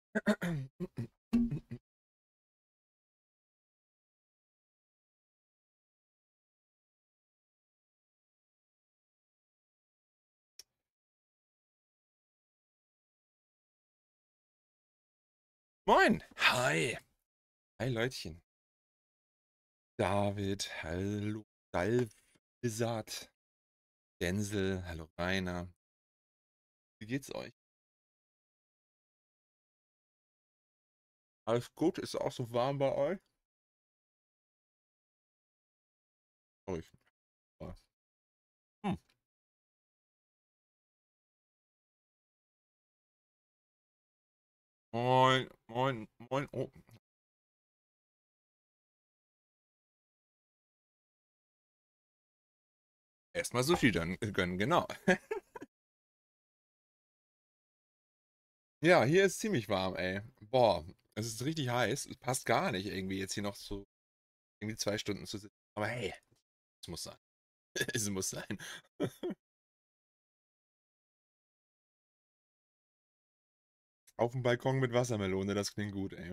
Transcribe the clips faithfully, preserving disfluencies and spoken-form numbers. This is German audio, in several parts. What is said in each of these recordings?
Moin! Hi! Hi Leutchen. David, hallo Dalvizard, Denzel, hallo Rainer. Wie geht's euch? Alles gut? Ist auch so warm bei euch? Oh, ich, ja. Hm. Moin, moin, moin. Oh. Erstmal Sushi dann gönnen, genau. Ja, hier ist ziemlich warm, ey. Boah, es ist richtig heiß. Es passt gar nicht irgendwie jetzt hier noch so irgendwie zwei Stunden zu sitzen. Aber hey, es muss sein. Es muss sein. Auf dem Balkon mit Wassermelone, das klingt gut, ey.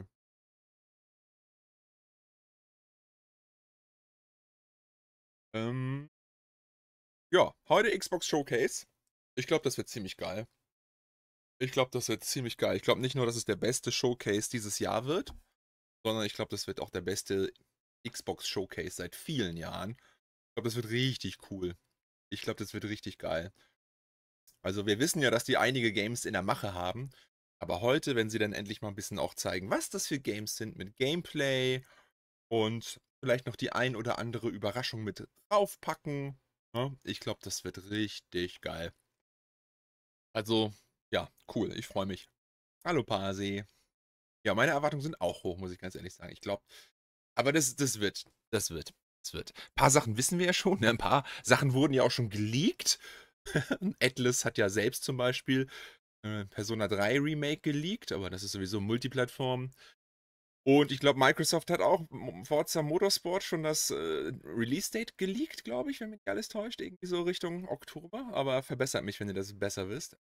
Ähm, Ja, heute Xbox Showcase. Ich glaube, das wird ziemlich geil. Ich glaube, das wird ziemlich geil. Ich glaube nicht nur, dass es der beste Showcase dieses Jahr wird, sondern ich glaube, das wird auch der beste Xbox Showcase seit vielen Jahren. Ich glaube, das wird richtig cool. Ich glaube, das wird richtig geil. Also wir wissen ja, dass die einige Games in der Mache haben. Aber heute, wenn sie dann endlich mal ein bisschen auch zeigen, was das für Games sind mit Gameplay und vielleicht noch die ein oder andere Überraschung mit draufpacken, ne? Ich glaube, das wird richtig geil. Also, ja, cool, ich freue mich. Hallo Pasi. Ja, meine Erwartungen sind auch hoch, muss ich ganz ehrlich sagen. Ich glaube, aber das, das wird, das wird, das wird. Ein paar Sachen wissen wir ja schon, ne? Ein paar Sachen wurden ja auch schon geleakt. Atlas hat ja selbst zum Beispiel äh, Persona drei Remake geleakt, aber das ist sowieso Multiplattform. Und ich glaube, Microsoft hat auch M- Forza Motorsport schon das äh, Release-Date geleakt, glaube ich, wenn mich nicht alles täuscht. Irgendwie so Richtung Oktober. Aber verbessert mich, wenn ihr das besser wisst.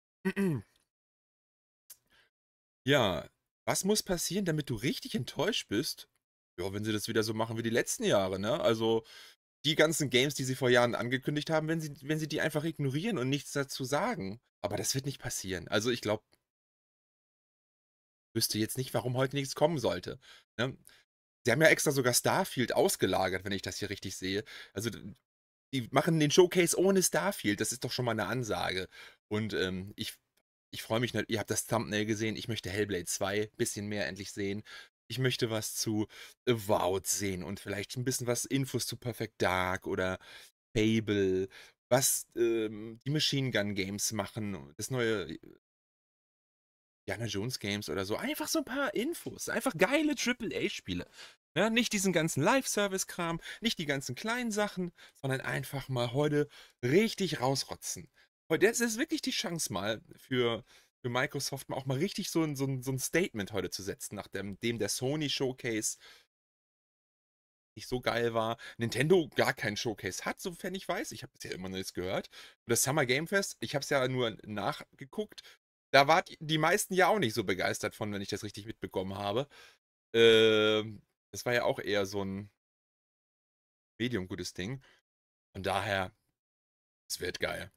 Ja, was muss passieren, damit du richtig enttäuscht bist? Ja, wenn sie das wieder so machen wie die letzten Jahre, ne? Also die ganzen Games, die sie vor Jahren angekündigt haben, wenn sie, wenn sie die einfach ignorieren und nichts dazu sagen. Aber das wird nicht passieren. Also ich glaube, wüsste jetzt nicht, warum heute nichts kommen sollte. Ne? Sie haben ja extra sogar Starfield ausgelagert, wenn ich das hier richtig sehe. Also die machen den Showcase ohne Starfield. Das ist doch schon mal eine Ansage. Und ähm, ich Ich freue mich, ihr habt das Thumbnail gesehen. Ich möchte Hellblade zwei bisschen mehr endlich sehen. Ich möchte was zu Avowed sehen und vielleicht ein bisschen was Infos zu Perfect Dark oder Fable, was ähm, die Machine Gun Games machen, das neue Indiana Jones Games oder so. Einfach so ein paar Infos. Einfach geile Triple A spiele. Ja, nicht diesen ganzen Live-Service-Kram, nicht die ganzen kleinen Sachen, sondern einfach mal heute richtig rausrotzen. Heute, das ist wirklich die Chance mal für, für Microsoft mal auch mal richtig so ein, so ein, so ein Statement heute zu setzen, nachdem dem der Sony Showcase nicht so geil war. Nintendo gar keinen Showcase hat, sofern ich weiß. Ich habe bisher immer noch nichts gehört. Und das Summer Game Fest, ich habe es ja nur nachgeguckt. Da wart die meisten ja auch nicht so begeistert von, wenn ich das richtig mitbekommen habe. Ähm, Das war ja auch eher so ein medium gutes Ding. Von daher, es wird geil.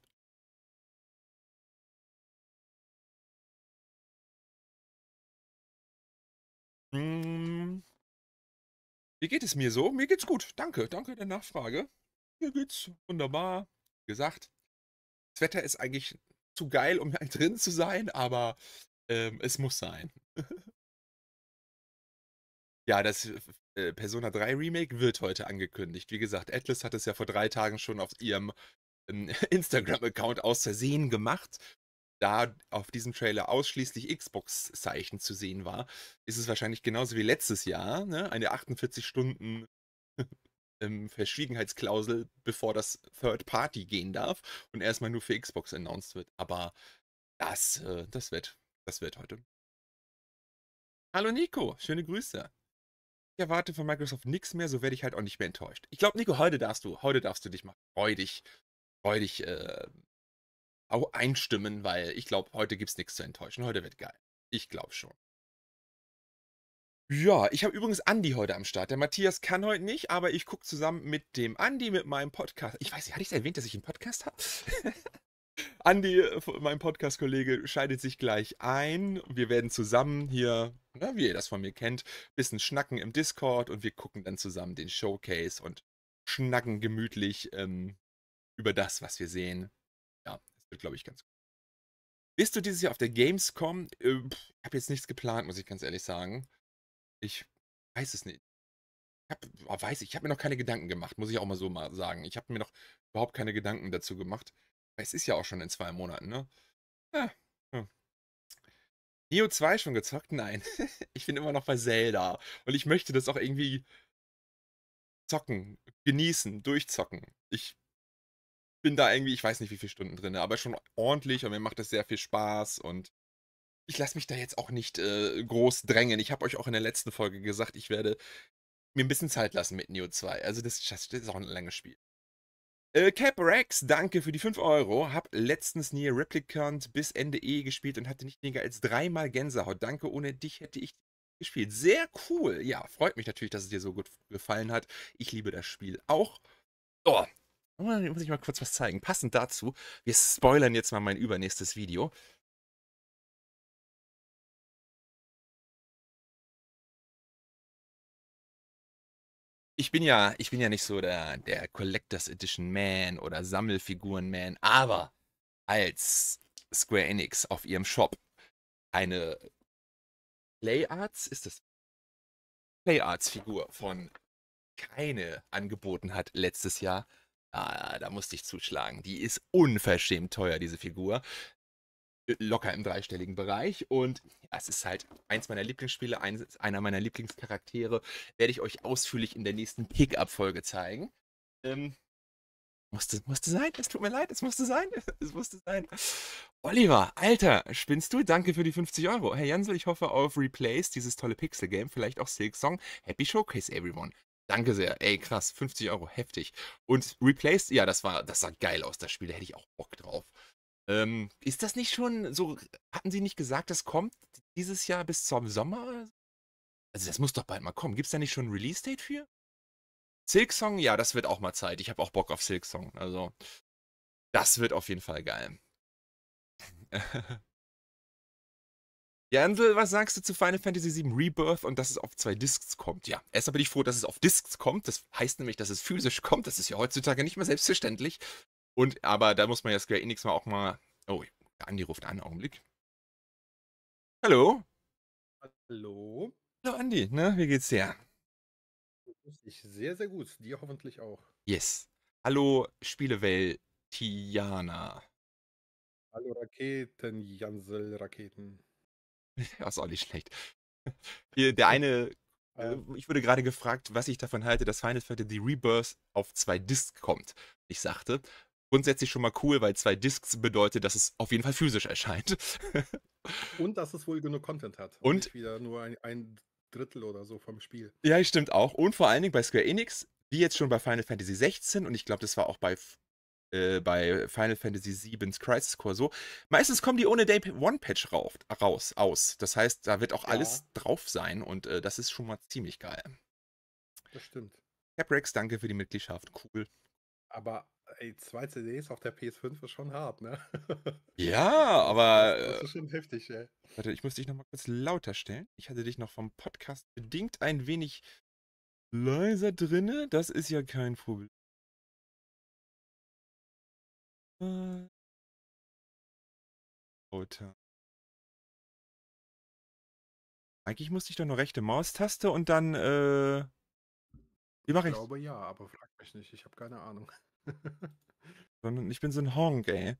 Hm, wie geht es mir so? Mir geht's gut. Danke, danke der Nachfrage. Mir geht's wunderbar. Wie gesagt, das Wetter ist eigentlich zu geil, um drin zu sein, aber ähm, es muss sein. Ja, das äh, Persona drei Remake wird heute angekündigt. Wie gesagt, Atlas hat es ja vor drei Tagen schon auf ihrem ähm, Instagram-Account aus Versehen gemacht. Da auf diesem Trailer ausschließlich Xbox-Zeichen zu sehen war, ist es wahrscheinlich genauso wie letztes Jahr, ne? Eine achtundvierzig Stunden ähm, Verschwiegenheitsklausel, bevor das Third Party gehen darf und erstmal nur für Xbox announced wird. Aber das, äh, das wird, das wird heute. Hallo Nico, schöne Grüße. Ich erwarte von Microsoft nichts mehr, so werde ich halt auch nicht mehr enttäuscht. Ich glaube, Nico, heute darfst du, heute darfst du dich mal freudig, freudig äh, auch einstimmen, weil ich glaube, heute gibt es nichts zu enttäuschen. Heute wird geil. Ich glaube schon. Ja, ich habe übrigens Andi heute am Start. Der Matthias kann heute nicht, aber ich gucke zusammen mit dem Andi, mit meinem Podcast. Ich weiß nicht, hatte ich's erwähnt, dass ich einen Podcast habe? Andi, äh, mein Podcast-Kollege, schaltet sich gleich ein. Wir werden zusammen hier, na, wie ihr das von mir kennt, bisschen schnacken im Discord und wir gucken dann zusammen den Showcase und schnacken gemütlich ähm, über das, was wir sehen. Ja, das wird, glaube ich, ganz gut. Bist du dieses Jahr auf der Gamescom? Äh, pff, ich habe jetzt nichts geplant, muss ich ganz ehrlich sagen. Ich weiß es nicht. Ich habe, oh, weiß ich, ich habe mir noch keine Gedanken gemacht, muss ich auch mal so mal sagen. Ich habe mir noch überhaupt keine Gedanken dazu gemacht. Weil es ist ja auch schon in zwei Monaten, ne? Ja. Hm. Neo zwei schon gezockt? Nein. Ich bin immer noch bei Zelda. Und ich möchte das auch irgendwie zocken, genießen, durchzocken. Ich bin da irgendwie, ich weiß nicht wie viele Stunden drin, aber schon ordentlich und mir macht das sehr viel Spaß und ich lasse mich da jetzt auch nicht äh, groß drängen. Ich habe euch auch in der letzten Folge gesagt, ich werde mir ein bisschen Zeit lassen mit Neo zwei. Also das, das ist auch ein langes Spiel. Äh, CapRex, danke für die fünf Euro. Hab letztens Nier Replicant bis Ende E gespielt und hatte nicht weniger als dreimal Gänsehaut. Danke, ohne dich hätte ich gespielt. Sehr cool. Ja, freut mich natürlich, dass es dir so gut gefallen hat. Ich liebe das Spiel auch. Oh, muss ich mal kurz was zeigen. Passend dazu, wir spoilern jetzt mal mein übernächstes Video. Ich bin ja, ich bin ja nicht so der, der Collectors Edition Man oder Sammelfiguren Man, aber als Square Enix auf ihrem Shop eine Playarts, ist das Playarts-Figur von Keine angeboten hat letztes Jahr, ah, da musste ich zuschlagen. Die ist unverschämt teuer, diese Figur. Locker im dreistelligen Bereich. Und ja, es ist halt eins meiner Lieblingsspiele, eins, einer meiner Lieblingscharaktere. Werde ich euch ausführlich in der nächsten Pick-Up-Folge zeigen. Ähm, musste, musste sein, es tut mir leid, es musste sein, es musste sein. Oliver, Alter, spinnst du? Danke für die fünfzig Euro. Herr Jansel, ich hoffe auf Replays, dieses tolle Pixel-Game, vielleicht auch Silksong. Happy Showcase, everyone. Danke sehr. Ey, krass, fünfzig Euro, heftig. Und Replays, ja, das war, das sah geil aus, das Spiel, da hätte ich auch Bock drauf. Ähm, ist das nicht schon so, hatten Sie nicht gesagt, das kommt dieses Jahr bis zum Sommer? Also das muss doch bald mal kommen. Gibt es da nicht schon ein Release-Date für? Silksong, ja, das wird auch mal Zeit. Ich habe auch Bock auf Silksong. Also, das wird auf jeden Fall geil. Jansel, was sagst du zu Final Fantasy sieben Rebirth und dass es auf zwei Discs kommt? Ja, erstmal bin ich froh, dass es auf Discs kommt. Das heißt nämlich, dass es physisch kommt. Das ist ja heutzutage nicht mehr selbstverständlich. Und, aber da muss man ja Square Enix mal auch mal. Oh, Andi ruft an, Augenblick. Hallo? Hallo. Hallo Andi, ne? Wie geht's dir? Grüß dich. Sehr, sehr gut. Dir hoffentlich auch. Yes. Hallo, Spielewelt Tiana. Hallo Raketen, Jansel, Raketen. Ja, ist auch nicht schlecht. Hier, der eine, äh, Äh, ich wurde gerade gefragt, was ich davon halte, dass Final Fantasy Rebirth auf zwei Discs kommt. Ich sagte, grundsätzlich schon mal cool, weil zwei Discs bedeutet, dass es auf jeden Fall physisch erscheint. und dass es wohl genug Content hat und Und, nicht wieder nur ein, ein Drittel oder so vom Spiel. ja, stimmt auch. Und vor allen Dingen bei Square Enix, wie jetzt schon bei Final Fantasy sechzehn und ich glaube, das war auch bei äh, bei Final Fantasy sieben's Crisis Core so. Meistens kommen die ohne Day One Patch rauf, raus, aus. Das heißt, da wird auch Ja, alles drauf sein und äh, das ist schon mal ziemlich geil. das stimmt. Caprex, danke für die Mitgliedschaft. Cool. Aber ey, zwei C Ds auf der P S fünf ist schon hart, ne? Ja, Das, das, aber das äh, ist schon heftig, ey. warte, ich muss dich noch mal kurz lauter stellen. Ich hatte dich noch vom Podcast bedingt ein wenig leiser drinne. Das ist ja kein Problem. Äh, lauter. Eigentlich musste ich doch nur rechte Maustaste und dann, äh, wie Ich mache ich? glaube ja, aber frag mich nicht. Ich habe keine Ahnung. Sondern ich bin so ein Honk, ey.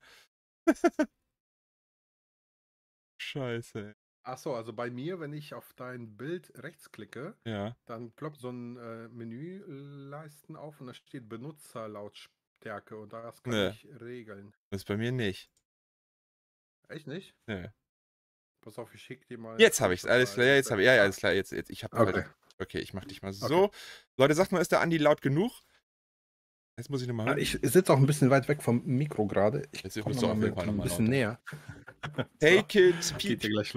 Scheiße. Ach so, also bei mir, wenn ich auf dein Bild rechts klicke, Ja. dann ploppt so ein äh, Menüleisten auf und da steht Benutzerlautstärke und das kann Ne, ich regeln. das ist bei mir nicht. Echt nicht? Nö. Pass auf, ich schicke dir mal einen Jetzt habe ich's, Screenshot alles mal. klar. Ja, Das jetzt wär, habe ich, ja, ja, ah, alles klar. Jetzt, jetzt, ich habe okay, falsch. Okay, ich mache dich mal okay. so. Leute, sagt mal, ist der Andi laut genug? Jetzt muss ich nochmal Ah, hören. ich sitze auch ein bisschen weit weg vom Mikro gerade. Ich Jetzt komme bist du nochmal auf jeden mit Fall ein nochmal bisschen lauter. näher. So, Take it, geht Piep. hier gleich los.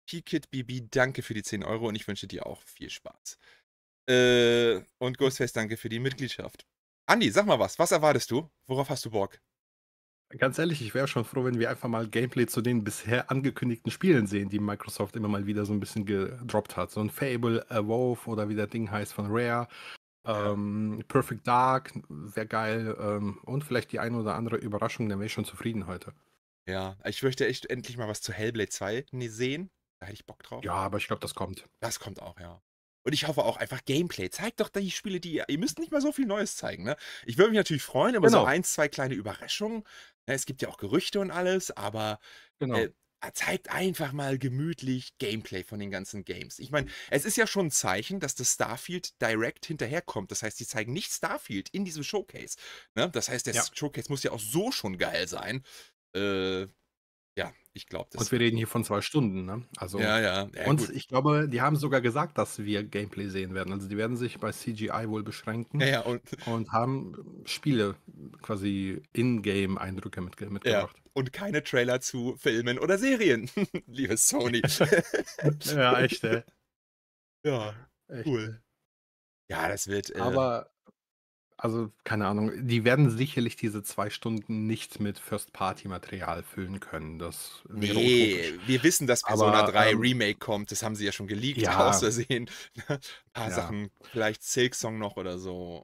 P-Kid-B B, danke für die zehn Euro und ich wünsche dir auch viel Spaß. Äh, und Ghostface, danke für die Mitgliedschaft. Andi, sag mal was. Was erwartest du? Worauf hast du Bock? Ganz ehrlich, ich wäre schon froh, wenn wir einfach mal Gameplay zu den bisher angekündigten Spielen sehen, die Microsoft immer mal wieder so ein bisschen gedroppt hat. So ein Fable, Evolve oder wie das Ding heißt von Rare. Ja. Ähm, Perfect Dark wäre geil. Ähm, und vielleicht die eine oder andere Überraschung, dann wäre ich schon zufrieden heute. Ja, ich möchte echt endlich mal was zu Hellblade zwei ne, sehen. Da hätte ich Bock drauf. Ja, aber ich glaube, das kommt. Das kommt auch, ja. Und ich hoffe auch einfach Gameplay. Zeigt doch die Spiele, die ihr. Ihr müsst nicht mal so viel Neues zeigen, ne? Ich würde mich natürlich freuen über so Genau, eins, zwei kleine Überraschungen. Ne, es gibt ja auch Gerüchte und alles, aber genau. äh, zeigt einfach mal gemütlich Gameplay von den ganzen Games. Ich meine, es ist ja schon ein Zeichen, dass das Starfield direkt hinterherkommt. Das heißt, die zeigen nicht Starfield in diesem Showcase. Ne? Das heißt, der Ja. Showcase muss ja auch so schon geil sein. Äh, ja, ich glaube, das Und wir wird. reden hier von zwei Stunden, ne? Also Ja, ja, ja, und gut. ich glaube, die haben sogar gesagt, dass wir Gameplay sehen werden. Also, die werden sich bei C G I wohl Ja, beschränken ja, und und haben Spiele quasi In-Game-Eindrücke mitge ja, mitgebracht. und keine Trailer zu Filmen oder Serien, liebe Sony. Ja, echt, ey. Ja, Echt, cool. ey. Ja, das wird, äh Aber also, keine Ahnung, die werden sicherlich diese zwei Stunden nicht mit First-Party-Material füllen können. Das wäre utopisch. ne, wir wissen, dass Persona Aber, drei ähm Remake kommt. Das haben sie ja schon geleakt, aus ja, Versehen. Ein paar ja. Sachen, vielleicht Silksong noch oder so.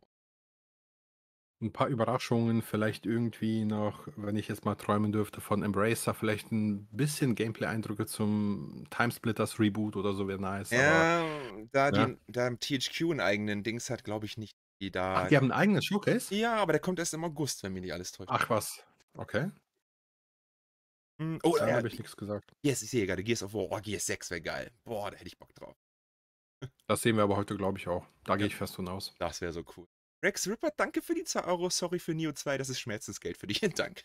Ein paar Überraschungen, vielleicht irgendwie noch, wenn ich jetzt mal träumen dürfte, von Embracer, vielleicht ein bisschen Gameplay-Eindrücke zum Timesplitters Reboot oder so wäre nice, aber Ja, da ne? die da T H Q 'n eigenen Dings hat, glaube ich nicht, die Ach, da. die haben 'n eigenen Showcase? Ja, aber der kommt erst im August, wenn mich nicht alles täuscht. Ach was, okay. Hm, oh, Dann ja, habe ich nix gesagt. Gears, ich sehe gerade, Gears of War. Oh, Gears sechs wäre geil. Boah, da hätte ich Bock drauf. Das sehen wir aber heute, glaube ich, auch. Da gehe Ja, ich fest von aus. das wäre so cool. Rex Ripper, danke für die zwei Euro. Sorry für Neo zwei, das ist Schmerzensgeld für dich. Danke.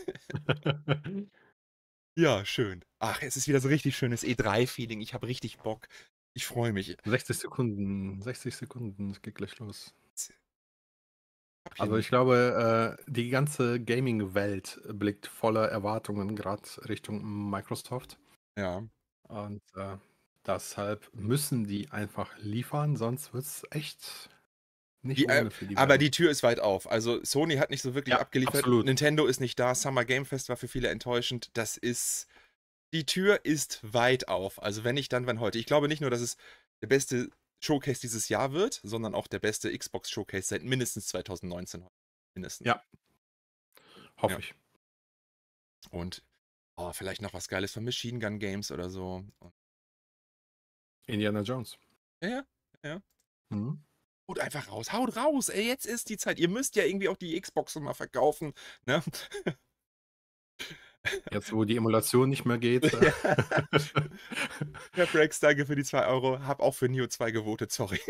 Ja, schön. Ach, es ist wieder so richtig schönes E drei Feeling. Ich habe richtig Bock. Ich freue mich. sechzig Sekunden, sechzig Sekunden, es geht gleich los. Hab hier Also, 'n ich glaube, äh, die ganze Gaming-Welt blickt voller Erwartungen grad Richtung Microsoft. Ja. Und, äh, deshalb müssen die einfach liefern, sonst wird's echt nicht Die, äh, ohne für die aber werden. die Tür ist weit auf. Also, Sony hat nicht so wirklich Ja, abgeliefert. absolut. Nintendo ist nicht da. Summer Game Fest war für viele enttäuschend. Das ist Die Tür ist weit auf. Also, wenn nicht, dann wann heute. Ich glaube nicht nur, dass es der beste Showcase dieses Jahr wird, sondern auch der beste Xbox-Showcase seit mindestens zwanzig neunzehn. Mindestens. Ja, hoffe Ja. ich. Und, oh, vielleicht noch was Geiles von Machine Gun Games oder so. Und Indiana Jones. ja, ja, ja. Mhm. Haut einfach raus, haut raus, ey, jetzt ist die Zeit. Ihr müsst ja irgendwie auch die Xboxen mal verkaufen, ne? Jetzt, wo die Emulation nicht mehr geht, äh Ja, Frex, danke für die zwei Euro. Hab auch für Neo zwei gewotet, sorry.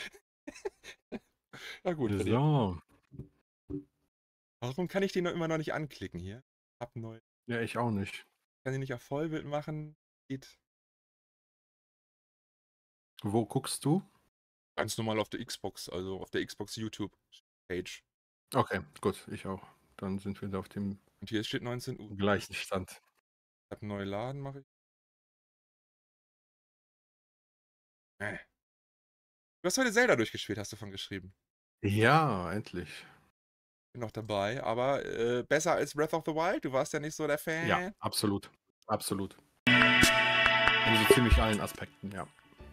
Na gut, wenn ihr So. warum kann ich den noch immer noch nicht anklicken hier? Hab neu. Ja, ich auch nicht. Kann den nicht auf Vollbild machen? Geht Wo guckst du? ganz normal auf der Xbox, also auf der Xbox YouTube-Page. Okay, gut, ich auch. Dann sind wir da auf dem Und hier steht neunzehn Uhr. gleichen Stand. Hab neu laden, mache ich. Äh. Du hast heute Zelda durchgespielt, hast du von geschrieben. Ja, endlich. Bin noch dabei, aber äh, besser als Breath of the Wild? Du warst ja nicht so der Ja, Fan. absolut. Absolut. In so ziemlich allen Aspekten, ja.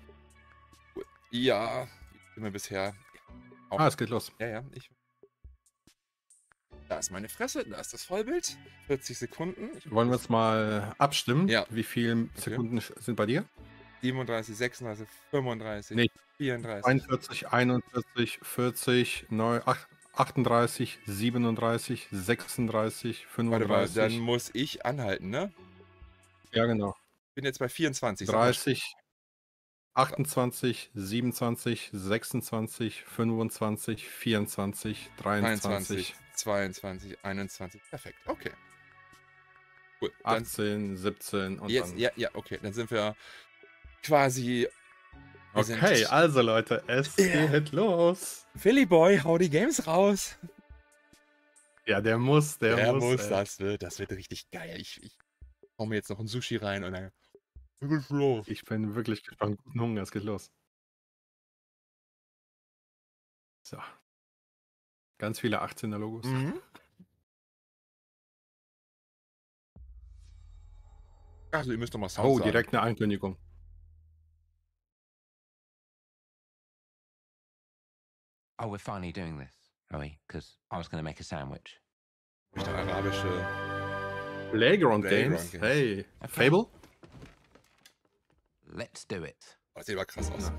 Ja, ich bin mir bisher auch. Ah, es geht los. Ja, ja, ich. Da ist meine Fresse, da ist das Vollbild. vierzig Sekunden. Ich Wollen wir jetzt mal abstimmen? Ja. Wie viele Sekunden sch- sind bei dir? siebenunddreißig, sechsunddreißig, fünfunddreißig, Nee. vierunddreißig. einundvierzig, einundvierzig, vierzig, neu, ach- achtunddreißig, siebenunddreißig, sechsunddreißig, Warte mal, dann fünfunddreißig. muss ich anhalten, ne? Ja, genau. Bin jetzt bei vierundzwanzig. Sag mal, dreißig, achtundzwanzig, siebenundzwanzig, sechsundzwanzig, fünfundzwanzig, vierundzwanzig, dreiundzwanzig, dreiundzwanzig, zweiundzwanzig, einundzwanzig. Perfekt, okay. Cool. Dann achtzehn, siebzehn und jetzt, dann. ja, ja, okay. Dann sind wir quasi. Wir sind- Okay, also Leute, es Ja. geht los. Philly Boy, hau die Games raus. Ja, der muss, der, Der muss. muss, ey. das wird, das wird richtig geil. Ich, ich hau mir jetzt noch ein Sushi rein und dann. Ich bin wirklich gespannt. Guten Hunger, es geht los. So. Ganz viele achtzehner-Logos. Mhm. Also, ihr müsst doch mal Sound Oh, sagen. direkt eine Ankündigung. Oh, we're finally doing this, are we? Because I was going to make a sandwich. Ich dachte, arabische. Playground, Playground Games. Games. Hey. Okay. Fable? Let's do it. Oh, das sieht aber krass aus.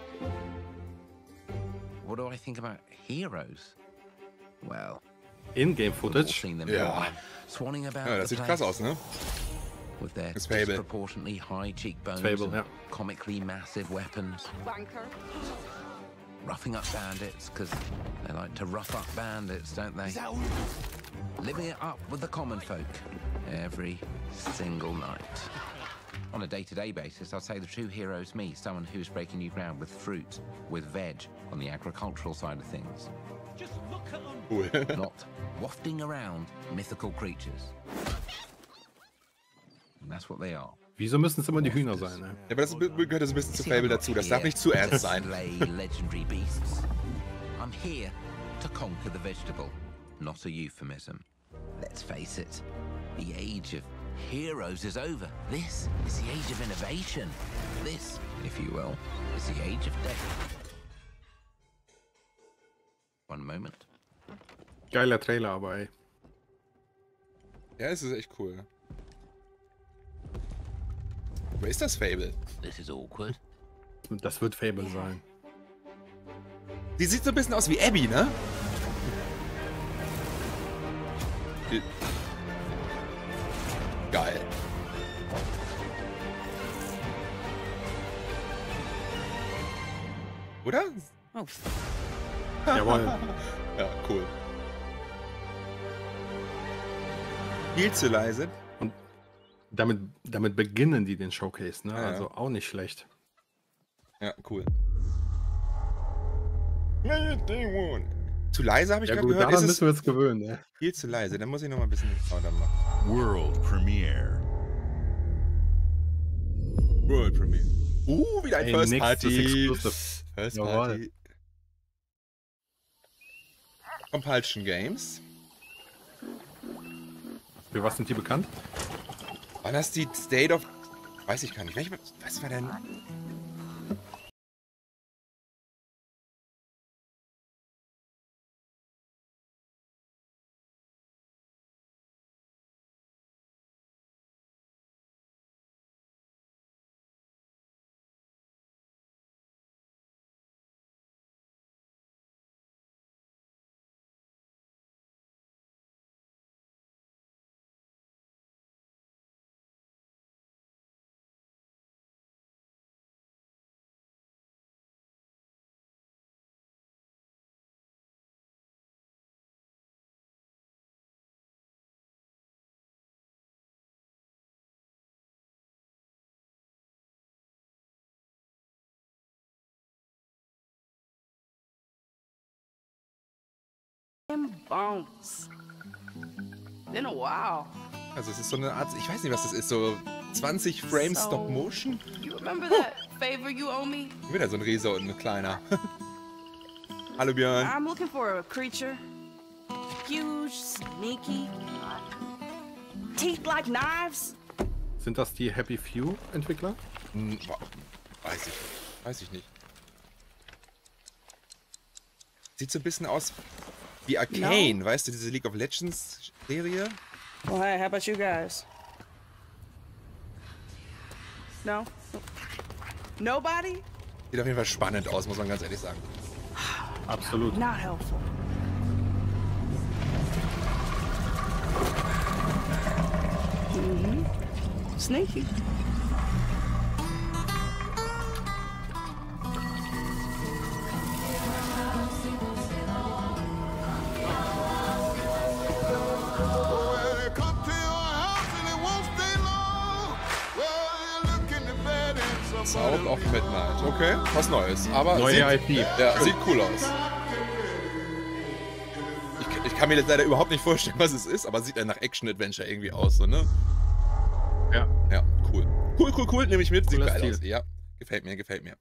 What do I think about heroes? Well, In-game we've all Footage. seen them Ja. before, swanning about Ja, das the sieht krass place aus, ne? with their It's Fable. disproportionately high cheekbones Fable, and ja. comically massive weapons, Wanker. roughing up bandits because they like to rough up bandits, don't they? Living it up with the common folk every single night. On a day-to-day basis, I'd say the true hero is me, someone who's breaking new ground with fruit, with veg, on the agricultural side of things, Cool. not wafting around mythical creatures. And that's what they are. Wieso müssen es immer die Hühner sein? Ne? Ja, aber das gehört so ein bisschen zu See, Fable I'm not dazu. Das here darf nicht zu ernst to sein. slay legendary beasts. I'm here to conquer the vegetable, not a euphemism. Let's face it, the age of heroes is over. This is the age of innovation. This, if you will, is the age of death. One moment. Geiler Trailer, aber ey. Ja, es ist echt cool. Wer ist das Fable? This is awkward. Das wird Fable sein. Die sieht so ein bisschen aus wie Abby, ne? Die- Geil. Oder? Oh, Jawohl. Ja, cool. Viel zu leise. Und damit, damit beginnen die den Showcase, ne? Ja, ja. Also auch nicht schlecht. Ja, cool. Zu leise habe ich Ja gerade gut, gehört. daran Ist müssen wir es uns gewöhnen, ne? viel zu leise. Dann muss ich noch mal ein bisschen lauter machen. World premiere. World Premiere. Uh, wieder ein Ey, First nächstes Party. Exclusive. First Jawohl. Party. Compulsion Games. Für was sind die bekannt? War das die State of... Weiß ich gar nicht. Welche... Was war denn... them bones. Been a while. Also es ist so eine Art... Ich weiß nicht, was das ist. So zwanzig Frames So- Stop Motion? You remember that favor you owe me? Wieder so ein Riese und ein kleiner. Hallo Björn. I'm looking for a creature. Huge, sneaky, teeth like knives. Sind das die Happy Few Entwickler? Hm, boah, weiß ich nicht. Weiß ich nicht. Sieht so ein bisschen aus wie Arcane, weißt du, diese League of Legends Serie? Well, hey, how about you guys? No? Nobody? Sieht auf jeden Fall spannend aus, muss man ganz ehrlich sagen. Absolut. Not helpful. Mm-hmm. Sneaky. Well, they come to your house and it won't stay long. Well, you're looking to bed and somebody Sound of Midnight. Okay, was Neues. Aber Neue sieht, I P. ja, sieht cool aus. Ich, ich kann mir das leider überhaupt nicht vorstellen, was es ist, aber sieht ja nach Action-Adventure irgendwie aus, so, ne? Ja. Ja, cool. Cool, cool, cool. Nehme ich mit. Sieht Cooler geil Stil. aus. Ja, gefällt mir, gefällt mir.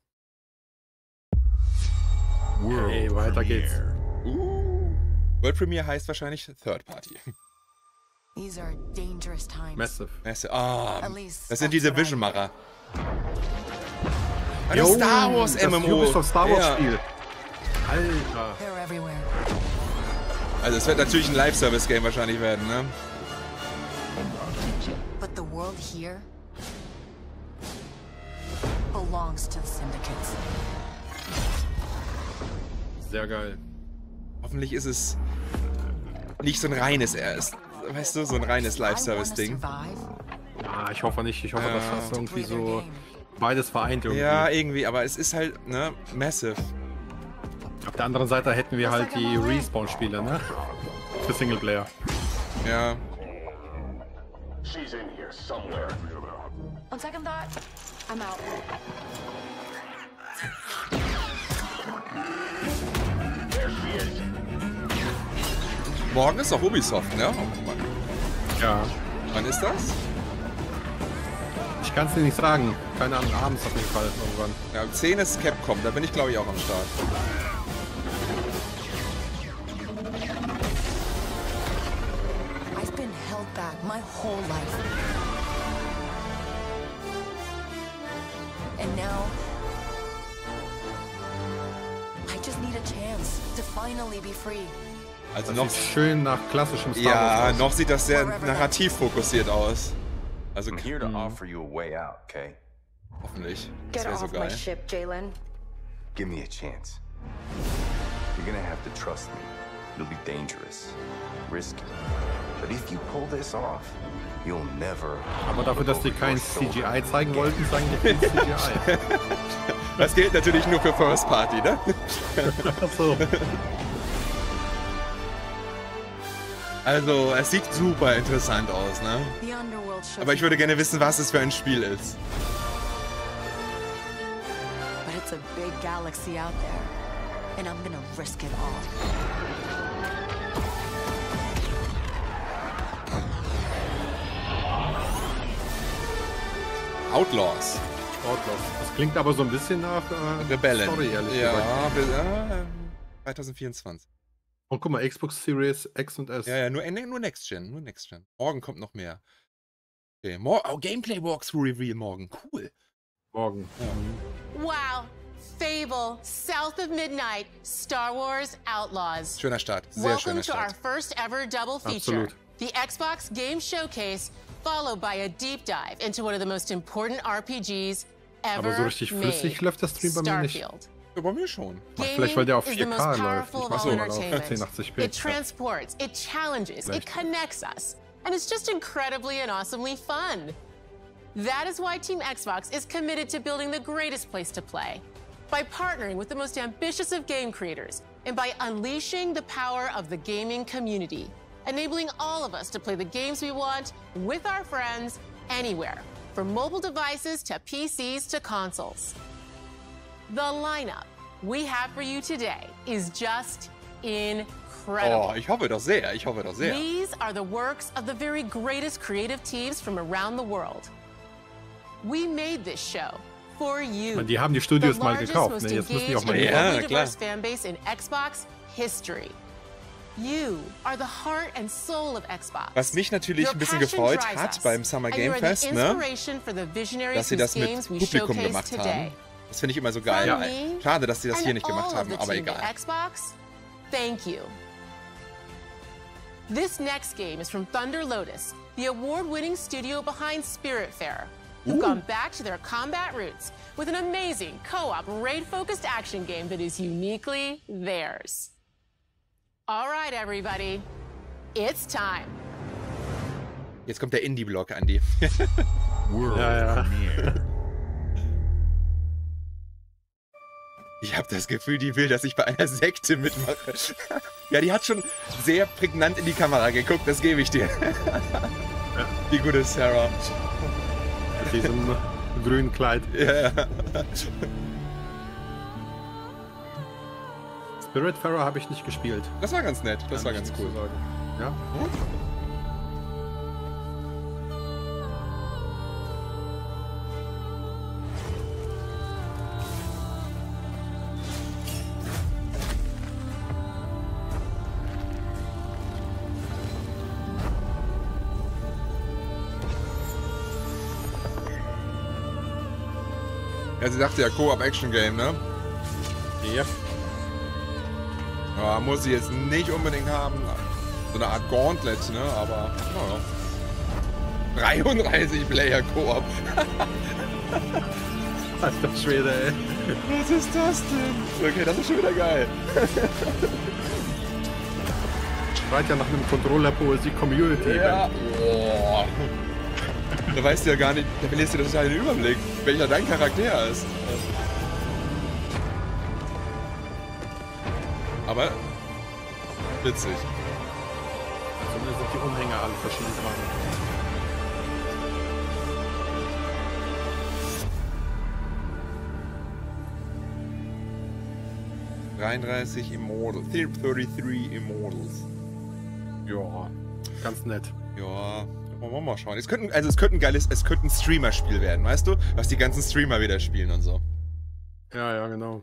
Hey, weiter geht's. Uh. World Premiere heißt wahrscheinlich Third Party. These are dangerous times. Massive. Messe- Ah, At least das sind that's diese what I- Vision-Macher. Ah, Jo, das Star Wars das M M O. Ubisoft Star Wars Ja. Spiel. Alter. They're everywhere. Also es wird natürlich ein Live-Service-Game wahrscheinlich werden, ne? But the world here belongs to the syndicates. Sehr geil. Hoffentlich ist es nicht so ein reines erst. Weißt du, so ein reines Live-Service-Ding. Ah, ich hoffe nicht. Ich hoffe, Ja. dass das irgendwie so beides vereint irgendwie. Ja, irgendwie, aber es ist halt, ne, massive. Auf der anderen Seite hätten wir halt die Respawn-Spiele, ne? Für Singleplayer. Ja. She's in here somewhere. On second thought, I'm out. There she is. Morgen ist auch Ubisoft, ne? Oh, Mann. Ja. Wann ist das? Ich kann es dir nicht sagen. Keine Ahnung, abends auf jeden Fall irgendwann. Ja, um zehn ist Capcom, da bin ich glaube ich auch am Start. I've been held back my whole life. And now, I just need a chance to finally be free. Also Das noch, sieht schön nach klassischem Star ja, Wars aus. noch sieht das sehr narrativ fokussiert aus. Also I'm here to offer you a way out, okay? hoffentlich. Das Get wäre so off my geil. ship, Jalen. Give me a chance. You're gonna have to trust me. It'll be dangerous, risky. But if you pull this off, you'll never. Aber dafür, dass die kein C G I zeigen wollten, sagen die kein C G I. Das gilt natürlich nur für First Party, ne? Achso. Also, es sieht super interessant aus, ne? The underworld shows Aber ich würde gerne wissen, was es für ein Spiel ist. But it's a big galaxy out there. And I'm gonna risk it all. Outlaws. Outlaws. Das klingt aber so ein bisschen nach äh, Rebellen. Story, ehrlich Ja, gesagt. wir- ja, zwanzig vierundzwanzig. Und guck mal, Xbox Series X und S. Ja, ja, nur, äh, nur Next Gen, nur Next Gen. Morgen kommt noch mehr. Okay, mor oh, Gameplay Walkthrough Reveal morgen. Cool. Morgen. Wow. Fable, South of Midnight, Star Wars Outlaws. Schöner Start. Sehr Welcome schöner to our Start. first ever double feature. Absolut. The Xbox Game Showcase, followed by a deep dive into one of the most important R P Gs ever Aber so richtig flüssig made, läuft der Stream bei mir nicht. Starfield. Ja, bei mir schon. Ach, vielleicht, weil der auf Gaming is the vier K most läuft. powerful Ich of mach all so mal auf entertainment. zehnhundertachtzig p. It transports, it challenges, it Vielleicht. connects us, and it's just incredibly and awesomely fun. That is why Team Xbox is committed to building the greatest place to play. By partnering with the most ambitious of game creators, and by unleashing the power of the gaming community, enabling all of us to play the games we want with our friends anywhere, from mobile devices to P Cs to consoles. The lineup we have for you today is just incredible. Oh, ich hoffe doch sehr. Ich hoffe doch sehr. These are the works of the very greatest creative teams from around the world. We made this show for you. Die haben die Studios The mal largest, gekauft. most Ne? Jetzt müssen die auch mal engaged Ja, and liefern. globally klar. diverse fanbase in Xbox history. You are the heart and soul of Xbox. Was mich natürlich Your ein bisschen passion gefreut drives hat us, beim Summer and Game you are the Fest, ne? inspiration for the visionaries Dass sie whose das mit games we Publikum showcase gemacht today. haben. Das finde ich immer so geil. From Ja, me schade, dass sie das hier and nicht gemacht all of haben, the aber team egal. at Xbox, thank you. This next game is from Thunder Lotus, the award-winning studio behind Spiritfarer, who've gone back to their combat roots with an amazing co-op raid-focused action game that is uniquely theirs. All right, everybody, it's time. Jetzt kommt der Indie-Block, Andi. Ja, ja. Ich habe das Gefühl, die will, dass ich bei einer Sekte mitmache. Ja, die hat schon sehr prägnant in die Kamera geguckt, das gebe ich dir. Die gute Sarah. Mit diesem grünen Kleid. Ja. Spiritfarer habe ich nicht gespielt. Das war ganz nett, das war Kann ganz ich cool. nicht so sagen. Ja? Ja, sie sagte ja Co-op-Action-Game, ne? Ja. Ja, muss sie jetzt nicht unbedingt haben. So eine Art Gauntlet, ne? Aber, naja. dreiunddreißig Player Koop. Alter Schwede, ey. Was ist das denn? Okay, das ist schon wieder geil. Schreit ja nach einem Controller-Poesie-Community. Ja. Oh. Da weißt du ja gar nicht, da verlierst du total den Überblick, welcher dein Charakter ist. Aber witzig. Also mir sind die Umhänge alle verschieden dran. dreiunddreißig Immortals. dreiunddreißig Immortals. Ja, ganz nett. Ja, wollen wir mal schauen. Es könnte, also es könnte ein geiles, es könnte ein Streamer-Spiel werden, weißt du? Was die ganzen Streamer wieder spielen und so. Ja, ja, genau.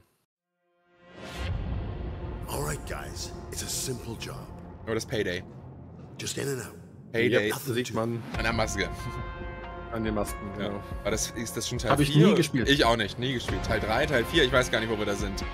Alright, guys. It's a simple job. Oder das Payday. Just in and out. Payday. Yep, sieht man an der Maske. An den Masken, genau. Ja. Aber das, ist das schon Teil Hab ich vier? nie gespielt. Ich auch nicht, nie gespielt. Teil drei, Teil vier, ich weiß gar nicht, wo wir da sind.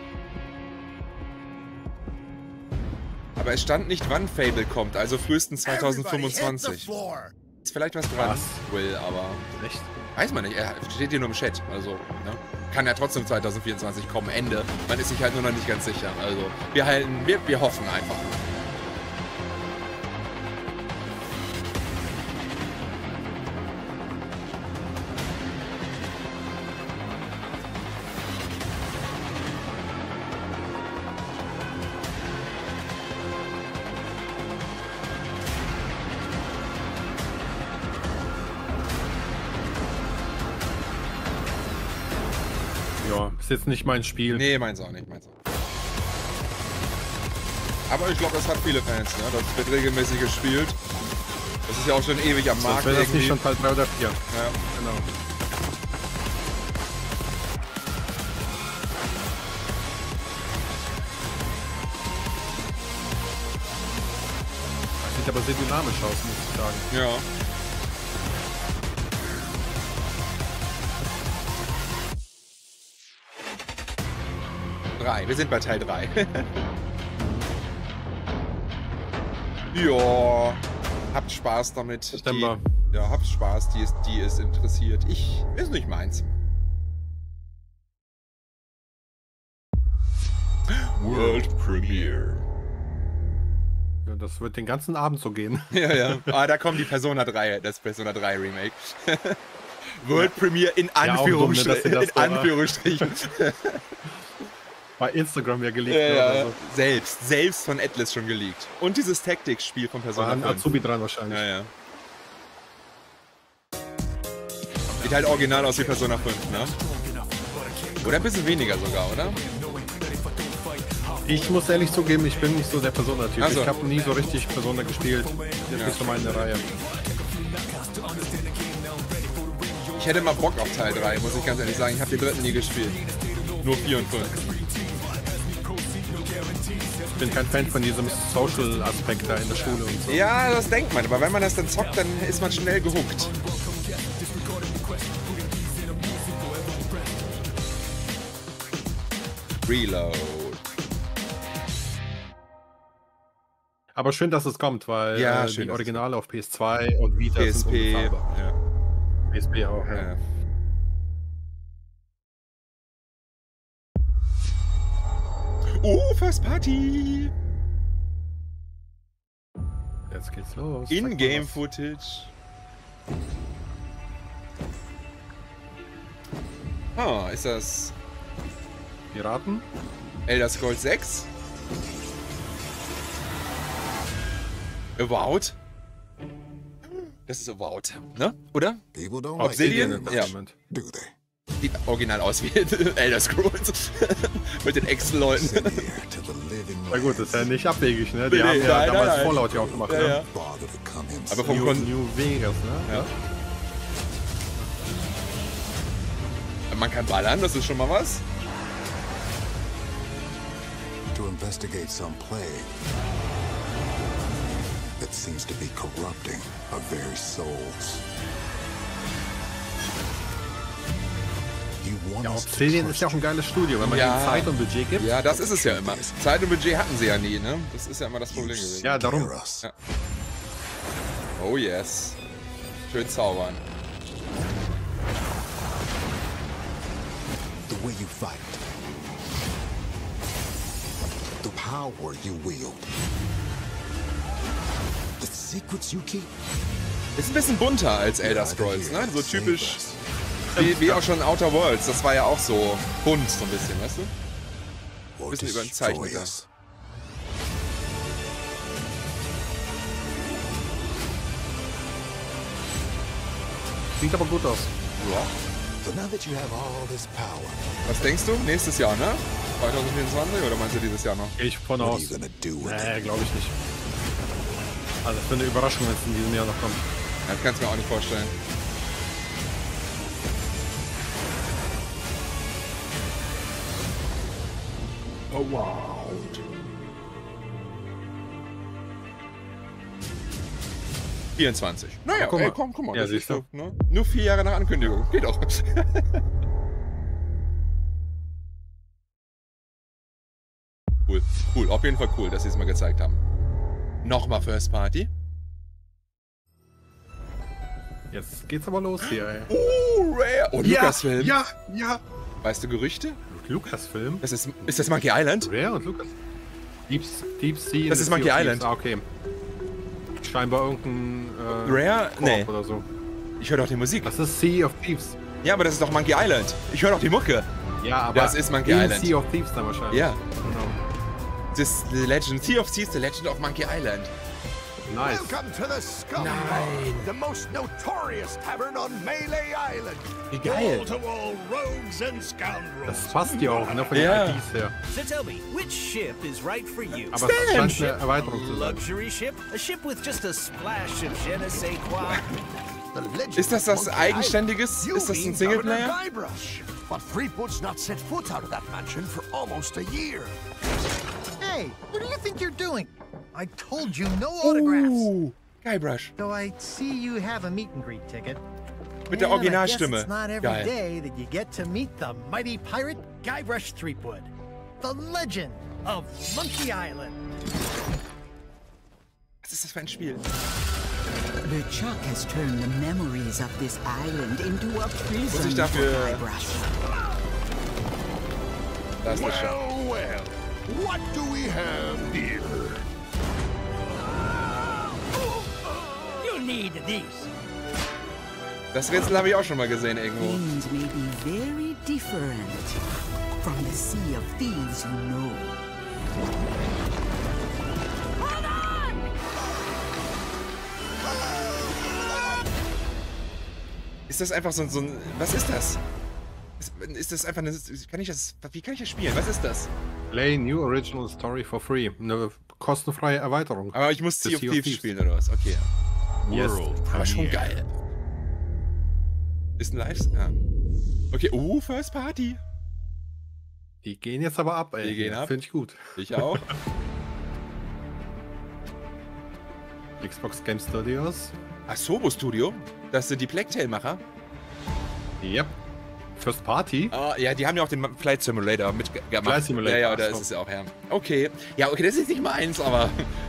Aber es stand nicht, wann Fable kommt, also frühestens zweitausendfünfundzwanzig. Ist vielleicht was dran, Was? Will, aber... Echt? Weiß man nicht, er steht hier nur im Chat, also, ne? Kann ja trotzdem zweitausendvierundzwanzig kommen, Ende. Man ist sich halt nur noch nicht ganz sicher, also, wir halten, wir, wir hoffen einfach. Ja, ist jetzt nicht mein Spiel. Nee, meins auch nicht, meins auch nicht. Aber ich glaube, das hat viele Fans, ne? Das wird regelmäßig gespielt. Das ist ja auch schon ewig am Markt. Wäre das irgendwie. nicht schon Teil drei oder vier? Ja, Genau. Sieht aber sehr dynamisch aus, muss ich sagen. ja. Drei. Wir sind bei Teil drei. Ja, habt Spaß damit. September. Die, ja, habt Spaß, die es, die es interessiert. Ich, ist nicht meins. World Premiere. Ja, das wird den ganzen Abend so gehen. Ja, ja. Ah, da kommt die Persona drei, das Persona drei Remake. World Premiere in Ja, auch dumm, ne, dass Anführungsstrichen. sie das in so- Anführungsstrichen. Bei Instagram ja geleakt. Ja, ne, ja. oder so. Selbst, selbst von Atlas schon geleakt. Und dieses Tactics-Spiel von War Persona ein fünf. Azubi dran wahrscheinlich. Ja, ja. Sieht halt original aus wie Persona fünf, ne? Oder ein bisschen weniger sogar, oder? Ich muss ehrlich zugeben, ich bin nicht so der Persona-Typ. Ach so. Ich habe nie so richtig Persona gespielt. Das ist Ja. nicht so meine Reihe. Ich hätte mal Bock auf Teil drei, muss ich ganz ehrlich sagen. Ich habe den dritten nie gespielt. Nur vier und fünf. Ich bin kein Fan von diesem Social-Aspekt da in der Schule und so. Ja, das denkt man. Aber wenn man das dann zockt, dann ist man schnell gehuckt. Reload. Aber schön, dass es kommt, weil Ja, äh, schön, die dass es Originale auf P S zwei und Vita P S sind P. unbezahlbar. Ja. P S P auch, ja. Ja. Oh, First Party! Jetzt geht's los. Zeig mal In-Game was. Footage. Ah, ist das Piraten? Elder Scrolls sechs? Avowed? Das ist Avowed, ne? Oder? People don't Obsidian? Obsidian Ja. Entertainment. like it, do they? Sieht original aus wie Elder Scrolls. Mit den Ex-Leuten. Send here to the living Na gut, ist ja nicht abwegig, ne? Die Nee, haben nee, ja nein, damals nein, nein. Fallout ja auch gemacht, Ja, ne? ja. bother to come in. Aber vom New, Kon New Vegas, ne? Ja. Man kann ballern, das ist schon mal was. to investigate some plague that seems to be corrupting our very souls. You Ja, Obsidian ist ja auch ein geiles Studio, wenn man Ja. ihnen Zeit und Budget gibt. Ja, das ist es ja immer. Zeit und Budget hatten sie ja nie, ne? Das ist ja immer das Problem gewesen. Ja, darum. Ja. Oh yes. Schön zaubern. The way you fight. The power you wield. The secrets you keep. Ist ein bisschen bunter als Elder Scrolls, ne? So typisch wie, wie auch schon Outer Worlds. Das war ja auch so bunt, so ein bisschen, weißt du? Ein bisschen überzeichneter. Sieht aber gut aus. Ja. So now that you have all this power, Was denkst du? Nächstes Jahr, ne? zwanzig vierundzwanzig oder meinst du dieses Jahr noch? Gehe ich von what are aus. you gonna do with Nee, it? glaube ich nicht. Also für eine Überraschung, wenn es in diesem Jahr noch kommt. Ja, das kannst du mir auch nicht vorstellen. Oh wow. vierundzwanzig. Naja, guck ey, mal. komm, guck mal. Ja, das ist siehst du. so, ne? Nur vier Jahre nach Ankündigung. Geht doch. Cool, cool. Auf jeden Fall cool, dass sie es mal gezeigt haben. Nochmal First Party. Jetzt geht's aber los hier, ey. Uh, Rare. Und Lucasfilm. Ja, ja. Weißt du Gerüchte? Lucasfilm? Das ist, ist das Monkey Island? Rare und Lucas. Deep, Deep Sea. Das ist Sea of Monkey Thieves. Island. Ah, okay. Scheinbar irgendein äh, Rare? Korb Nee. oder so. Ich höre doch die Musik. Das ist Sea of Thieves. Ja, aber das ist doch Monkey Island. Ich höre doch die Mucke. Ja, aber Das ist Monkey in Island. Sea of Thieves dann wahrscheinlich. Ja. Genau. Das ist The Legend. Sea of Thieves, The Legend of Monkey Island. Nice. Welcome to the Scum Nein. the most notorious tavern on Melee Island. Wie geil. Wall-to-wall rogues and scoundrels. Das passt ja auch, ne, von den Ja. I Ps her. So tell me, which ship is right for you? Aber es scheint eine Erweiterung zu sein. Luxury ship? A ship with just a splash of je ne sais quoi? The legend Ist das of was Monkey Eigenständiges? Island. Ist das ein You mean Singleplayer? Governor Guybrush. But Threepwood's not set foot out of that mansion for almost a year. Hey, what do you think you're doing? I told you no autographs. Uh, Guybrush. So I see you have a meet and greet ticket. Mit der And I guess Originalstimme. It's not every Geil. day that you get to meet the mighty pirate Guybrush Threepwood, the legend of Monkey Island. Was ist das für ein Spiel? LeChuck has turned the memories of this island into a Muss ich prison for dafür... Guybrush. Da ist das schon. Well, well, what do we have here? You need these. Das Rätsel habe ich auch schon mal gesehen irgendwo. Things may be very different from the Sea of Thieves you know. Ist das einfach so, ein- so ein... Was ist das? Ist, ist das einfach eine... Kann ich das... Wie kann ich das spielen? Was ist das? Play New Original Story for free. Eine kostenfreie Erweiterung. Aber ich muss The Sea of Sea of Thieves Thieves. spielen oder was? Okay. Yes. Aber schon geil. Ist ein Live... Ja. Okay, uh, First Party. Die gehen jetzt aber ab, ey. Die gehen ab. Finde ich gut. Ich auch. Xbox Game Studios. Asobo Studio? Das sind die Blacktail-Macher? Yep. First Party? Ah, ja, die haben ja auch den Flight Simulator mitgemacht. Flight Simulator, Ja, ja, da ach ist so. es ja auch her. Okay. Ja, okay, das ist nicht meins, aber...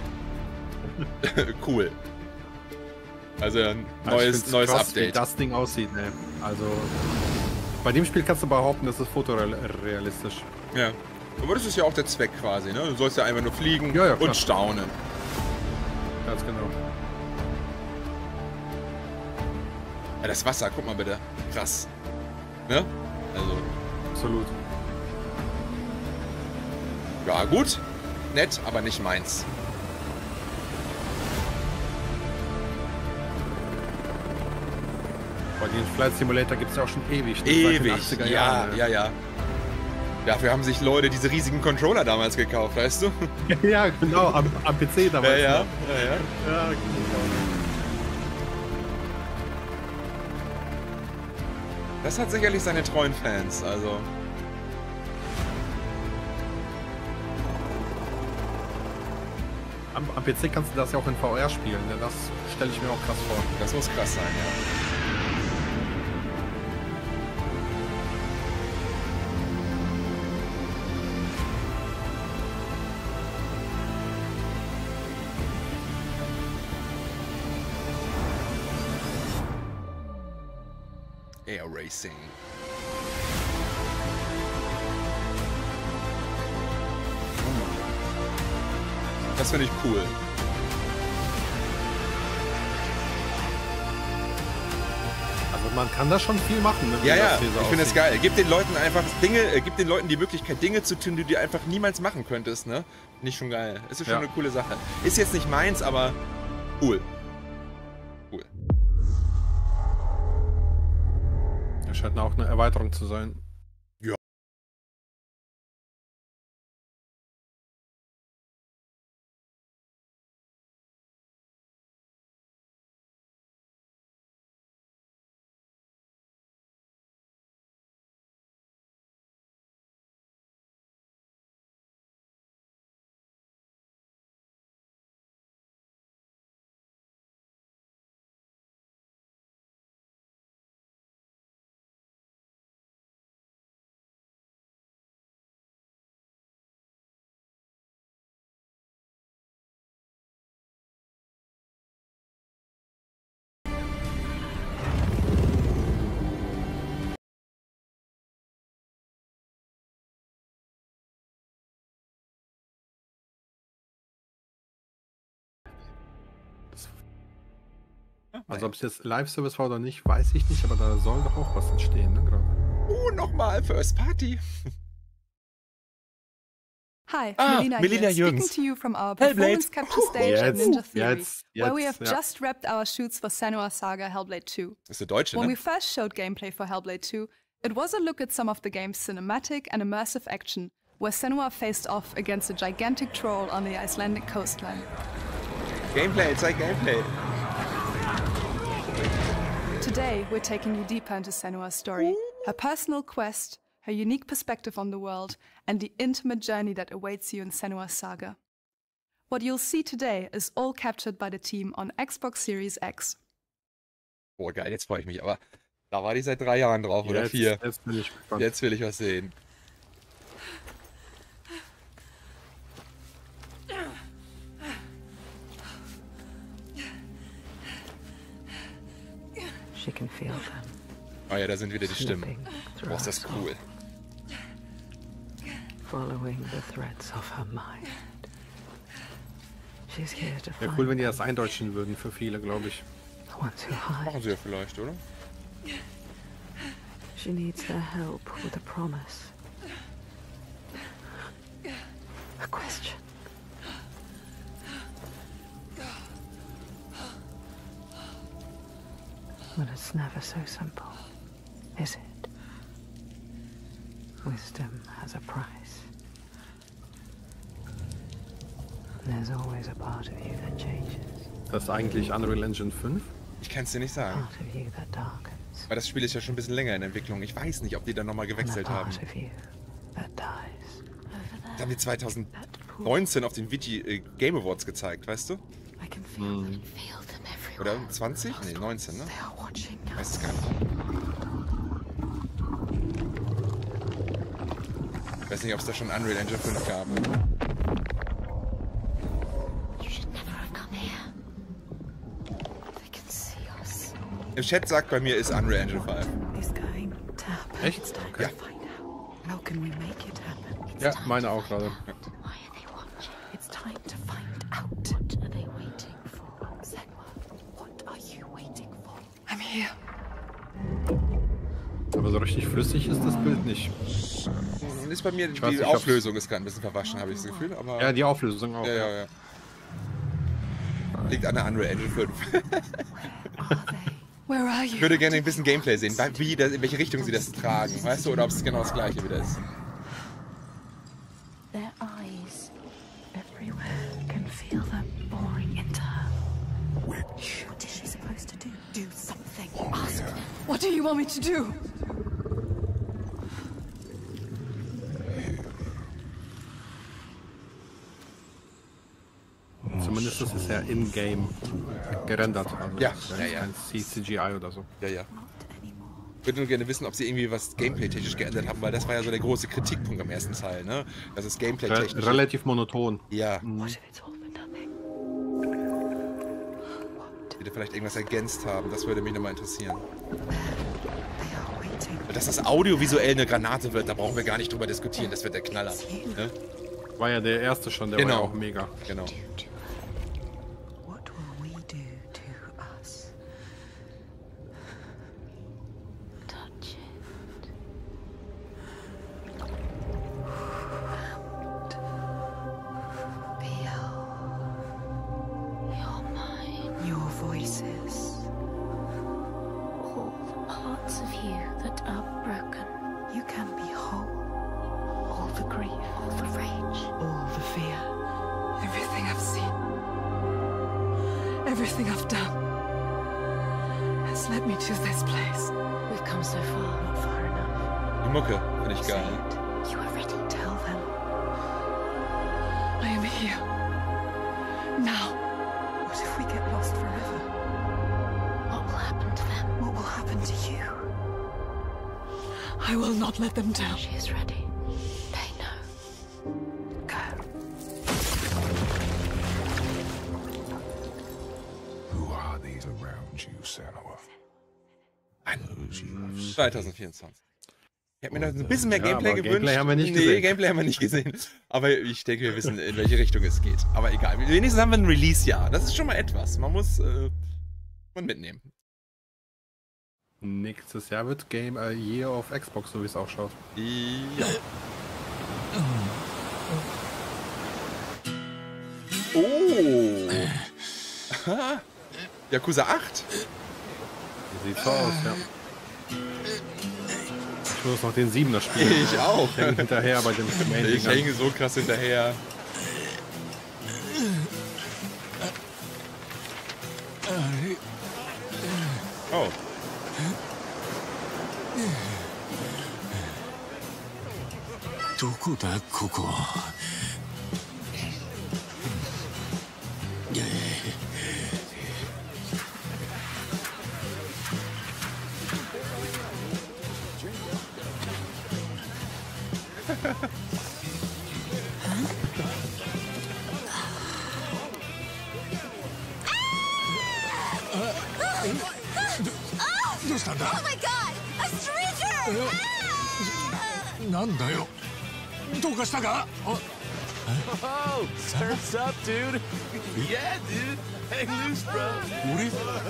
cool. Also ein Also ich neues, find's neues krass, Update. Wie das Ding aussieht, ne? Also. Bei dem Spiel kannst du behaupten, das ist fotorealistisch. Ja. Aber das ist ja auch der Zweck quasi, ne? Du sollst ja einfach nur fliegen Ja, ja, klar. und staunen. Ganz genau. Ja, das Wasser, guck mal bitte. Krass. Ne? Also. Absolut. Ja, gut. Nett, aber nicht meins. Bei den Flight Simulator gibt es ja auch schon ewig. ne? Seit den Ewig. achtziger Ja, Jahren, ne? ja, ja. Dafür haben sich Leute diese riesigen Controller damals gekauft, weißt du? Ja, genau, am, am P C damals. Ja, ja. ne? ja, ja. Ja, genau. Das hat sicherlich seine treuen Fans, also. Am, am P C kannst du das ja auch in V R spielen. Ne? Das stelle ich mir auch krass vor. Das muss krass sein, ja. Air Racing. Das finde ich cool. Also man kann da schon viel machen. Ne, Ja, ja, ich finde es geil. Gib den Leuten einfach Dinge, äh, gib den Leuten die Möglichkeit, Dinge zu tun, die du einfach niemals machen könntest, ne? Nicht schon geil. Es ist schon Ja. eine coole Sache. Ist jetzt nicht meins, aber cool. Cool. Das scheint auch eine Erweiterung zu sein. Ja. Also ob es jetzt Live-Service war oder nicht, weiß ich nicht, aber da soll doch auch was entstehen, ne, gerade. Oh, nochmal First Party. Hi, Ah, Melina, Melina here, Jürgens. speaking to you from our Hellblade. performance capture stage at Jetzt, Ninja Theory, jetzt, where we jetzt, have ja. just wrapped our shoots for Senua Saga Hellblade two. Das ist der Deutsche, When ne? we first showed gameplay for Hellblade two, it was a look at some of the game's cinematic and immersive action, where Senua faced off against a gigantic troll on the Icelandic coastline. Gameplay, zeig Gameplay. Today, we're taking you deeper into Senua's story, her personal quest, her unique perspective on the world, and the intimate journey that awaits you in Senua's Saga. What you'll see today is all captured by the team on Xbox Series X. Boah, geil, jetzt freue ich mich. Aber da war die seit drei Jahren drauf oder Jetzt, vier. jetzt bin ich gespannt. Jetzt will ich was sehen. She can feel them. Oh ja, da sind wieder die Stimmen. Boah, ist das cool. Following the threads of her mind. She's here to Wäre find cool, wenn die das eindeutschen würden für viele, glaube ich. the ones who hide. Machen sie ja vielleicht, oder? She needs their help with a promise. A question. But it's never so simple, is it? Wisdom has a price. There's always a part of you that changes. Das ist eigentlich Unreal Engine fünf? Ich kann es dir nicht sagen. Part of you that darkens. Weil das Spiel ist ja schon ein bisschen länger in Entwicklung. Ich weiß nicht, ob die dann nochmal And a gewechselt haben. part of you that dies. Das haben die zwanzig neunzehn auf den Vigi äh, Game Awards gezeigt, weißt du? I can feel Hm. them. Feel them everywhere. Oder zwanzig? Nee, neunzehn, ne? They are watching Ich us. weiß es gar nicht. Ich weiß nicht, ob es da schon Unreal Engine fünf gab. You should never have come here. They can see us. Im Chat sagt bei mir, ist Unreal Engine fünf. It's going to happen. Echt? It's time Ja. to find out. How can we make it happen? It's Ja, time meine to auch find gerade. out. Why are they watching? It's time to find out. What are they waiting for? Senua, what are you waiting for? I'm here. Aber so richtig flüssig ist das Bild nicht. Ist bei mir, Ich weiß die nicht, ob's- Auflösung ist gerade ein bisschen verwaschen, habe ich das Gefühl. Aber Ja, die Auflösung auch. ja, ja, ja. Liegt an der Unreal Engine fünf. Where are Ich you? würde gerne ein bisschen Gameplay sehen, wie das, in welche Richtung sie das tragen, weißt du, oder ob es genau das gleiche wieder ist. Their eyes everywhere can feel them boring into her. What is she supposed to do? Do something. Ask them. What do you want me to do? Zumindest ist es ja in-game gerendert. Also Ja, das ist ja, ja. kein C G I oder so. Ja, ja. Ich würde nur gerne wissen, ob sie irgendwie was Gameplay-technisch geändert haben, weil das war ja so der große Kritikpunkt am ersten Teil, ne? Das ist Re Gameplay-technisch. relativ monoton. Ja. Mhm. What if it's all for nothing? Bitte vielleicht irgendwas ergänzt haben, das würde mich nochmal interessieren. They Dass das audiovisuell eine Granate wird, da brauchen wir gar nicht drüber diskutieren. Das wird der Knaller. Ne? War ja der erste schon, der genau. war ja auch mega. Genau. What will we do to us? Touch it. Feel your mind, your voices. All the parts of you that are broken. You can be whole. All the grief, all the rage, All the fear. Everything I've seen. Everything I've done has led me to this place. We've come so far, not far enough. Die Mucke finde ich geil. You are ready. Tell them. I am here. Now. What if we get lost forever? What will happen to them? What will happen to you? I will not let them down. She is ready. They know. Go. Who are these around you, Senua? zwanzig vierundzwanzig. Ich hätte mir noch ein bisschen mehr Ja, Gameplay aber gewünscht. Gameplay haben wir nicht nee, gesehen. Gameplay haben wir nicht gesehen. Aber ich denke, wir wissen, in welche Richtung es geht. Aber egal. Wenigstens haben wir ein Release-Jahr. Das ist schon mal etwas. Man muss äh, man mitnehmen. Nächstes Jahr wird Game äh, Year auf Xbox, so wie es ausschaut. Ja. Oh. Aha. Yakuza acht. Wie sieht's so aus, ja. Ich muss noch den Siebener spielen. Ich auch. Ich hänge hinterher bei dem Main Ich hänge so krass hinterher. Oh. Dokuda Koko. Oh my god! A stranger! なんだよ。どうかしたか? Oh, surf's up, dude. Yeah, dude. Hang loose, bro. 俺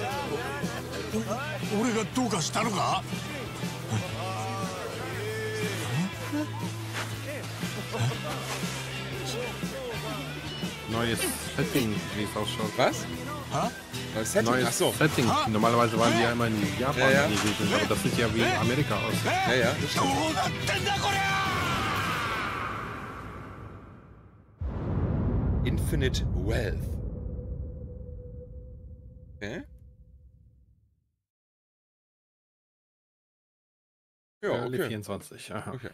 俺がどうかしたのか? Neues Setting, wie es ausschaut. Was? Neues Setting? Neues Ach so. Setting. Normalerweise waren die ja immer in Japan Ja, ja. angesiedelt, aber das sieht ja wie Amerika aus. Ja, ja, das stimmt. Infinite Wealth. Okay. Ja, Early okay. vierundzwanzig, aha. Okay.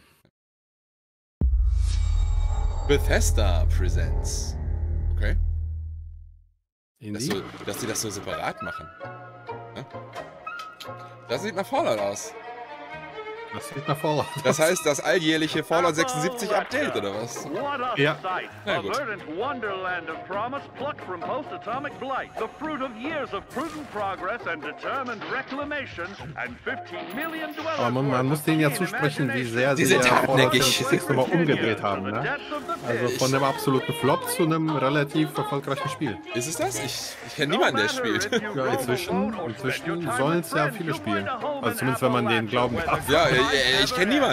Bethesda Presents. Okay. Dass, so, dass die das so separat machen. Ja? Das sieht nach Fallout aus. Das sieht nach Fallout aus. Das heißt, das alljährliche Fallout sechsundsiebzig Update, oder was? What a Ja. sight! Na A gut. verdant wonderland of promise plucked from post-atomic blight. The fruit of years of prudent progress and determined reclamation and fifteen million dwellers. Aber man, man muss denen ja zusprechen, wie sehr sie Die sind ja Fallout hartnäckig. sechsundsiebzig nochmal umgedreht haben. Ne? Also von einem absoluten Flop zu einem relativ erfolgreichen Spiel. Ist es das? Ich, ich kenne niemanden, der es spielt. Ja, inzwischen, inzwischen sollen es ja viele spielen. Also zumindest wenn man denen glauben darf. Ja, ich, ich kenne niemanden.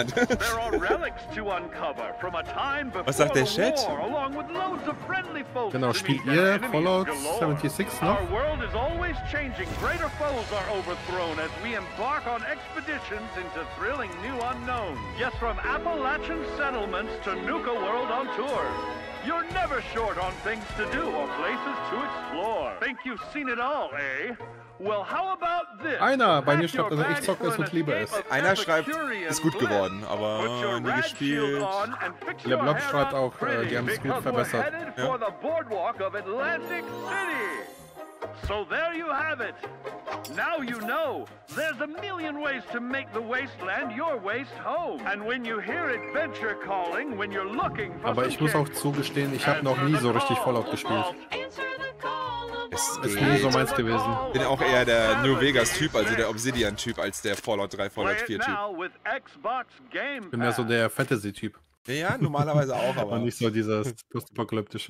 Was sagt der Chat? Genau, spielt ihr Fallout sechsundsiebzig noch? Our world is always changing. Greater foes are overthrown as we embark on expeditions into thrilling new unknowns. Yes, from Appalachian settlements to Nuka World on tour. You're never short on things to do or places to explore. Think you've seen it all, eh? Well, how about this? Einer bei mir Pack your schreibt, also ich bags zocke for es an und liebe es. escape of Einer schreibt, Epicurean ist gut bliss. geworden, Put aber your nie rad gespielt. shield on and fix Der your Blob hair schreibt up auch, äh, pretty, die haben es gut because we're verbessert. headed Ja. for the boardwalk of Atlantic City. So there you have it. Now you know. There's a million ways to make the wasteland your waste home. And when you hear adventure calling, when you're looking for Aber some ich muss auch kicks, zugestehen, ich habe noch nie so richtig Fallout gespielt. Der Es ist nie so meins gewesen. Ich bin auch eher der New Vegas-Typ, also der Obsidian-Typ, als der Fallout drei, Fallout vier-Typ. Ich bin mehr so der Fantasy-Typ. Ja, normalerweise auch, aber... Und nicht so dieses postapokalyptische.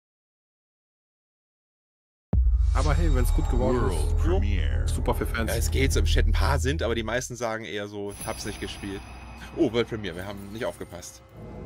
Aber hey, wenn es gut geworden ist, super für Fans. Ja, es geht so im Chat. Ein paar sind, aber die meisten sagen eher so, ich hab's nicht gespielt. Oh, World Premiere, wir haben nicht aufgepasst.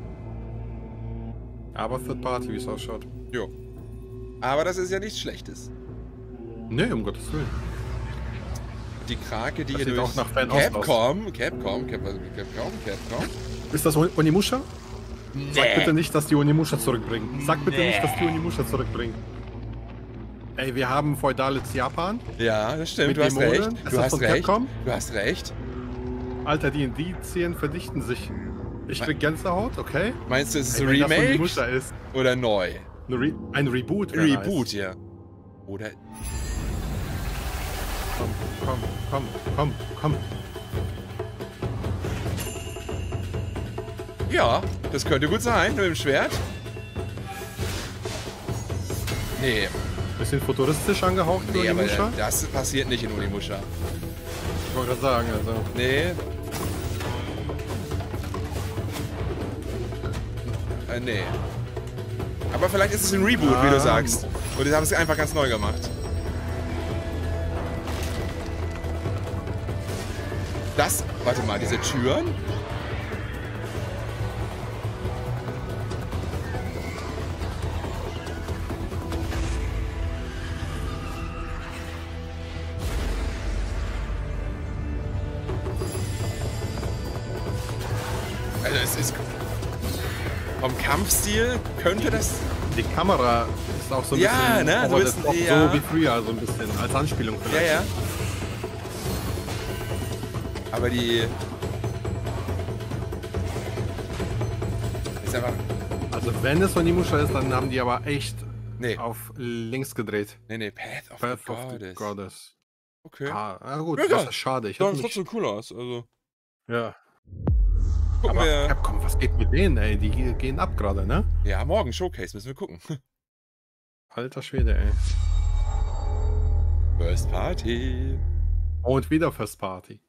Aber Third Party, wie es ausschaut. Jo. Aber das ist ja nichts Schlechtes. Nee, um Gottes Willen. Die Krake, die das hier durch auch nach Fan Capcom, Capcom, Capcom, Capcom, Capcom. Ist das Onimusha? Nee. Sag bitte nicht, dass die Onimusha zurückbringen. Sag bitte Nee. nicht, dass die Onimusha zurückbringen. Ey, wir haben feudales Japan. Ja, das stimmt, Mit du hast Dämonen. recht. Ist Du das hast von recht. Capcom? Du hast recht. Alter, die Indizien verdichten sich. Ich krieg Gänsehaut, okay? Meinst du, es ist Ey, ein wenn das Remake Onimusha ist. oder neu? Ein, Re ein Reboot. wär Reboot, nice. ja. Oder... Komm, komm, komm, komm, komm. Ja, das könnte gut sein, mit dem Schwert. Nee. Bisschen futuristisch angehaucht, Nee, aber Onimusha? das passiert nicht in Onimusha. Ich wollte gerade sagen, also. Nee. Äh, nee. Aber vielleicht ist es ein Reboot, wie du Ah. sagst. Und die haben es einfach ganz neu gemacht. Das, warte mal, diese Türen? Also es ist... Vom Kampfstil könnte das... Die Kamera ist auch so ein Ja, bisschen, ne, so over ein the bisschen, top, ja. so wie früher, so ein bisschen, als Anspielung Ja, vielleicht. ja. Aber die... Ist einfach... Also wenn es Onimusha ist, dann haben die aber echt Nee. auf links gedreht. Nee, nee, Path of Path the of the Goddess. Goddess. Okay. Ah, na gut, Ja, das ja. ist schade. Ich Sah hätte nicht... trotzdem cool aus, also... Ja. Gucken Aber wir... Capcom, was geht mit denen, ey? Die gehen ab gerade, ne? Ja, morgen Showcase, müssen wir gucken. Alter Schwede, ey. First Party. Und wieder First Party.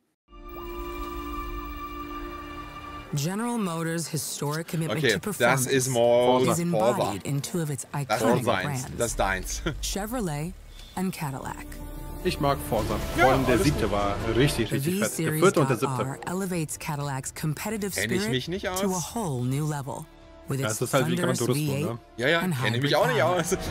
General Motors' historic commitment Okay, to das performance ist morgen is embodied in two of its Das iconic ist seins. brands, Das ist deins. Chevrolet and Cadillac. Ich mag Forza. Ja, Vor allem der alles siebte gut. war richtig, The richtig fett. Der V-Series vierte und der siebte. R elevates Cadillac's competitive Kenn ich spirit mich nicht aus. to a whole new level. With Ja, its es ist halt wie Gran thunderous Turismo, V eight ne? Ja, ja, and kenne ich mich hybrid auch nicht power. aus.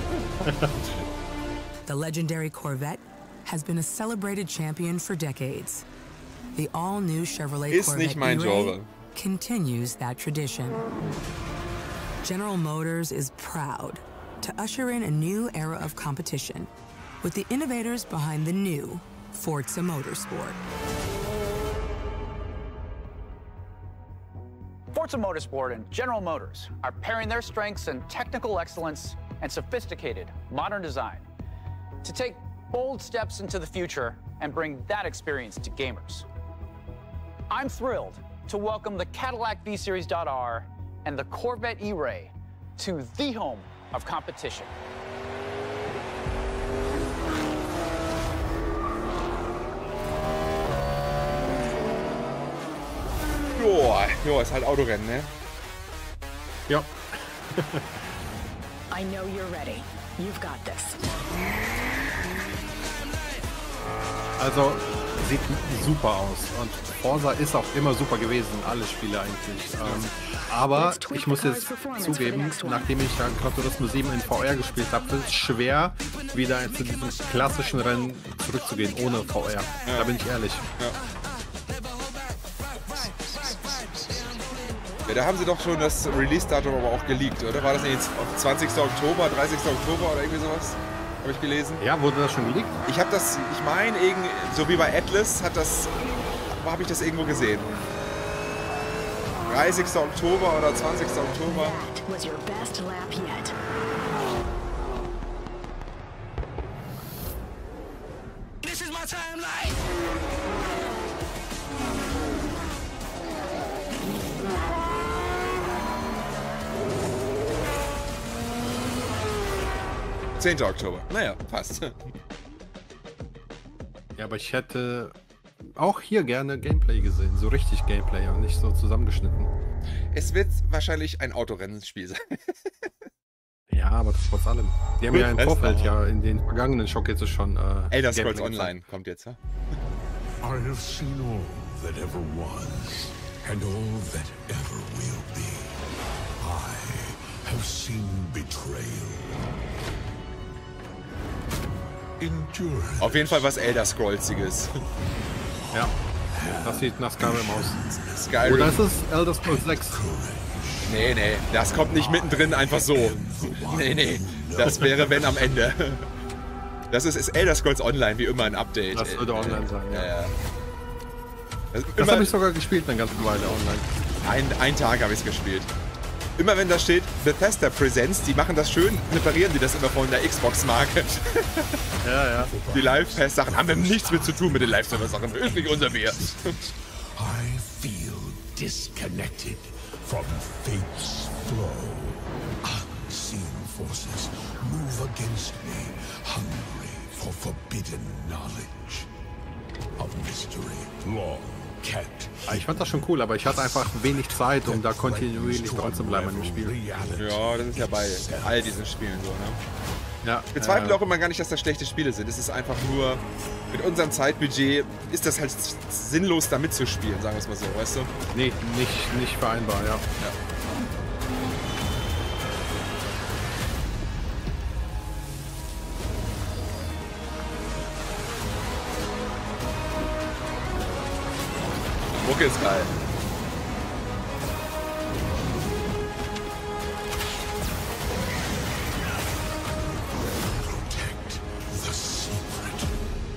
The legendary Corvette has been a celebrated champion for decades. The all-new Chevrolet Ist Corvette nicht mein E-Ray Genre. continues that tradition. General Motors is proud to usher in a new era of competition with the innovators behind the new Forza Motorsport. Forza Motorsport and General Motors are pairing their strengths in technical excellence and sophisticated modern design to take bold steps into the future and bring that experience to gamers. I'm thrilled to welcome the Cadillac V Series R and the Corvette E-Ray to the home of competition. Joa, joa, ist halt Autorennen, ne? Ja. I know you're ready. You've got this. Also, sieht super aus. Und Forza ist auch immer super gewesen, alle Spiele eigentlich. Ähm, aber ich muss jetzt zugeben, nachdem ich ja Gran Turismo sieben in V R gespielt habe, ist es schwer, wieder zu diesem klassischen Rennen zurückzugehen, ohne V R. Da bin ich ehrlich. Ja. Ja, da haben sie doch schon das Release-Datum aber auch geleakt, oder? War das nicht zwanzigster Oktober, dreißigster Oktober oder irgendwie sowas? Habe ich gelesen. Ja, wurde das schon geleakt? Ich habe das, ich meine, so wie bei Atlas hat das, wo habe ich das irgendwo gesehen? dreißigster Oktober oder zwanzigster Oktober. That was your best lap yet. This is my timeline. zehnter Oktober. Naja, passt. Ja, aber ich hätte auch hier gerne Gameplay gesehen. So richtig Gameplay und nicht so zusammengeschnitten. Es wird wahrscheinlich ein Autorennenspiel sein. Ja, aber trotz allem. Die haben ja im Das Vorfeld war- ja in den vergangenen Showcases schon äh, Elder Scrolls Gameplay gezeigt. Online kommt jetzt, ja? I have seen all that ever was, and all that ever will be. I have seen betrayal. Endurance. Auf jeden Fall was Elder Scrollsiges. Ja, das sieht nach Skyrim aus. Skyrim. Oder ist es Elder Scrolls sechs? Nee, nee, das kommt nicht mittendrin einfach so. Nee, nee, das wäre wenn am Ende. Das ist, ist Elder Scrolls Online, wie immer ein Update. Das würde online sein, ja. ja. Das, Das immer, habe ich sogar gespielt eine ganze Weile online. ein, ein Tag habe ich es gespielt. Immer wenn da steht Bethesda Presents, die machen das schön, präparieren die das immer von der Xbox-Marke. Ja, ja. Die Live-Pass-Sachen haben wir nichts mit zu tun mit den Live-Server-Sachen. Ist nicht unser Bier. I feel disconnected from fate's flow. Unseen forces move against me, hungry for forbidden knowledge. A mystery long kept. Ich fand das schon cool, aber ich hatte einfach wenig Zeit, um da kontinuierlich dran zu bleiben an dem Spiel. Ja, das ist ja bei all diesen Spielen so, ne? Ja, Wir zweifeln äh, auch immer gar nicht, dass das schlechte Spiele sind. Es ist einfach nur, mit unserem Zeitbudget ist das halt sinnlos, da mitzuspielen, sagen wir es mal so, weißt du? Nee, nicht, nicht vereinbar, ja. Ja. Mucke ist geil. Protect the secret.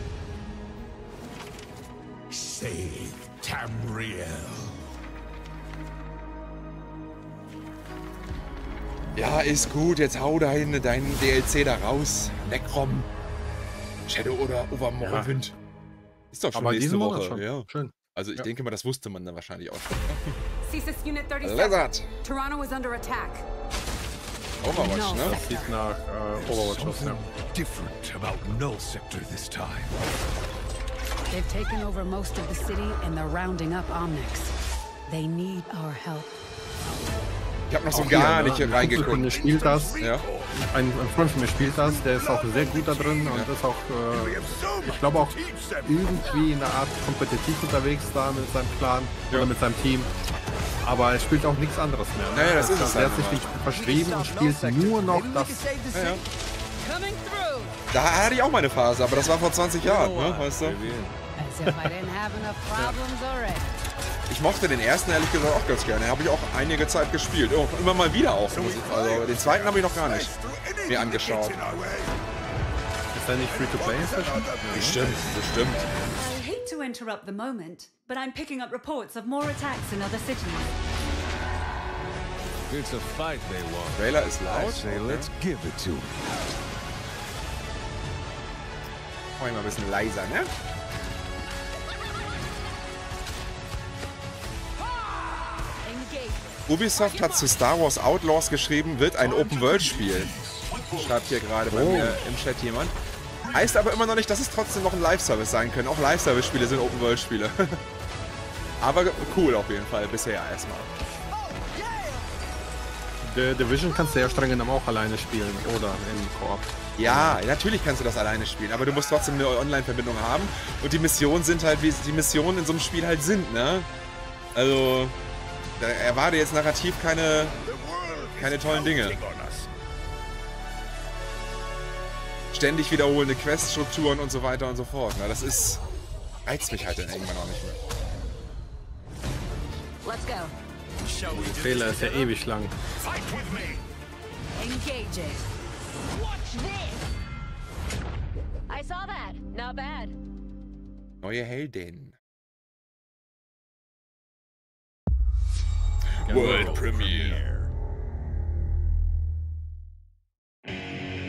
Save Tamriel. Ja, ist gut. Jetzt hau deinen dein D L C da raus. Necrom. Shadow oder over Morrowind. Ja. Ist doch schon Aber nächste diesen Woche. Monat schon. Ja. Schön. Also ich Ja. denke mal, das wusste man dann wahrscheinlich auch schon. Cesis Unit thirty-seven. Lizard. Toronto is under attack. Overwatch, No. ne? Das sieht nach äh, Overwatch aus, ja. Different about Null Sector this time. They've taken over most of the city and they're rounding up Omnics. They need our help. Ich habe noch so Auch gar hier, nicht ne? hier Ein Kumpel von mir reingeguckt. spielt das. Ja. Ein, ein Freund von mir spielt das, der ist auch sehr gut da drin und ist auch, äh, ich glaube auch irgendwie in einer Art kompetitiv unterwegs da mit seinem Clan oder mit seinem Team. Aber er spielt auch nichts anderes mehr. Ne? Naja, das ist Also, es Er halt hat sich immer. nicht verschrieben und spielt nur noch das. Ja, ja. Da hatte ich auch meine Phase, aber das war vor zwanzig Jahren, ne? Weißt du? As if I didn't have enough problems already. Ich mochte den ersten ehrlich gesagt auch ganz gerne. Habe ich auch einige Zeit gespielt. Oh, immer mal wieder auch. muss ich- Also den zweiten habe ich noch gar nicht mir angeschaut. Ist er nicht Free-to-Play inzwischen? Bestimmt, bestimmt. I hate to interrupt the moment, but I'm picking up reports of more attacks in other cities. It's a fight they want. Trailer ist laut. I say, let's give it to 'em. Mach ich mal ein bisschen leiser, ne? Ubisoft hat zu Star Wars Outlaws geschrieben, wird ein Open-World-Spiel. Schreibt hier gerade bei Oh. mir im Chat jemand. Heißt aber immer noch nicht, dass es trotzdem noch ein Live-Service sein können. Auch Live-Service-Spiele sind Open-World-Spiele. Aber cool auf jeden Fall, bisher erstmal. The Division kannst du ja streng genommen auch alleine spielen oder im Koop. Ja, natürlich kannst du das alleine spielen, aber du musst trotzdem eine Online-Verbindung haben. Und die Missionen sind halt, wie die Missionen in so einem Spiel halt sind, ne? Also, da erwarte jetzt narrativ keine, keine tollen Dinge. Ständig wiederholende Queststrukturen und so weiter und so fort. Na, das ist, reizt mich halt dann irgendwann auch nicht mehr. Let's go. Der Trailer ist ja ewig lang. Engaging. Watch this. I saw that. Not bad. Neue Heldin. World Premiere.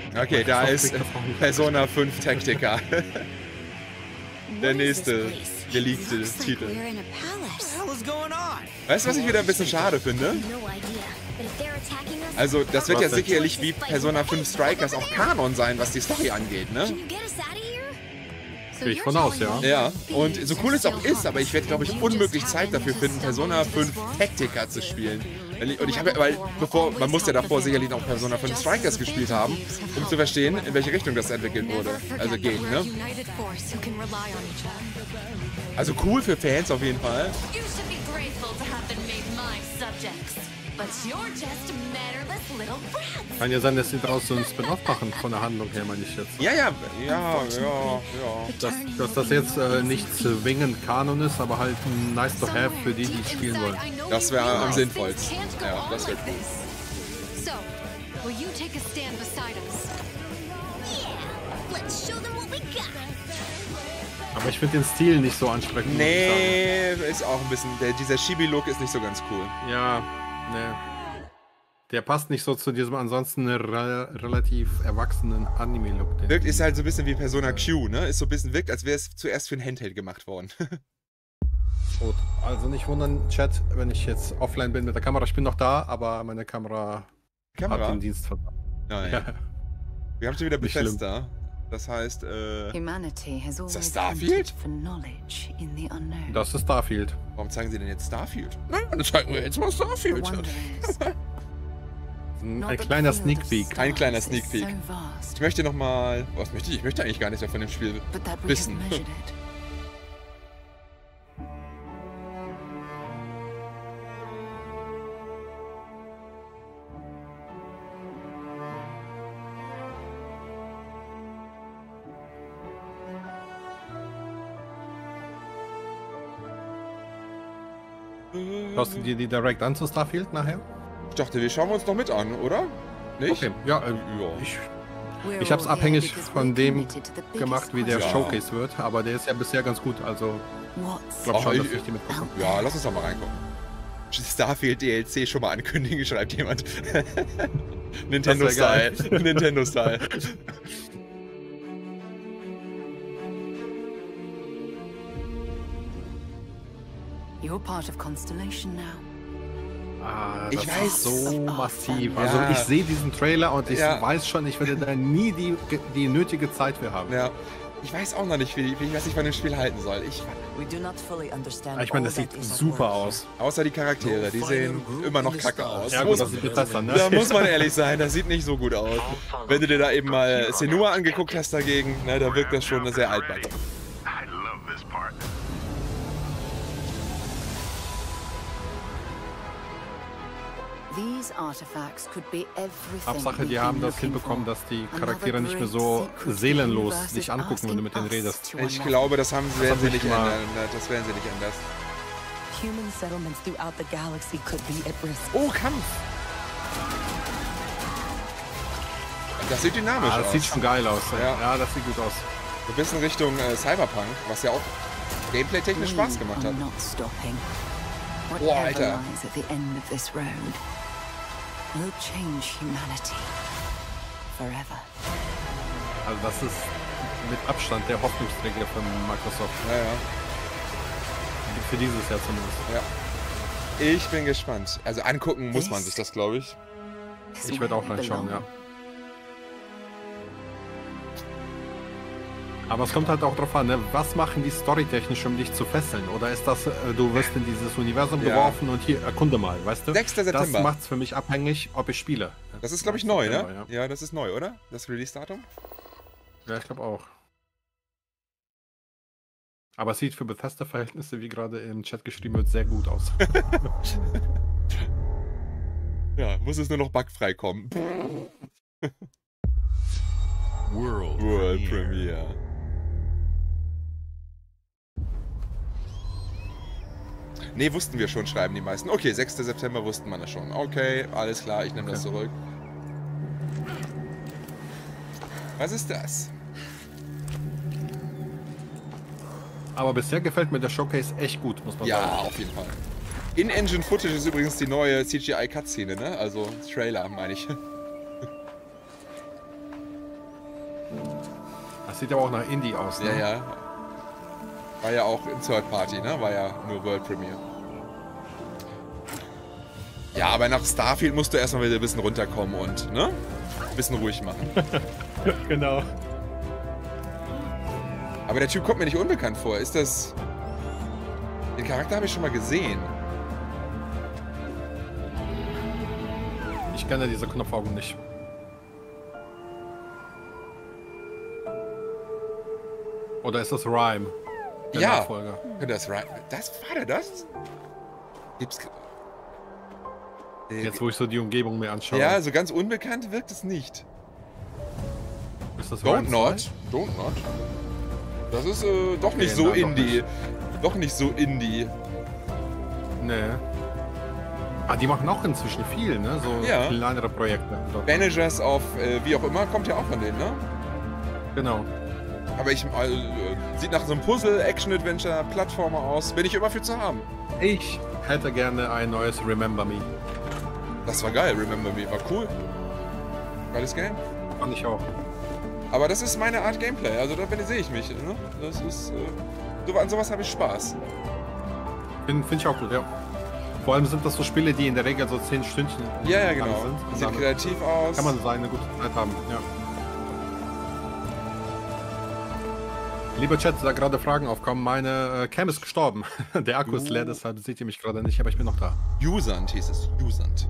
Okay, da ist Persona fünf Tactica. Der nächste geleakte Titel. We're in a palace. What was going on? Weißt du, was ich wieder ein bisschen schade finde? No idea. But if they're attacking us, Also, das wird ja Was denn? sicherlich wie Persona fünf Strikers auch Kanon sein, was die Story angeht, ne? can you get us out of here? So Gehe ich you're von aus, telling ja. me Ja, und so cool es auch ist, aber ich werde, glaube ich, unmöglich Zeit dafür finden, Persona fünf Tactica zu spielen. Weil ich- Und ich habe ja, weil, bevor, man muss ja davor sicherlich noch Persona fünf Strikers gespielt haben, um zu verstehen, in welche Richtung das entwickelt wurde. Also geht, ne? United force who can rely on each other. Also cool für Fans auf jeden Fall. You should be grateful to have been made my subjects. But you're just mannerless little brats. Kann ja sein, dass sie daraus so ein Spin-off machen von der Handlung her, meine ich jetzt. Ja, ja, ja, ja, ja. Dass, dass das jetzt äh, nicht zwingend Kanon ist, aber halt nice to have für die, die es spielen wollen. Das wäre am sinnvollsten. Ja, das wäre cool. So, will you take a stand beside us? Yeah, let's show them what we got. Aber ich finde den Stil nicht so ansprechend. muss ich Nee, ist auch ein bisschen, der, dieser Chibi-Look ist nicht so ganz cool. sagen. Ja, nee. Der passt nicht so zu diesem ansonsten re relativ erwachsenen Anime-Look. den- Wirkt ist halt so ein bisschen wie Persona Q, ne? Ist so ein bisschen, wirkt, als wäre es zuerst für ein Handheld gemacht worden. Gut, also nicht wundern, Chat, wenn ich jetzt offline bin mit der Kamera. Ich bin noch da, aber meine Kamera, Kamera? hat den Dienst vertan. Nein. Ja. Wir haben schon wieder Nicht schlimm. Bethesda. Das heißt, äh, Humanity has ist das always Starfield? hunted for knowledge in the unknown. Das ist Starfield. Warum zeigen sie denn jetzt Starfield? Nein, dann zeigen wir jetzt mal The Starfield. wonder is, Ein, ein kleiner Sneak Peek. Ein kleiner Sneak Peek. so vast, Ich möchte noch mal, was möchte ich? Ich möchte eigentlich gar nicht mehr von dem Spiel but that we have wissen. measured it. Schaust du dir die direkt an zu Starfield nachher? Ich dachte, wir schauen uns noch mit an, oder? Nicht? Okay, ja, äh, Ja. ich, We're ich habe es all here abhängig because von we're dem committed to the biggest gemacht, wie der Ja. Showcase wird, aber der ist ja bisher ganz gut, also What's ich glaube Ach, schon, ich- dass ich die mitbekomme. Ja, lass uns doch mal reingucken. Starfield D L C schon mal ankündigen, schreibt jemand. Nintendo-Style. Das wär geil. Nintendo-Style. You're part of Constellation now. Ah, Ich das weiß. ist so massiv. Ja. Also ich sehe diesen Trailer und ich Ja. weiß schon, ich werde da nie die, die nötige Zeit für haben. Ja. Ich weiß auch noch nicht, wie, wie ich was ich von dem Spiel halten soll. Ich, We do not fully understand Ich meine, das all sieht that is at super work aus. außer die Charaktere, die sehen immer noch kacke aus. Ja gut, das ist Bethesda, ne? Da muss man ehrlich sein, das sieht nicht so gut aus. Wenn du dir da eben mal Senua angeguckt hast dagegen, ne, da wirkt das schon sehr altbacken. I love this part. These artifacts could be everything Hauptsache, die we've haben been das looking hinbekommen, for. dass die Another Charaktere nicht mehr great so secret seelenlos universe dich is angucken, wenn du mit denen asking redest. us to Ich unlock. glaube, das haben, werden hat sie mich nicht mal- ändern. ne, Das werden sie nicht anders. Human settlements throughout the galaxy could be at risk. Oh, Kampf! Das sieht dynamisch Ah, das aus. sieht schon geil aus. Ja. Ja, das sieht gut aus. Ein bisschen Richtung äh, Cyberpunk, was ja auch gameplay-technisch Spaß gemacht hat. We are not stopping. Boah, Whatever Alter. lies at the end of this road will change humanity forever. Also das ist mit Abstand der Hoffnungsträger von Microsoft. Ja, ja. Für dieses Jahr zumindest. Ja. Ich bin gespannt. Also angucken muss man sich das, glaube ich. Ich werde auch reinschauen, ja. Aber es kommt halt auch drauf an, ne? Was machen die storytechnisch, um dich zu fesseln? Oder ist das, äh, du wirst in dieses Universum Ja. geworfen und hier erkunde mal, weißt du? sechster September. Das macht es für mich abhängig, ob ich spiele. Das ist, glaube ich, neu, ne? September, Ja, das ist neu, oder? Das Release-Datum? Ja, ich glaube auch. Aber es sieht für Bethesda-Verhältnisse, wie gerade im Chat geschrieben wird, sehr gut aus. Ja, muss es nur noch bugfrei kommen. World, World Premiere. Premiere. Nee, wussten wir schon, schreiben die meisten. Okay, sechster September wussten wir das schon. Okay, alles klar, ich nehme das zurück. Was ist das? Aber bisher gefällt mir der Showcase echt gut, muss man Ja, sagen. auf jeden Fall. In-Engine Footage ist übrigens die neue C G I-Cutscene, ne? Also Trailer, meine ich. Das sieht aber auch nach Indie aus, ne? Ja, ja. War ja auch in Third Party, ne? War ja nur World Premiere. Ja, aber nach Starfield musst du erstmal wieder ein bisschen runterkommen und, ne? Ein bisschen ruhig machen. Genau. Aber der Typ kommt mir nicht unbekannt vor. Ist das... Den Charakter habe ich schon mal gesehen. Ich kenne diese Knopfaugen nicht. Oder ist das Rhyme? Der Ja. Nachfolger? Das Rhyme. Das war der das? Gibt's... Jetzt, wo ich so die Umgebung mir anschaue. Ja, so ganz unbekannt wirkt es nicht. Ist das Don't Rhyme Not. zwei? Don't Not. Das ist äh, doch Okay, nicht so na, doch Indie. nicht. Doch nicht so Indie. Nee. Ah, die machen auch inzwischen viel, ne? So Ja. kleinere Projekte. Dort. Managers auf äh, wie auch immer, kommt ja auch von denen, ne? Genau. Aber ich, also, äh, sieht nach so einem Puzzle, Action-Adventure, Plattformer aus. Bin ich immer für zu haben. Ich hätte gerne ein neues Remember Me. Das war geil, Remember Me. War cool. Geiles Game. Fand ich auch. Aber das ist meine Art Gameplay. Also da sehe ich mich. Ne? Das ist, äh, so, an sowas habe ich Spaß. Finde find ich auch gut, ja. Vor allem sind das so Spiele, die in der Regel so zehn Stündchen Ja, ja, lang genau. sind. Und Sieht damit kreativ aus. Kann man seine gute Zeit haben, ja. Lieber Chat, da gerade Fragen aufkommen. Meine äh, Cam ist gestorben. Der Akku ist leer, deshalb seht ihr mich gerade nicht, aber ich bin noch da. Usant hieß es. Usant.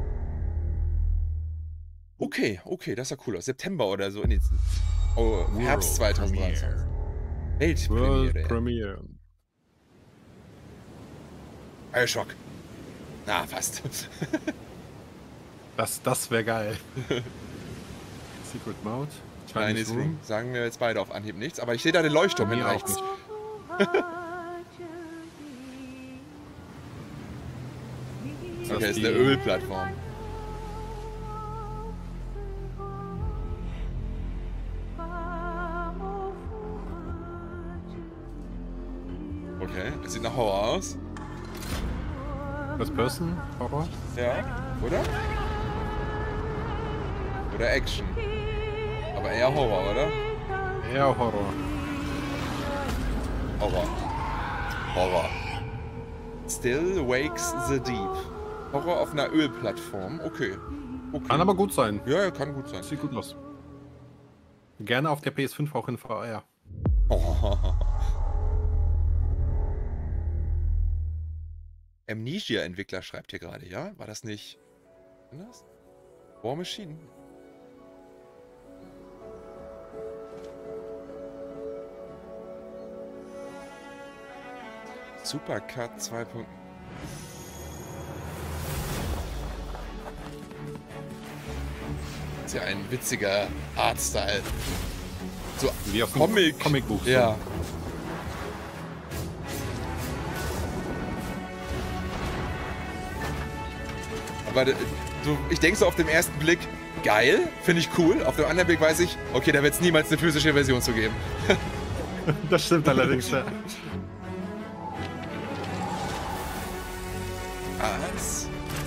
Okay, okay, das sah cool aus. September oder so. Nee, oh, Herbst zwanzig dreizehn. Weltpremiere. World Premiere. Bioshock. Na, fast. Das, das wäre geil. Secret Mode. Chinese Chinese Room. Room. Sagen wir jetzt beide auf Anhieb nichts. Aber ich sehe da den Leuchtturm, Mir hin auch reicht nicht. Ist Okay, das ist eine die- Ölplattform. Okay, es sieht nach Horror aus. First Person Horror? Ja, oder? Oder Action. Aber eher Horror, oder? Eher Horror. Horror. Horror. Still wakes the deep. Horror auf einer Ölplattform. Okay. okay. Kann aber gut sein. Ja, ja, kann gut sein. Sieht gut aus. Gerne auf der P S fünf auch in V R. Oh. Amnesia-Entwickler schreibt hier gerade, ja? War das nicht anders? War Machine? Supercut zwei Punkt null. Ist ja ein witziger Artstyle. So wie auf Comic. Comicbuch. Ja. Aber d- so, ich denke so auf den ersten Blick, geil, finde ich cool. Auf dem anderen Blick weiß ich, okay, da wird es niemals eine physische Version zu geben. Das stimmt allerdings, ja. Was?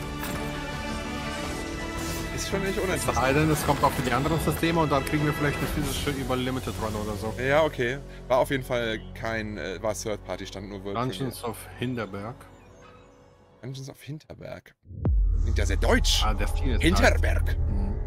Ist schon nicht Es uninteressant. sei denn, es kommt auch für die anderen Systeme und dann kriegen wir vielleicht eine physische über Limited Run oder so. Ja, okay. War auf jeden Fall kein, äh, war Third Party, stand nur World Dungeons of Hinterberg. Premiere. Dungeons of Hinterberg. Klingt ja sehr deutsch. Ah, der Stil ist Hinterberg. Mhm.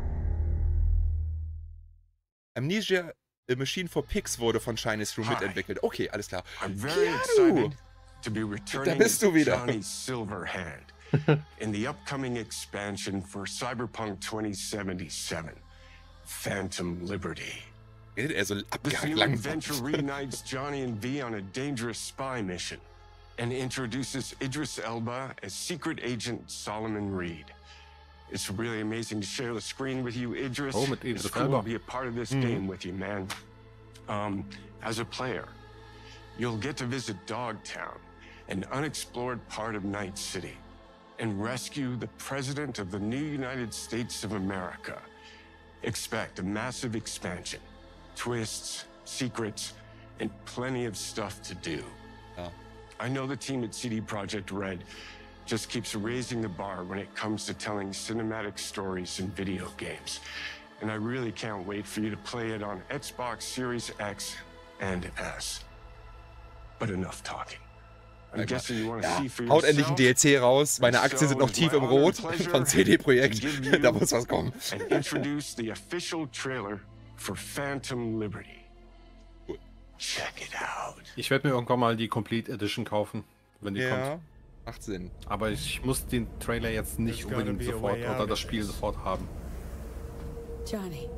Amnesia A Machine for Pigs wurde von Chinese Room Hi. mitentwickelt. Okay, alles klar. I'm very Keanu! excited to be Da returning bist du as wieder. Johnny Silverhand in the upcoming expansion for Cyberpunk twenty seventy-seven, Phantom Liberty. Redet er so This abgehackt new langsam. adventure reunites Johnny and V on a dangerous spy mission and introduces Idris Elba as secret agent Solomon Reed. It's really amazing to share the screen with you, Idris. Oh, mit It's Idris cool Elba. to be a part of this Mhm. game with you, man. Um, as a player, you'll get to visit Dogtown, an unexplored part of Night City, and rescue the President of the new United States of America. Expect a massive expansion, twists, secrets, and plenty of stuff to do. Ja. I know the team at C D Projekt Red just keeps raising the bar when it comes to telling cinematic stories in video games. And I really can't wait for you to play it on Xbox Series X and S. But enough talking. I'm guessing you want to Ja, see for haut endlich ein D L yourself. C raus. Meine And Aktien sind so noch tief it's my im honor Rot and pleasure von C D Projekt. to give you Da muss was kommen. And introduce the official trailer for Phantom Liberty. Check it out. Ich werde mir irgendwann mal die Complete Edition kaufen, wenn die Ja, kommt. macht Sinn. Aber ich muss den Trailer jetzt nicht There's gotta unbedingt be a sofort way out oder of das Spiel this. sofort haben. Johnny,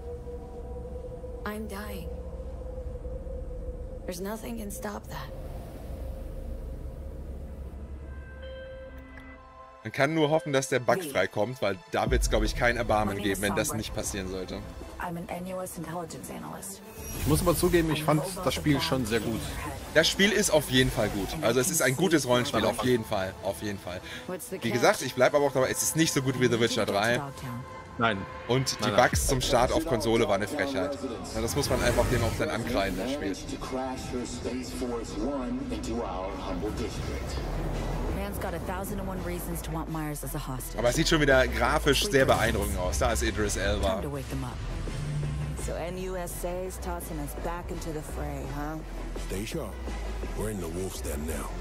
I'm dying. There's nothing can stop that. Man kann nur hoffen, dass der Bug freikommt, weil da wird es, glaube ich, kein Erbarmen geben, wenn das nicht passieren sollte. I'm an N U S intelligence analyst. Ich muss aber zugeben, ich fand das Spiel schon sehr gut. Das Spiel ist auf jeden Fall gut. Also es ist ein gutes Rollenspiel, auf jeden Fall. Auf jeden Fall. Wie gesagt, ich bleibe aber auch dabei, es ist nicht so gut wie The Witcher drei. Nein. Und die Nein, nein. Bugs zum Start auf Konsole waren eine Frechheit. Ja, das muss man einfach dem auch dann ankreiden, das Spiel. Man's got a thousand and one reasons to want Myers as a hostage. Aber es sieht schon wieder grafisch sehr beeindruckend aus. Da ist Idris Elba. Time to wake them up. So N U S A's tossing us back into the fray, huh? Stay sharp. We're in the wolf's den now.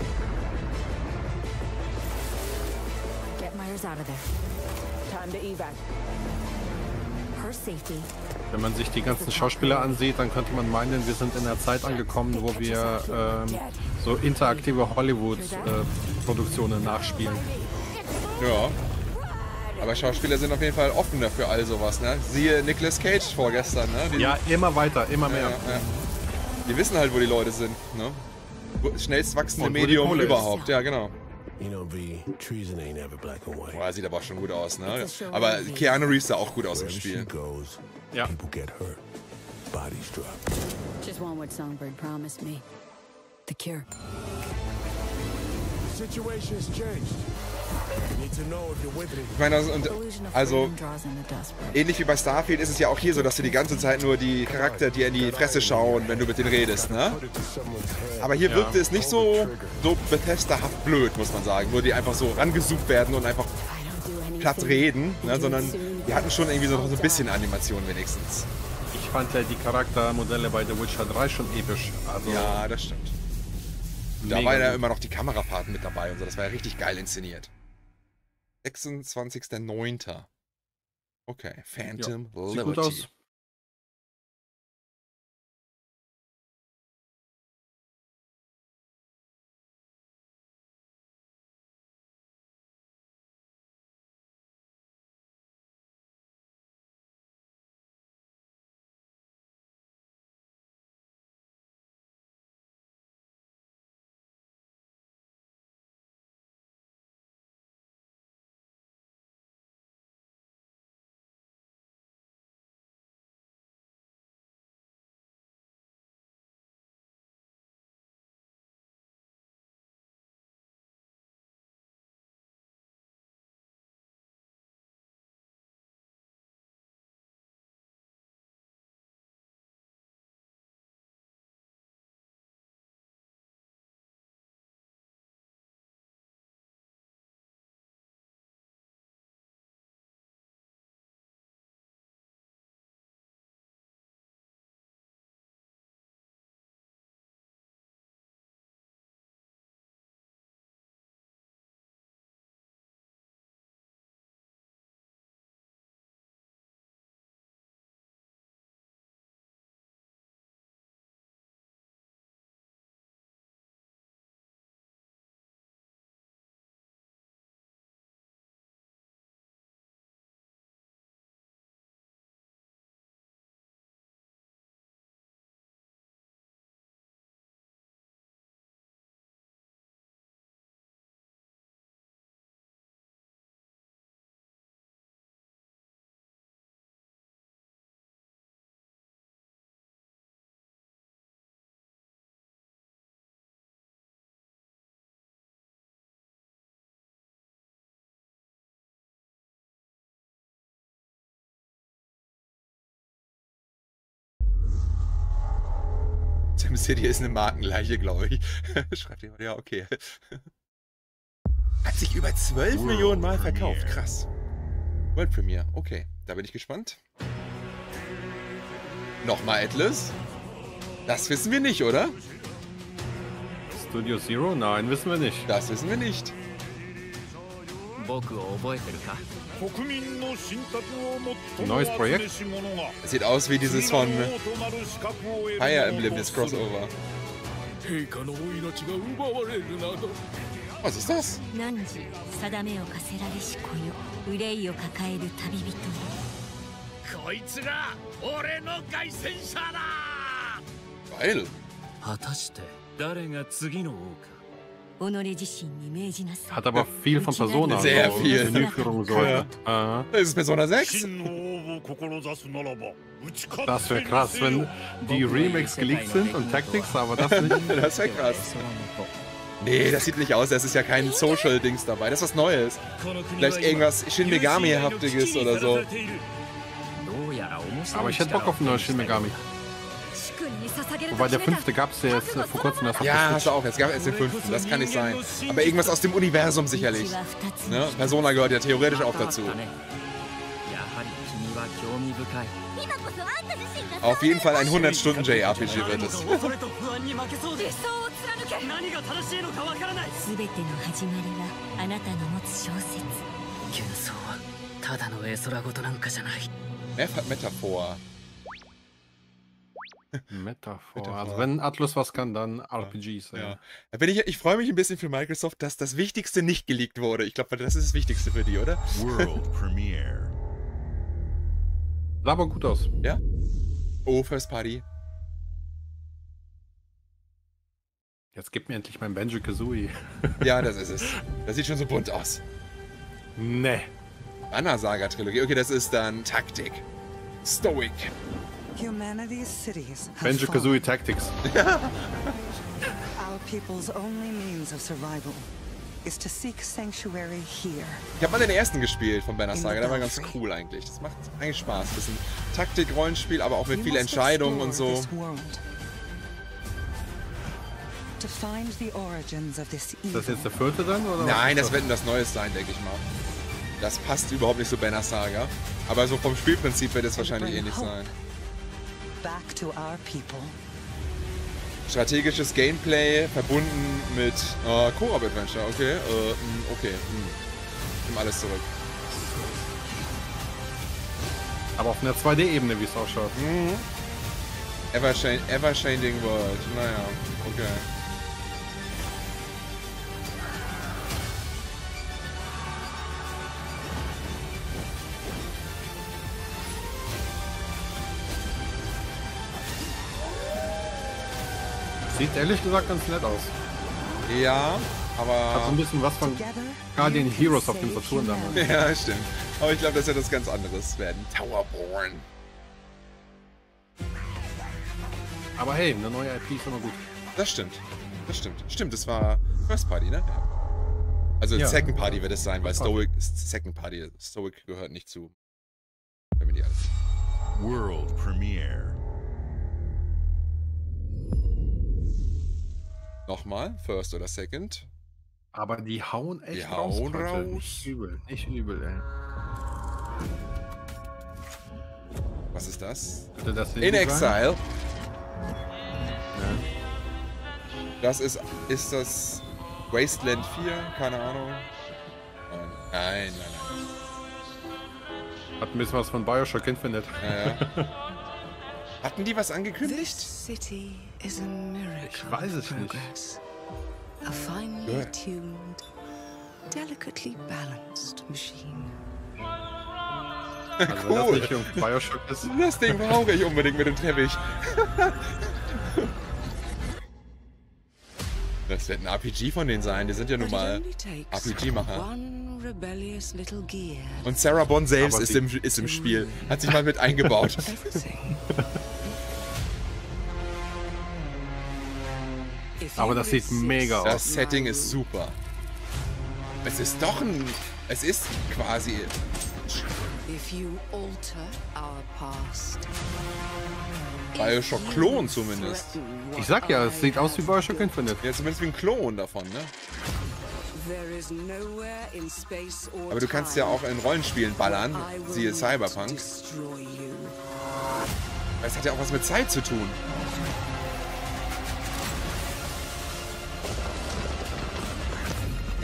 Get Myers out of there. Time to evac. Her safety. Wenn man sich die ganzen Schauspieler ansieht, dann könnte man meinen, wir sind in der Zeit angekommen, wo wir ähm, so interaktive Hollywood-Produktionen äh, nachspielen. Ja. Aber Schauspieler sind auf jeden Fall offen dafür all sowas, ne? Siehe Nicolas Cage vorgestern, ne? Die, Ja, immer weiter, immer mehr. Ja, ja. Die wissen halt, wo die Leute sind, ne? Schnellst wachsende Und wo die Medium Kohle ist. überhaupt, ja genau. You know, V, treason ain't ever black and white. Boah, sieht aber auch schon gut aus, ne? Aber Keanu Reeves sah auch gut aus im Wherever she Spiel. goes, Ja. people get hurt. Bodies drop. Just want what Songbird promised me. The cure. The situation has changed. You need to know if you're with me. Ich meine, also, und, also Draws in the desperate. ähnlich wie bei Starfield ist es ja auch hier so, dass du die ganze Zeit nur die Charakter dir in die Fresse schauen, wenn du mit denen redest, ne? Aber hier Ja. wirkte es nicht so, so Bethesda-haft blöd, muss man sagen, wo die einfach so rangesucht werden und einfach platt reden, ne? Sondern die hatten schon irgendwie so, so ein bisschen Animation wenigstens. Ich fand ja die Charaktermodelle bei The Witcher drei schon episch. Also Ja, das stimmt. Da mega war ja gut. immer noch die Kamerafahrten mit dabei und so, das war ja richtig geil inszeniert. sechsundzwanzigster neunter Okay, Phantom Ja, sieht Liberty. gut aus. SimCity ist eine Markenleiche, glaube ich. Schreibt jemand, ja, okay. Hat sich über zwölf Millionen Mal verkauft. Krass. World Premiere. Okay, da bin ich gespannt. Nochmal Atlas? Das wissen wir nicht, oder? Studio Zero? Nein, wissen wir nicht. Das wissen wir nicht. Neues Projekt? Es sieht aus wie dieses von Fire Emblem, das Crossover. Was ist das? Geil. Hat aber viel von Persona. Sehr so viel. Menüführung so. Ja. Aha. Das ist Persona sechs. Das wäre krass, wenn die Remakes geleakt sind und Tactics, aber das nicht. Das wäre krass. Nee, das sieht nicht aus. Das ist ja kein Social-Dings dabei. Das ist was Neues. Vielleicht irgendwas Shin Megami-haftiges oder so. Aber ich hätte Bock auf ein neues Shin Megami. Wobei der fünfte gab es ja jetzt äh, vor kurzem erst auf Ja, der hast du auch. Jetzt gab es den fünften. Das kann nicht sein. Aber irgendwas aus dem Universum sicherlich. Ne? Persona gehört ja theoretisch auch dazu. Auf jeden Fall ein hundert Stunden J R P G wird es. Metaphor. Metaphor. Also wenn Atlus was kann, dann R P Gs. Ja. Ja. Da bin ich ich freue mich ein bisschen für Microsoft, dass das Wichtigste nicht geleakt wurde. Ich glaube, das ist das Wichtigste für die, oder? World Premiere. Sah aber gut aus. Ja? Oh, First Party. Jetzt gib mir endlich mein Banjo-Kazooie. Ja, das ist es. Das sieht schon so bunt aus. Nee. Banner-Saga-Trilogie. Okay, das ist dann Taktik. Stoic. Banjo-Kazooie Tactics. Our people's only means of survival is to seek sanctuary here. Ich habe mal den ersten gespielt von Banner Saga, der war ganz cool eigentlich. Das macht eigentlich Spaß. Das ist ein Taktik-Rollenspiel, aber auch mit viel Entscheidungen und so. Ist das jetzt der vierte dann? Oder Nein, das wird das Neues sein, denke ich mal. Das passt überhaupt nicht zu Banner Saga. Aber so vom Spielprinzip wird es wahrscheinlich ähnlich sein. Back to our people. Strategisches Gameplay verbunden mit äh, Koop-Adventure. Okay, äh, mh, okay. Mh. Nimm alles zurück. Aber auf einer zwei D-Ebene, wie es ausschaut. Mhm. Ever, change, ever changing world. Naja, okay. Sieht ehrlich gesagt ganz nett aus. Ja, aber... Hat so ein bisschen was von Guardian Heroes auf dem Saturn damals. Ja, stimmt. Aber ich glaube, das wird etwas ganz anderes werden. Towerborn. Aber hey, eine neue I P ist immer gut. Das stimmt. Das stimmt. Stimmt, das war First Party, ne? Ja. Also Ja. Second Party wird es sein, weil Stoic ist Second Party. Stoic gehört nicht zu. Wenn wir die alles. World Premiere. Nochmal, First oder Second. Aber die hauen echt Die raus. hauen heute. raus. Nicht übel, nicht übel, ey. Was ist das? Könnte das In Indie Exile. sein? Das ist, ist das Wasteland vier? Keine Ahnung. Nein, nein, nein. nein. Hat ein bisschen was von Bioshock Infinite. Ja, ja. Hatten die was angekündigt? City is a miracle Ich weiß es nicht. progress. A finely Ja. tuned, delicately balanced machine. Also wenn das nicht irgendwie Bioshock ist. Das Ding brauche ich unbedingt mit dem Teppich. Das wird ein R P G von denen sein. Die sind ja nun mal R P G-Macher. One rebellious little gear. Und Sarah Bond selbst Aber ist die- im, ist im Spiel. Hat sich mal mit eingebaut. Aber das sieht mega Das aus. Setting ist super. Es ist doch ein... Es ist quasi... If you alter our past, Bioshock-Klon zumindest. Ich sag ja, es sieht aus wie Bioshock Infinite. Ja, zumindest wie ein Klon davon, ne? there is nowhere in space or Aber du kannst ja auch in Rollenspielen ballern, I will siehe not Cyberpunk. destroy you. Das hat ja auch was mit Zeit zu tun.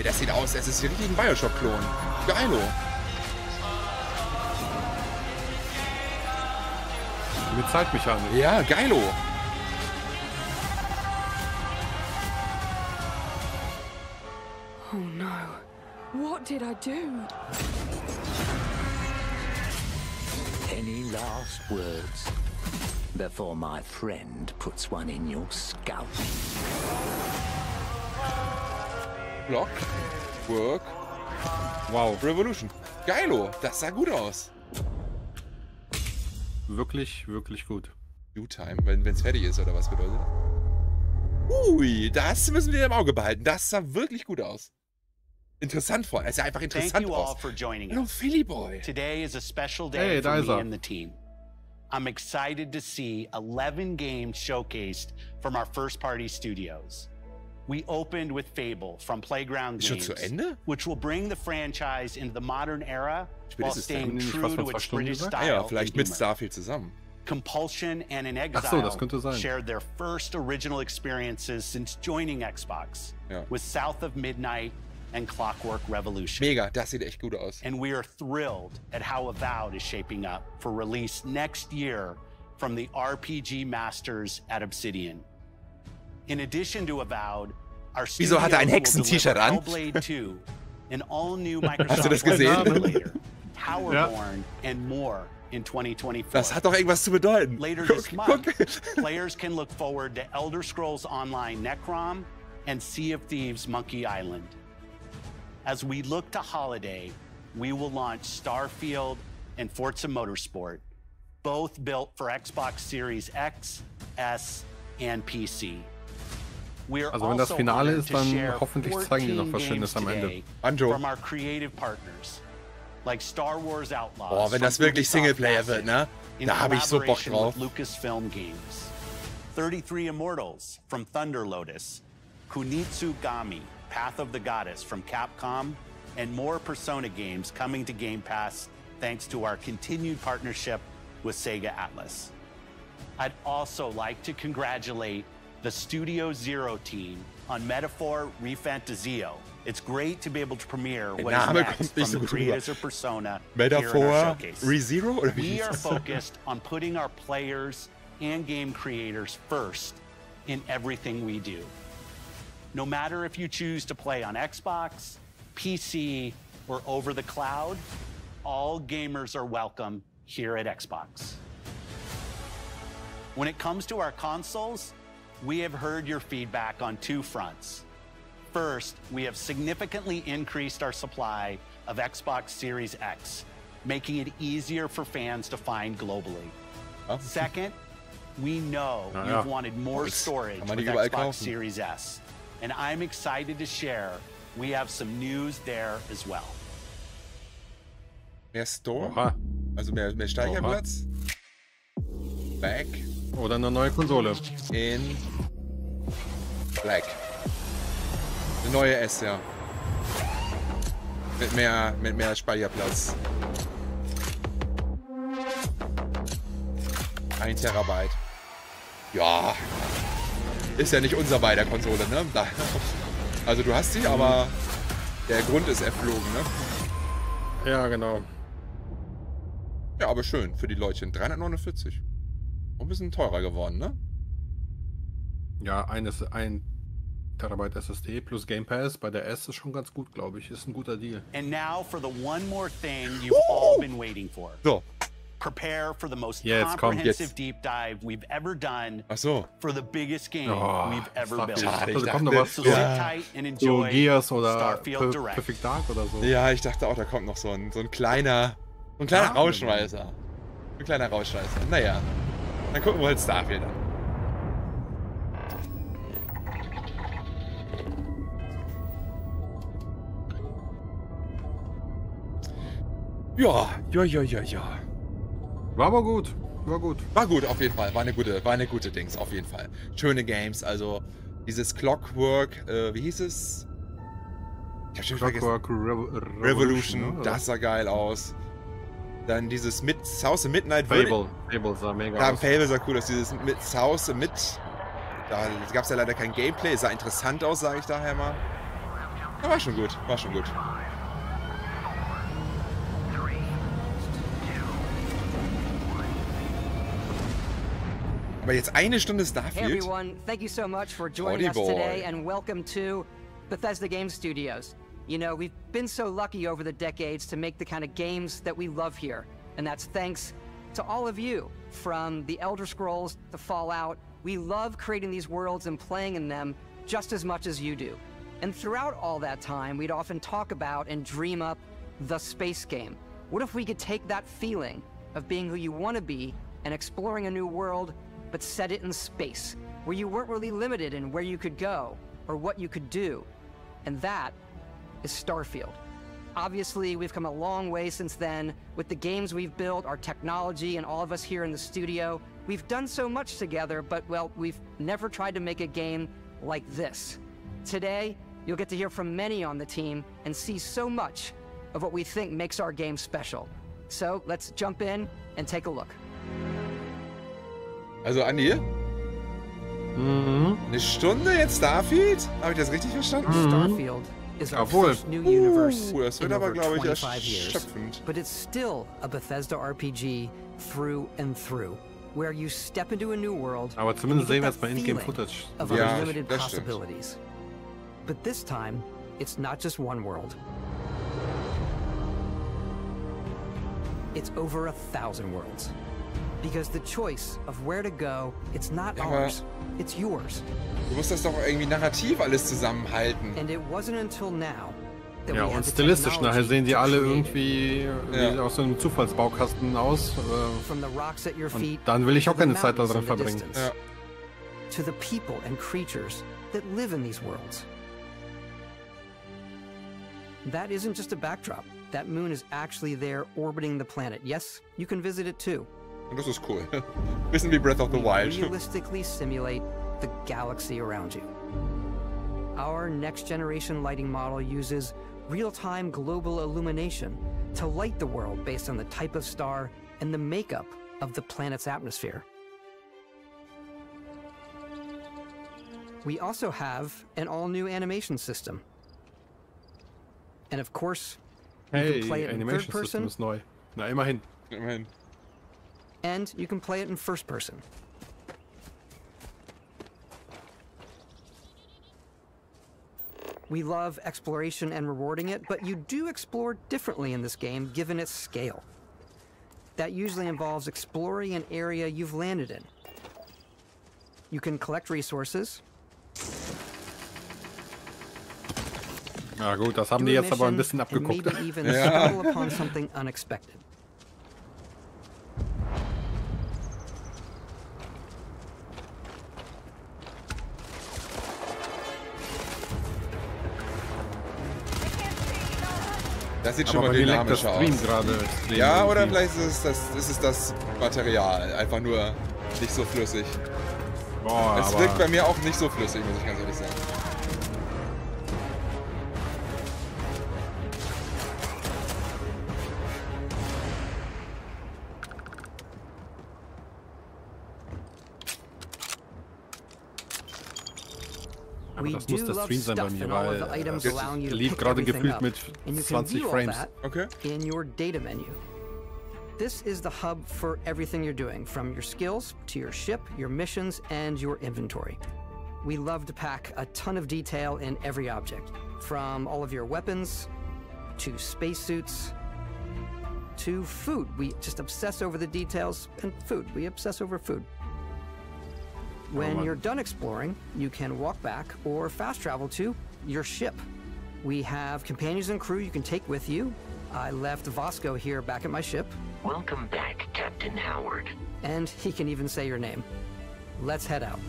das sieht aus, es ist hier richtig ein Bioshock-Klon. Geilo. Mit Zeitmechanik. Ja, geilo. Oh no. What did I do? Any last words before my friend puts one in your scalp? Block. Work. Wow. Revolution. Geilo. Das sah gut aus. Wirklich, wirklich gut. Due-Time, wenn es fertig ist, oder was bedeutet das? Ui, das müssen wir im Auge behalten. Das sah wirklich gut aus. Interessant vor allem. Es sah einfach interessant Thank you all aus. for joining Hallo, us. Philly Boy. Today is a special day Hey, for da ist me er. and the team. I'm excited to see eleven games showcased from our first-party studios. We opened with Fable from Playground Ist schon Games, zu Ende? which will bring the franchise into the modern era Spät while ist es staying denn? true to its British Ah style ja, and vielleicht mit humor. Starfield zusammen. Compulsion and In Ach so, das Exile könnte sein. shared their first original experiences since joining Xbox Ja. with South of Midnight and Clockwork Revolution. Mega, das sieht echt gut aus. And we are thrilled at how Avowed is shaping up for release next year from the R P G masters at Obsidian. In addition to Avowed, our Wieso hat er ein studios will Hexen-T-Shirt deliver an? Hellblade two, an all-new Hast du Microsoft das gesehen? Simulator, Towerborn, and more in twenty twenty-four. Das hat doch irgendwas zu bedeuten. Later Guck, this month, guck. players can look forward to Elder Scrolls Online Necrom and Sea of Thieves Monkey Island. As we look to holiday, we will launch Starfield and Forza Motorsport, both built for Xbox Series X, S, and P C. We are Also wenn das also Finale honored ist, to dann share hoffentlich zeigen die noch was fourteen Schönes am games Ende. today Banjo. from our creative partners, like Star Wars Outlaws. Boah, wenn das from wirklich Ubisoft Singleplayer wird, ne? in Da habe ich so Bock collaboration drauf. with Lucasfilm Games. thirty-three Immortals from Thunder Lotus, Kunitsu Gami, Path of the Goddess from Capcom, and more Persona games coming to Game Pass thanks to our continued partnership with Sega Atlas. I'd also like to congratulate the Studio Zero team on Metaphor Refantazio. It's great to be able to premiere Der what is Name next kommt from nicht so the gut rüber. creators of Persona Metaphor here in our showcase. ReZero? Oder wie We hieß are das? focused on putting our players and game creators first in everything we do. No matter if you choose to play on Xbox, P C, or over the cloud, all gamers are welcome here at Xbox. When it comes to our consoles, we have heard your feedback on two fronts. First, we have significantly increased our supply of Xbox Series X, making it easier for fans to find globally. Second, we know Na you've ja. wanted more Jetzt storage kann man with die überall Xbox kaufen. Series S, and I'm excited to share we have some news there as well. Mehr Store? Oha. Also mehr, mehr Speicherplatz? Back Oder eine neue Konsole. in Black. Eine neue S, ja. Mit mehr, mit mehr Speicherplatz. Ein Terabyte. Ja. Ist ja nicht unser beider Konsole, ne? Da- Also du hast sie, aber der Grund ist erflogen, ne? Ja, genau. Ja, aber schön für die Leutchen. dreihundertneunundvierzig. Ein bisschen teurer geworden, ne? Ja, eines, ein Terabyte S S D plus Game Pass bei der S ist schon ganz gut, glaube ich. Ist ein guter Deal. And now for the one more thing you've all been waiting for. So. Prepare for the most Ja, jetzt kommt. comprehensive Jetzt. deep dive we've ever done Ach so. for the biggest game Oh, we've ever Starfield. built. Schade, ich Also kommt noch dachte- was So zu sit Ja. tight and so enjoy Gears oder Starfield Per- Direct. Perfect Dark oder so. Ja, ich dachte auch, da kommt noch so ein, so ein kleiner, so ein kleiner Ja, Rauschmeißer. Ein kleiner Rauschmeißer. Naja, dann gucken wir halt Starfield an. Ja, ja, ja, ja, ja. War aber gut. War gut. War gut, auf jeden Fall. War eine gute, war eine gute Dings, auf jeden Fall. Schöne Games, also dieses Clockwork, äh, wie hieß es? Ich hab schon vergessen. Clockwork Revo Revolution, Revolution, ne? das sah geil aus. Dann dieses mit House of Midnight. Fable. Fable sah mega Ja, aus. Fable sah cool aus. Dieses mit House mit. Da gab es ja leider kein Gameplay. Es sah interessant aus, sage ich daher mal. War schon gut, war schon gut. Aber jetzt eine Stunde Hey Starfield. everyone, thank you so much for joining Howdy us boy. today and welcome to Bethesda Game Studios. You know, we've been so lucky over the decades to make the kind of games that we love here. And that's thanks to all of you, from the Elder Scrolls to Fallout. We love creating these worlds and playing in them just as much as you do. And throughout all that time, we'd often talk about and dream up the space game. What if we could take that feeling of being who you want to be and exploring a new world, but set it in space, where you weren't really limited in where you could go or what you could do? And that is Starfield. Obviously, we've come a long way since then with the games we've built, our technology, and all of us here in the studio. We've done so much together, but, well, we've never tried to make a game like this. Today, you'll get to hear from many on the team and see so much of what we think makes our game special. So, let's jump in and take a look. Also, Andi? Mhm. Eine Stunde jetzt Starfield? Habe ich das richtig verstanden? Starfield is our Jawohl. first new universe Uh, das wird in aber, over glaube ich, twenty-five years. erschöpfend. But it's still a Bethesda R P G through and through, where you step into a new world. Aber zumindest and you sehen wir get jetzt mal that Ingame-Footage. feeling of Ja, unlimited das stimmt. possibilities. But this time, it's not just one world. It's over a thousand worlds. Because the choice of where to go, it's not Ja, aber- ours, it's yours. Du musst das doch irgendwie narrativ alles zusammenhalten. And it wasn't until now that Ja, we had und the stilistisch nachher technology sehen die to alle create it. irgendwie wie Ja. aus so einem Zufallsbaukasten aus. äh, From the rocks at your Und feet dann will ich to auch the keine Zeit da mountains drin in the verbringen. distance, to the people and creatures that live in these worlds. That isn't just a backdrop. That moon is actually there orbiting the planet. Yes, you can visit it too. Und das ist cool. Bisschen wie Breath of the We Wild. realistically simulate the galaxy around you. Our next generation lighting model uses real-time global illumination to light the world based on the type of star and the makeup of the planet's atmosphere. We also have an all-new animation system. And of course, you Hey, can play it in third Animation System person, ist neu. Na, immerhin. Immerhin. and you can play it in first person. We love exploration and rewarding it, but you do explore differently in this game given its scale. That usually involves exploring an area you've landed in. You can collect resources. Na gut, das haben die do a jetzt aber ein mission, bisschen and abgeguckt. maybe even Ja. stumble upon something unexpected. Das sieht schon Aber mal bei mir leckt das dynamischer Stream aus. gerade extrem. Ja, oder irgendwie. vielleicht ist es, das, ist es das Material. Einfach nur nicht so flüssig. Boah, Es aber wirkt bei mir auch nicht so flüssig, muss ich ganz ehrlich sagen. aber We das muss do der love Stream sein bei stuff mir, and all of weil the items äh, allowing you es to lief pick gerade everything gefühlt up, mit and you can zwanzig view all Frames. that Okay. in your data menu. This is the hub for everything you're doing, from your skills to your ship, your missions, and your inventory. We love to pack a ton of detail in every object, from all of your weapons to spacesuits to food. We just obsess over the details, and food. We obsess over food. When man. you're done exploring, you can walk back or fast travel to your ship. We have companions and crew you can take with you. I left Vasco here back at my ship, Welcome back, Captain Howard. and he can even say your name. Let's head out.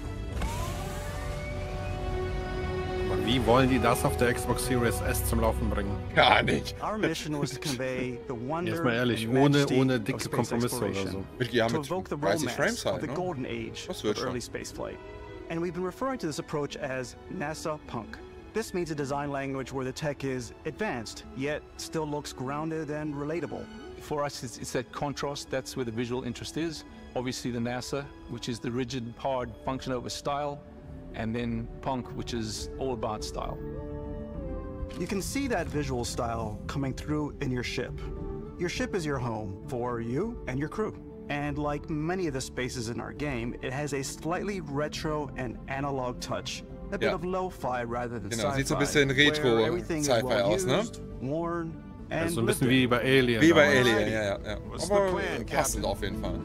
Aber wie wollen die das auf der Xbox Series S zum Laufen bringen? Gar nicht. Our mission was to convey the wonder Jetzt mal ehrlich, and ohne, majesty ohne of dicke space Kompromisse oder exploration. so. Mit, ja, To mit evoke the dreißig romance Frames of halt, the ne? golden age Das of wird early schon. spaceflight. And we've been referring to this approach as NASA Punk. This means a design language where the tech is advanced, yet still looks grounded and relatable. For us, it's, it's that contrast. That's where the visual interest is. Obviously, the NASA, which is the rigid, hard function over style, and then Punk, which is all about style. You can see that visual style coming through in your ship. Your ship is your home for you and your crew. And like many of the spaces in our game, it has a slightly retro and analog touch. A bit Ja. of lo-fi rather than Genau, sci-fi. sieht so ein bisschen where Retro everything is Sci-Fi well aus, ne? used, worn, and Also ein lived bisschen in. wie bei Alien. Wie bei damals. Alien, ja, ja, ja. What's the Aber plan, passend Captain? auf jeden Fall.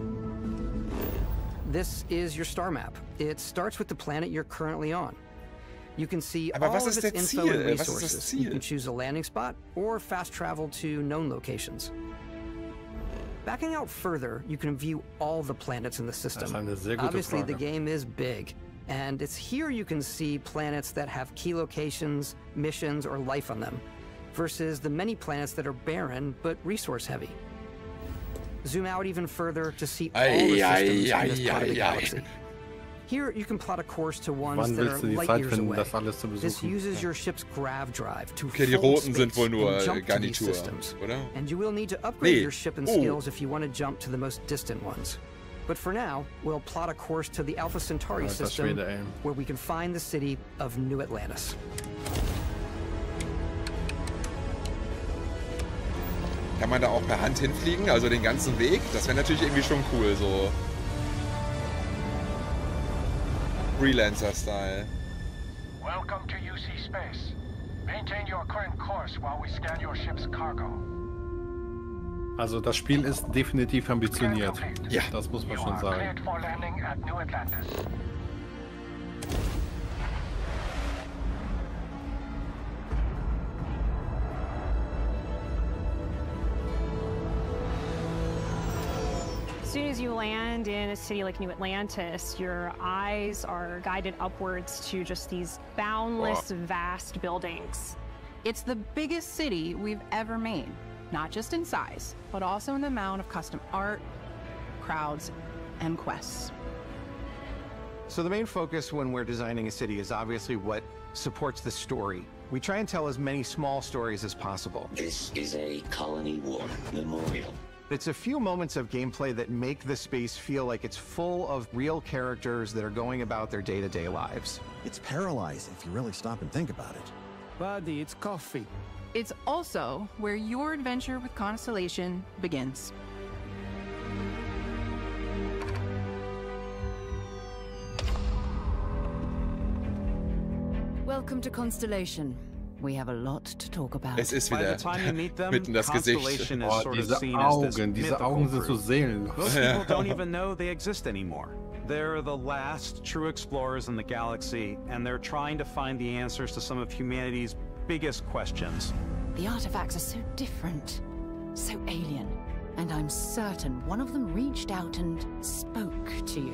This is your star map. It starts with the planet you're currently on. You can see Aber all was of ist its der info Ziel? and Was ist das resources. You Ziel? can choose a landing spot or fast travel to known locations. Backing out further, you can view all the planets in the system. Das ist eine sehr gute Obviously, the Frage. game is big, and it's here you can see planets that have key locations, missions, or life on them, versus the many planets that are barren but resource heavy. Zoom out even further to see all the Ei, systems ei, in this ei, part of the ei, ei. galaxy. Here, you can plot a course to ones Wann that willst are du die light Zeit years finden, away. das alles zu This besuchen? uses your ship's grav drive to Okay, die fold roten sind space wohl nur and jump to these Garnitur, systems. oder? And you will need to upgrade Nee. your ship and Oh. skills if you want to jump to the most distant ones. But for now, we'll plot a course to the Alpha Centauri Alter system, Schwede, ey. where we can find the city of New Atlantis. Kann man da auch per Hand hinfliegen, also den ganzen Weg? Das wäre natürlich irgendwie schon cool, so Freelancer-Style. Welcome to U C Space. Maintain your current course while we scan your ship's cargo. Also das Spiel ist definitiv ambitioniert. Ja. Das muss man You schon are sagen. cleared for landing at New Atlantis. As soon as you land in a city like New Atlantis, your eyes are guided upwards to just these boundless, vast buildings. It's the biggest city we've ever made, not just in size, but also in the amount of custom art, crowds, and quests. So the main focus when we're designing a city is obviously what supports the story. We try and tell as many small stories as possible. This is a Colony War memorial. It's a few moments of gameplay that make the space feel like it's full of real characters that are going about their day-to-day lives. It's paralyzing if you really stop and think about it. Buddy, it's coffee. It's also where your adventure with Constellation begins. Welcome to Constellation. We have a lot to talk about. Es ist By wieder the time you meet them, mitten das Gesicht. Constellation is Oh, sort of diese seen as this Augen, diese mythical Augen sind so group. seelenlos. Most Ja. people don't even know they exist anymore. They're the last true explorers in the galaxy, and they're trying to find the answers to some of humanity's biggest questions. The artifacts are so different, so alien. And I'm certain one of them reached out and spoke to you.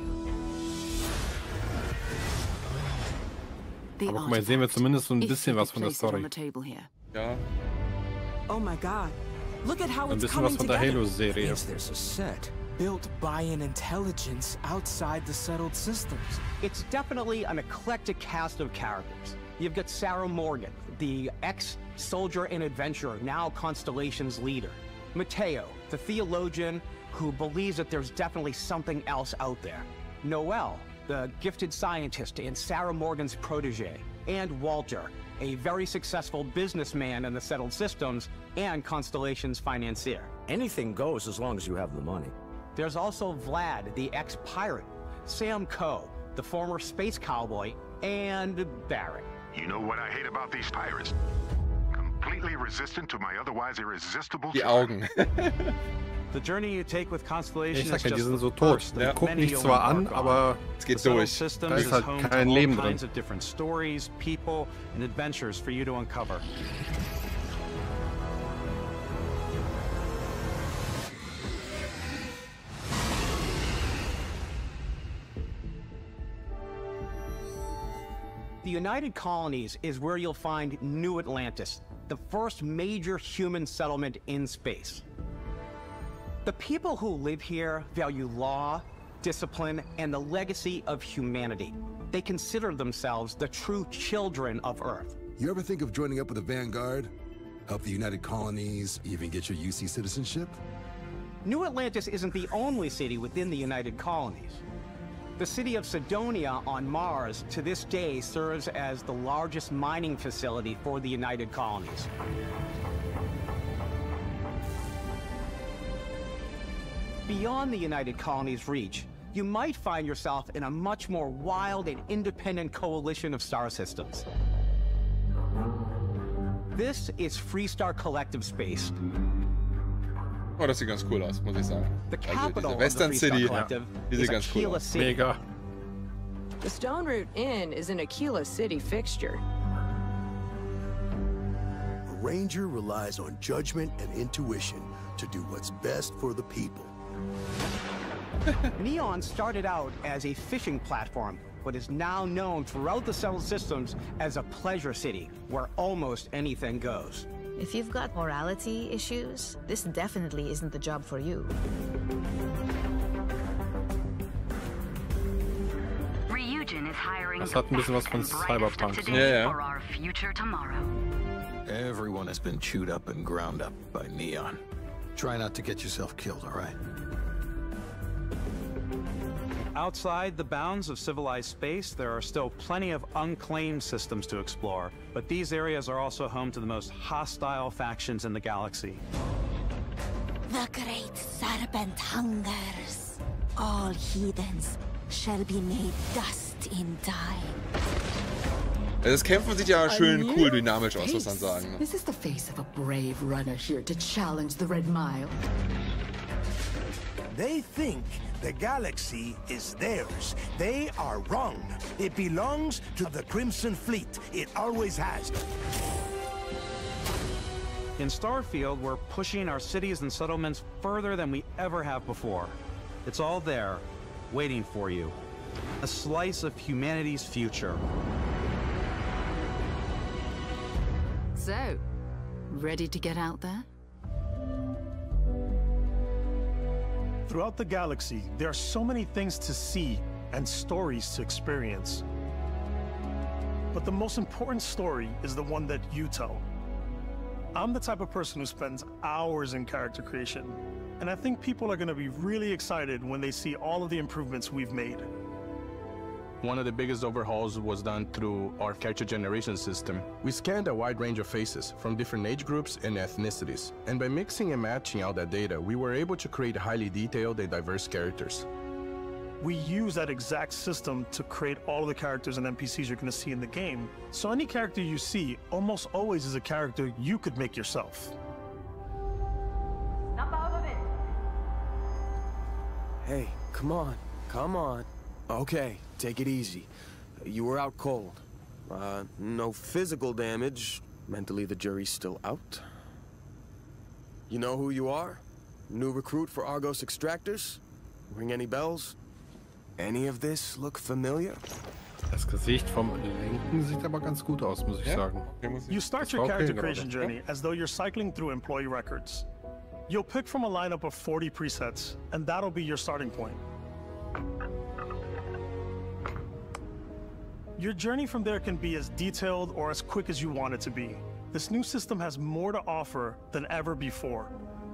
The Aber guck mal, jetzt sehen wir zumindest so ein If bisschen you was could von der place it on Story. the table here. Ja. Oh my god. Look at how Ein it's bisschen coming was von der together. Halo-Serie. Means there's a set built by an intelligence outside the settled systems. It's definitely an eclectic cast of characters. You've got Sarah Morgan, the ex-soldier and adventurer, now Constellation's leader. Mateo, the theologian who believes that there's definitely something else out there. Noel, the gifted scientist and Sarah Morgan's protege. And Walter, a very successful businessman in the settled systems and Constellation's financier. Anything goes as long as you have the money. There's also Vlad, the ex-pirate, Sam Coe, the former space cowboy, and Barrett. You know what I hate about these pirates? Completely resistant to my otherwise irresistible Die charm. Augen. The journey you take with Constellation Ich sag is ja, die just sind so the tot. first Die of gucken many dich you'll zwar an, embark on. aber Es geht The Settled durch. Systems Da ist is halt home kein to Leben all drin. kinds of different stories, people, and adventures for you to uncover. The United Colonies is where you'll find New Atlantis, the first major human settlement in space. The people who live here value law, discipline, and the legacy of humanity. They consider themselves the true children of Earth. You ever think of joining up with the Vanguard? Help the United Colonies, even get your U C citizenship? New Atlantis isn't the only city within the United Colonies. The city of Cydonia on Mars to this day serves as the largest mining facility for the United Colonies. Beyond the United Colonies' reach, you might find yourself in a much more wild and independent coalition of star systems. This is Freestar Collective Space. Oh, das sieht ganz cool aus, muss ich sagen. The Also capital diese of the Western Freestar City, Collective die sieht is ganz cool Aquila aus. City. Mega. The Stone Root Inn is an Aquila City fixture. A ranger relies on judgment and intuition to do what's best for the people. Neon started out as a fishing platform, but is now known throughout the Settled Systems as a pleasure city, where almost anything goes. If you've got morality issues, this definitely isn't the job for you. Ryujin is hiring Das hat ein bisschen was von Cyberpunk. today for our future tomorrow. Everyone has been chewed up and ground up by Neon. Try not to get yourself killed, all right? Outside the bounds of civilized space, there are still plenty of unclaimed systems to explore, but these areas are also home to the most hostile factions in the galaxy. The great serpent hungers. All heathens shall be made dust in time. Das Kämpfen sieht ja schön cool dynamisch aus, muss man sagen. This is the face of a brave runner here to challenge the Red Mile. They think the galaxy is theirs. They are wrong. It belongs to the Crimson Fleet. It always has. In Starfield, we're pushing our cities and settlements further than we ever have before. It's all there, waiting for you. A slice of humanity's future. So, ready to get out there? Throughout the galaxy, there are so many things to see and stories to experience. But the most important story is the one that you tell. I'm the type of person who spends hours in character creation, and I think people are going to be really excited when they see all of the improvements we've made. One of the biggest overhauls was done through our character generation system. We scanned a wide range of faces from different age groups and ethnicities, and by mixing and matching all that data, we were able to create highly detailed and diverse characters. We use that exact system to create all of the characters and N P Cs you're going to see in the game. So any character you see almost always is a character you could make yourself. Hey, come on, come on. Okay, take it easy. You were out cold. Uh, no physical damage. Mentally, the jury's still out. You know who you are? New recruit for Argos Extractors? Ring any bells? Any of this look familiar? Das Gesicht vom Linken sieht aber ganz gut aus, muss ich Ja. sagen. You start your character creation journey as though you're cycling through employee records. You'll pick from a lineup of forty presets, and that'll be your starting point. Your journey from there can be as detailed or as quick as you want it to be. This new system has more to offer than ever before.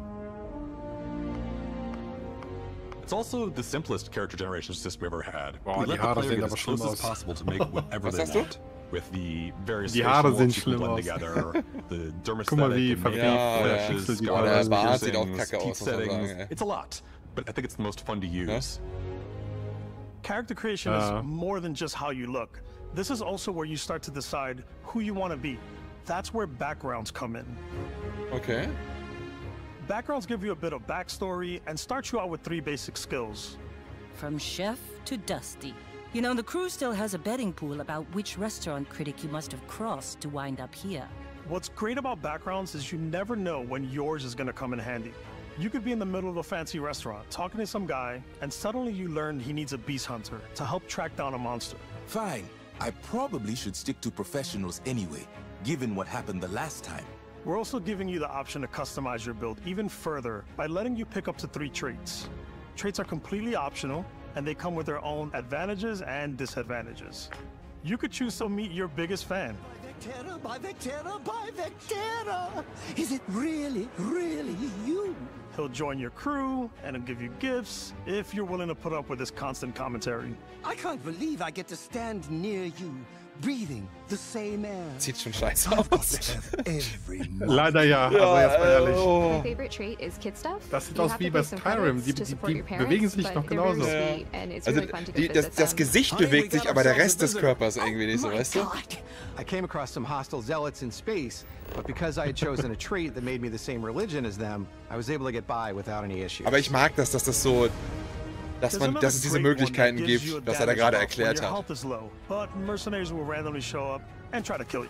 It's also the simplest character generation system we ever had. Boah, we die let the Haare player sehen get aber as schlimm close as aus. possible to make whatever Was they sagst du? want. With the various Die facial Haare looks sehen you can schlimm blend aus. together, the dermis Guck mal, aesthetic wie and verfehlt makeup der flashes, Pixel die color Haare der Bart sieht auch piercings, kacke aus, teeth muss man sagen, settings. ey. It's a lot, but I think it's the most fun to use. Character creation Uh. is more than just how you look. This is also where you start to decide who you want to be. That's where backgrounds come in. Okay. Backgrounds give you a bit of backstory and start you out with three basic skills. From chef to Dusty. You know, the crew still has a betting pool about which restaurant critic you must have crossed to wind up here. What's great about backgrounds is you never know when yours is going to come in handy. You could be in the middle of a fancy restaurant talking to some guy, and suddenly you learn he needs a beast hunter to help track down a monster. Fine. I probably should stick to professionals anyway, given what happened the last time. We're also giving you the option to customize your build even further by letting you pick up to three traits. Traits are completely optional, and they come with their own advantages and disadvantages. You could choose to meet your biggest fan. Vectera, by Vectera, by Vectera! Is it really, really you? He'll join your crew, and he'll give you gifts, if you're willing to put up with his constant commentary. I can't believe I get to stand near you, breathing the same air. Sieht schon scheiße aus. Leider ja, aber jetzt mal ehrlich. My favorite trait is kid stuff. Das sieht You aus have wie to bei pay some Skyrim. credits Die, to die, support die your parents, bewegen sich but noch they're very genauso. sweet, and it's Also really fun to go die, das, visit das them. Gesicht bewegt sich, aber der Rest des Körpers irgendwie nicht so, weißt du? I came across some hostile zealots in space, but because I had chosen a trait that made me the same religion as them, I was able to get by without any issues. Aber ich mag das, dass das so, dass man, dass es diese Möglichkeiten gibt, was er da gerade erklärt hat. Health is low, but mercenaries will randomly show up and try to kill you.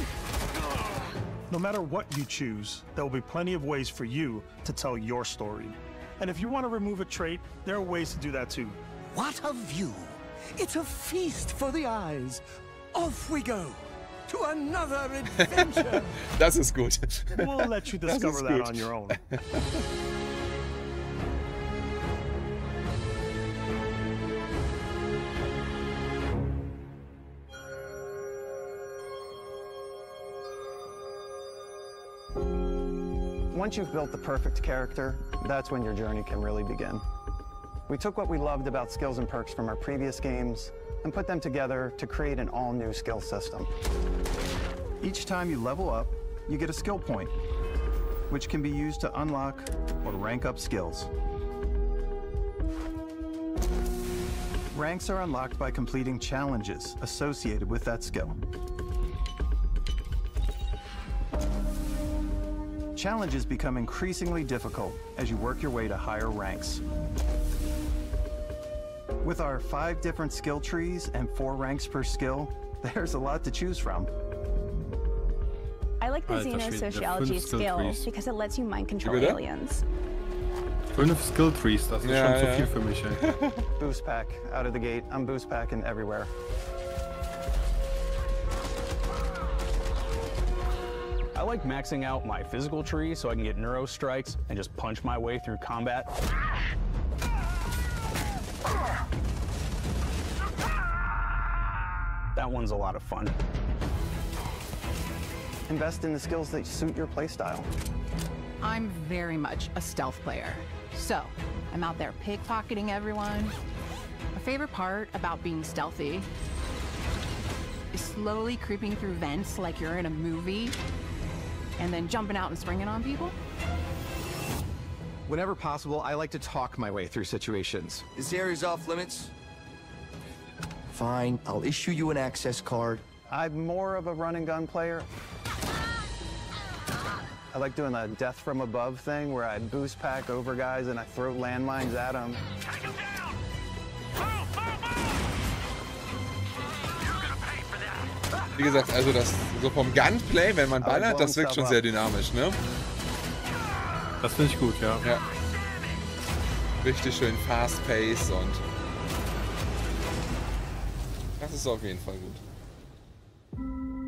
No matter what you choose, there will be plenty of ways for you to tell your story. And if you want to remove a trait, there are ways to do that too. What a view! It's a feast for the eyes. Off we go to another adventure. Das ist gut. We'll let you discover that on your own. Once you've built the perfect character, that's when your journey can really begin. We took what we loved about skills and perks from our previous games and put them together to create an all-new skill system. Each time you level up, you get a skill point, which can be used to unlock or rank up skills. Ranks are unlocked by completing challenges associated with that skill. Challenges become increasingly difficult as you work your way to higher ranks. With our five different skill trees and four ranks per skill, there's a lot to choose from. I like the Alter Schwede, xenosociology fünf Skill skill Trees. because it lets you mind control bitte? aliens. Fünf Skill Trees, das ist Ja, schon zu ja. viel für mich, ey. Boost pack out of the gate. I'm boost packing everywhere. I like maxing out my physical tree so I can get neuro strikes and just punch my way through combat. That one's a lot of fun. Invest in the skills that suit your playstyle. I'm very much a stealth player. So, I'm out there pickpocketing everyone. My favorite part about being stealthy is slowly creeping through vents like you're in a movie, and then jumping out and springing on people. Whenever possible, I like to talk my way through situations. This area's off limits. Fine, I'll issue you an access card. I'm more of a run and gun player. I like doing the death from above thing where I boost pack over guys and I throw landmines at them. Wie gesagt, also das so vom Gunplay, wenn man ballert, das wirkt schon sehr dynamisch, ne? Das finde ich gut, ja. Ja. Richtig schön fast pace und das ist auf jeden Fall gut.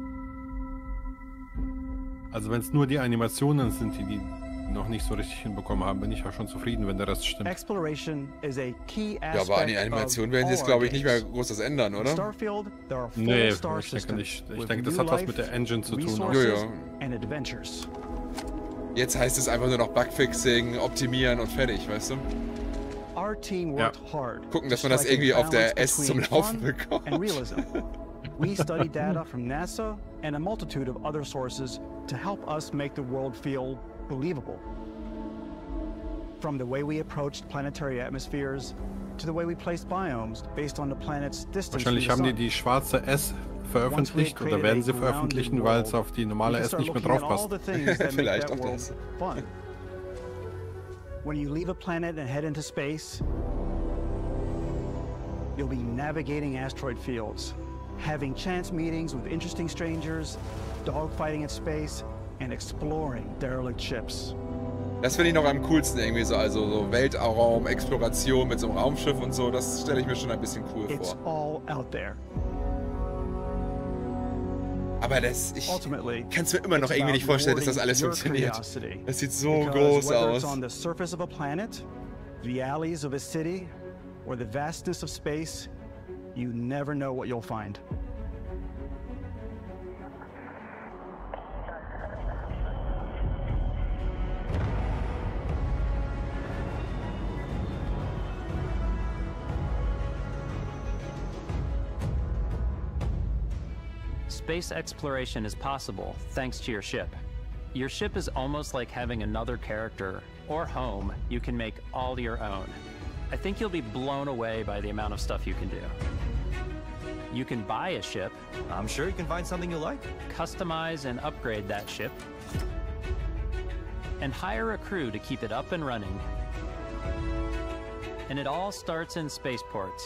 Also wenn es nur die Animationen sind, die die noch nicht so richtig hinbekommen haben, bin ich auch schon zufrieden, wenn der Rest stimmt. Exploration is a key Ja, aspect aber an die Animation werden sie jetzt, glaube ich, nicht mehr groß was ändern, oder? Starfield, there are four Nee, star ich denke nicht. Ich with denke, das new hat was life, mit der Engine zu tun. Ja, resources, ja. and adventures. Jetzt heißt es einfach nur noch Bugfixing, optimieren und fertig, weißt du? Our team worked hard. Gucken, to dass man das strike a irgendwie auf der balance S zum between Laufen fun bekommt. and realism. We studied data from NASA and a multitude of other sources to help us make the world feel believable. From the way we approached planetary atmospheres to the way we placed biomes based on the planet's distance from the Wahrscheinlich haben die sun. die schwarze S veröffentlicht oder werden sie veröffentlichen, weil es auf die normale S nicht mehr drauf passt. Vielleicht auch das. Fun. When you leave a planet and head into space, you'll be navigating asteroid fields, having chance meetings with interesting strangers, dogfighting in space, and exploring derelict ships. Das finde ich noch am coolsten irgendwie so, also so Weltraum, Exploration mit so einem Raumschiff und so, das stelle ich mir schon ein bisschen cool It's vor. all out there. Aber das, ich Ultimately, kann es mir immer noch it's irgendwie nicht about vorstellen, dass das alles your funktioniert. curiosity. Das sieht so Because groß whether aus. it's on the surface of a planet, the alleys of a city, or the vastness of space, you never know what you'll find. Space exploration is possible thanks to your ship. Your ship is almost like having another character or home you can make all your own. I think you'll be blown away by the amount of stuff you can do. You can buy a ship. I'm sure you can find something you like. Customize and upgrade that ship. And hire a crew to keep it up and running. And it all starts in spaceports.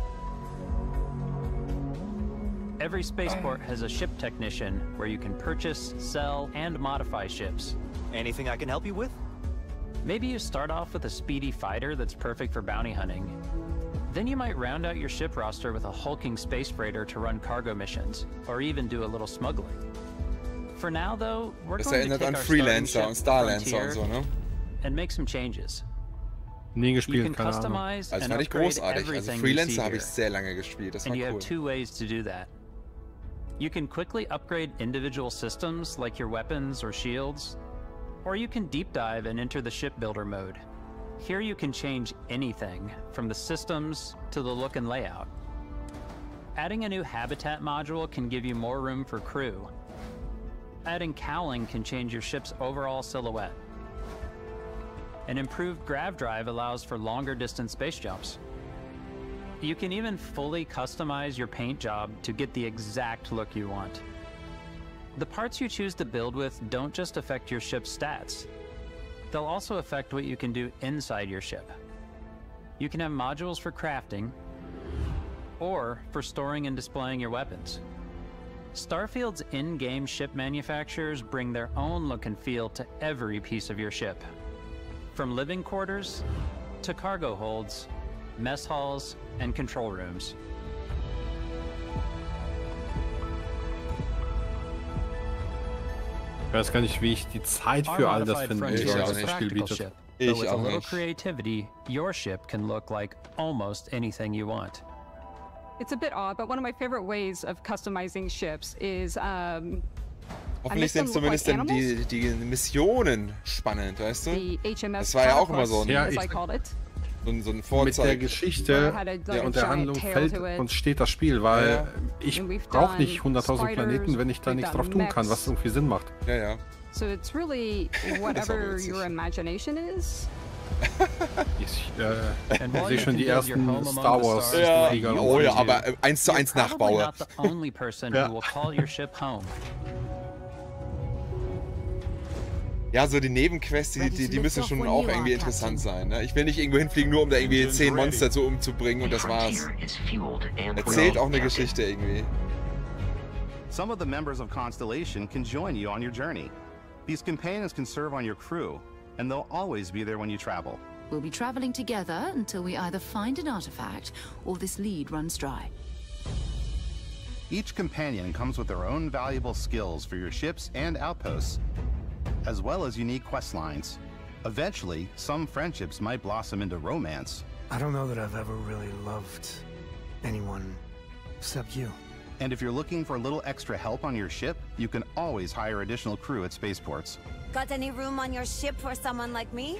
Every spaceport has a ship technician where you can purchase, sell, and modify ships. Anything I can help you with? Maybe you start off with a speedy fighter that's perfect for bounty hunting. Then you might round out your ship roster with a hulking space freighter to run cargo missions, or even do a little smuggling. For now, though, we're Das going to erinnert take an our Freelancer starting und ship Starlancer und Frontier so, ne? and make some changes. Nie You gespielt, can keine Ahnung. customize Also and fand ich upgrade großartig. Also everything you Freelancer see habe ich here. sehr lange gespielt. Das war And you cool. have two ways to do that. You can quickly upgrade individual systems like your weapons or shields, or you can deep dive and enter the shipbuilder mode. Here you can change anything, from the systems to the look and layout. Adding a new habitat module can give you more room for crew. Adding cowling can change your ship's overall silhouette. An improved grav drive allows for longer distance space jumps. You can even fully customize your paint job to get the exact look you want. The parts you choose to build with don't just affect your ship's stats. They'll also affect what you can do inside your ship. You can have modules for crafting, or for storing and displaying your weapons. Starfield's in-game ship manufacturers bring their own look and feel to every piece of your ship. From living quarters to cargo holds, mess halls, and control rooms. Ich weiß gar nicht, wie ich die Zeit für all das finden Frontier soll, is was a das Spiel practical bietet. ship, but with a little creativity, your ship can look like almost anything you want. It's a bit odd, but one of my favorite ways of customizing ships is um, I make Hoffentlich them sind look like zumindest dann animals. die, die Missionen spannend, weißt du? The H M S Das war ja auch immer so ein, Platypus, Ja, as ich- I called it. so ein, so ein Mit Vorzeig. der Geschichte Had a- like der, a und der giant Handlung tail fällt to it. und steht das Spiel, weil Ja. ich And we've brauche done nicht hunderttausend spiders, Planeten, wenn ich da we've nichts done drauf tun kann, mechs. was irgendwie Sinn macht. Ja, ja. So it's really whatever witzig. your imagination is. Ich äh, And while sehe you schon can die build your ersten home among Star the Wars stars Ja, the way Flieger you und oh ja, so. aber äh, eins zu eins You're probably Nachbaue. not the only person Ja. who will call your ship home. Ja, so die Nebenquests, die, die, die müssen schon auch irgendwie interessant sein. Ne? Ich will nicht irgendwo hinfliegen, nur um da irgendwie zehn Monster zu umzubringen und das war's. Erzählt auch eine Geschichte irgendwie. Some of the members of Constellation can join you on your journey. These companions can serve on your crew, and they'll always be there when you travel. We'll be traveling together until we either find an artifact or this lead runs dry. Each companion comes with their own valuable skills for your ships and outposts, as well as unique quest lines. Eventually, some friendships might blossom into romance. I don't know that I've ever really loved anyone except you. And if you're looking for a little extra help on your ship, you can always hire additional crew at spaceports. Got any room on your ship for someone like me?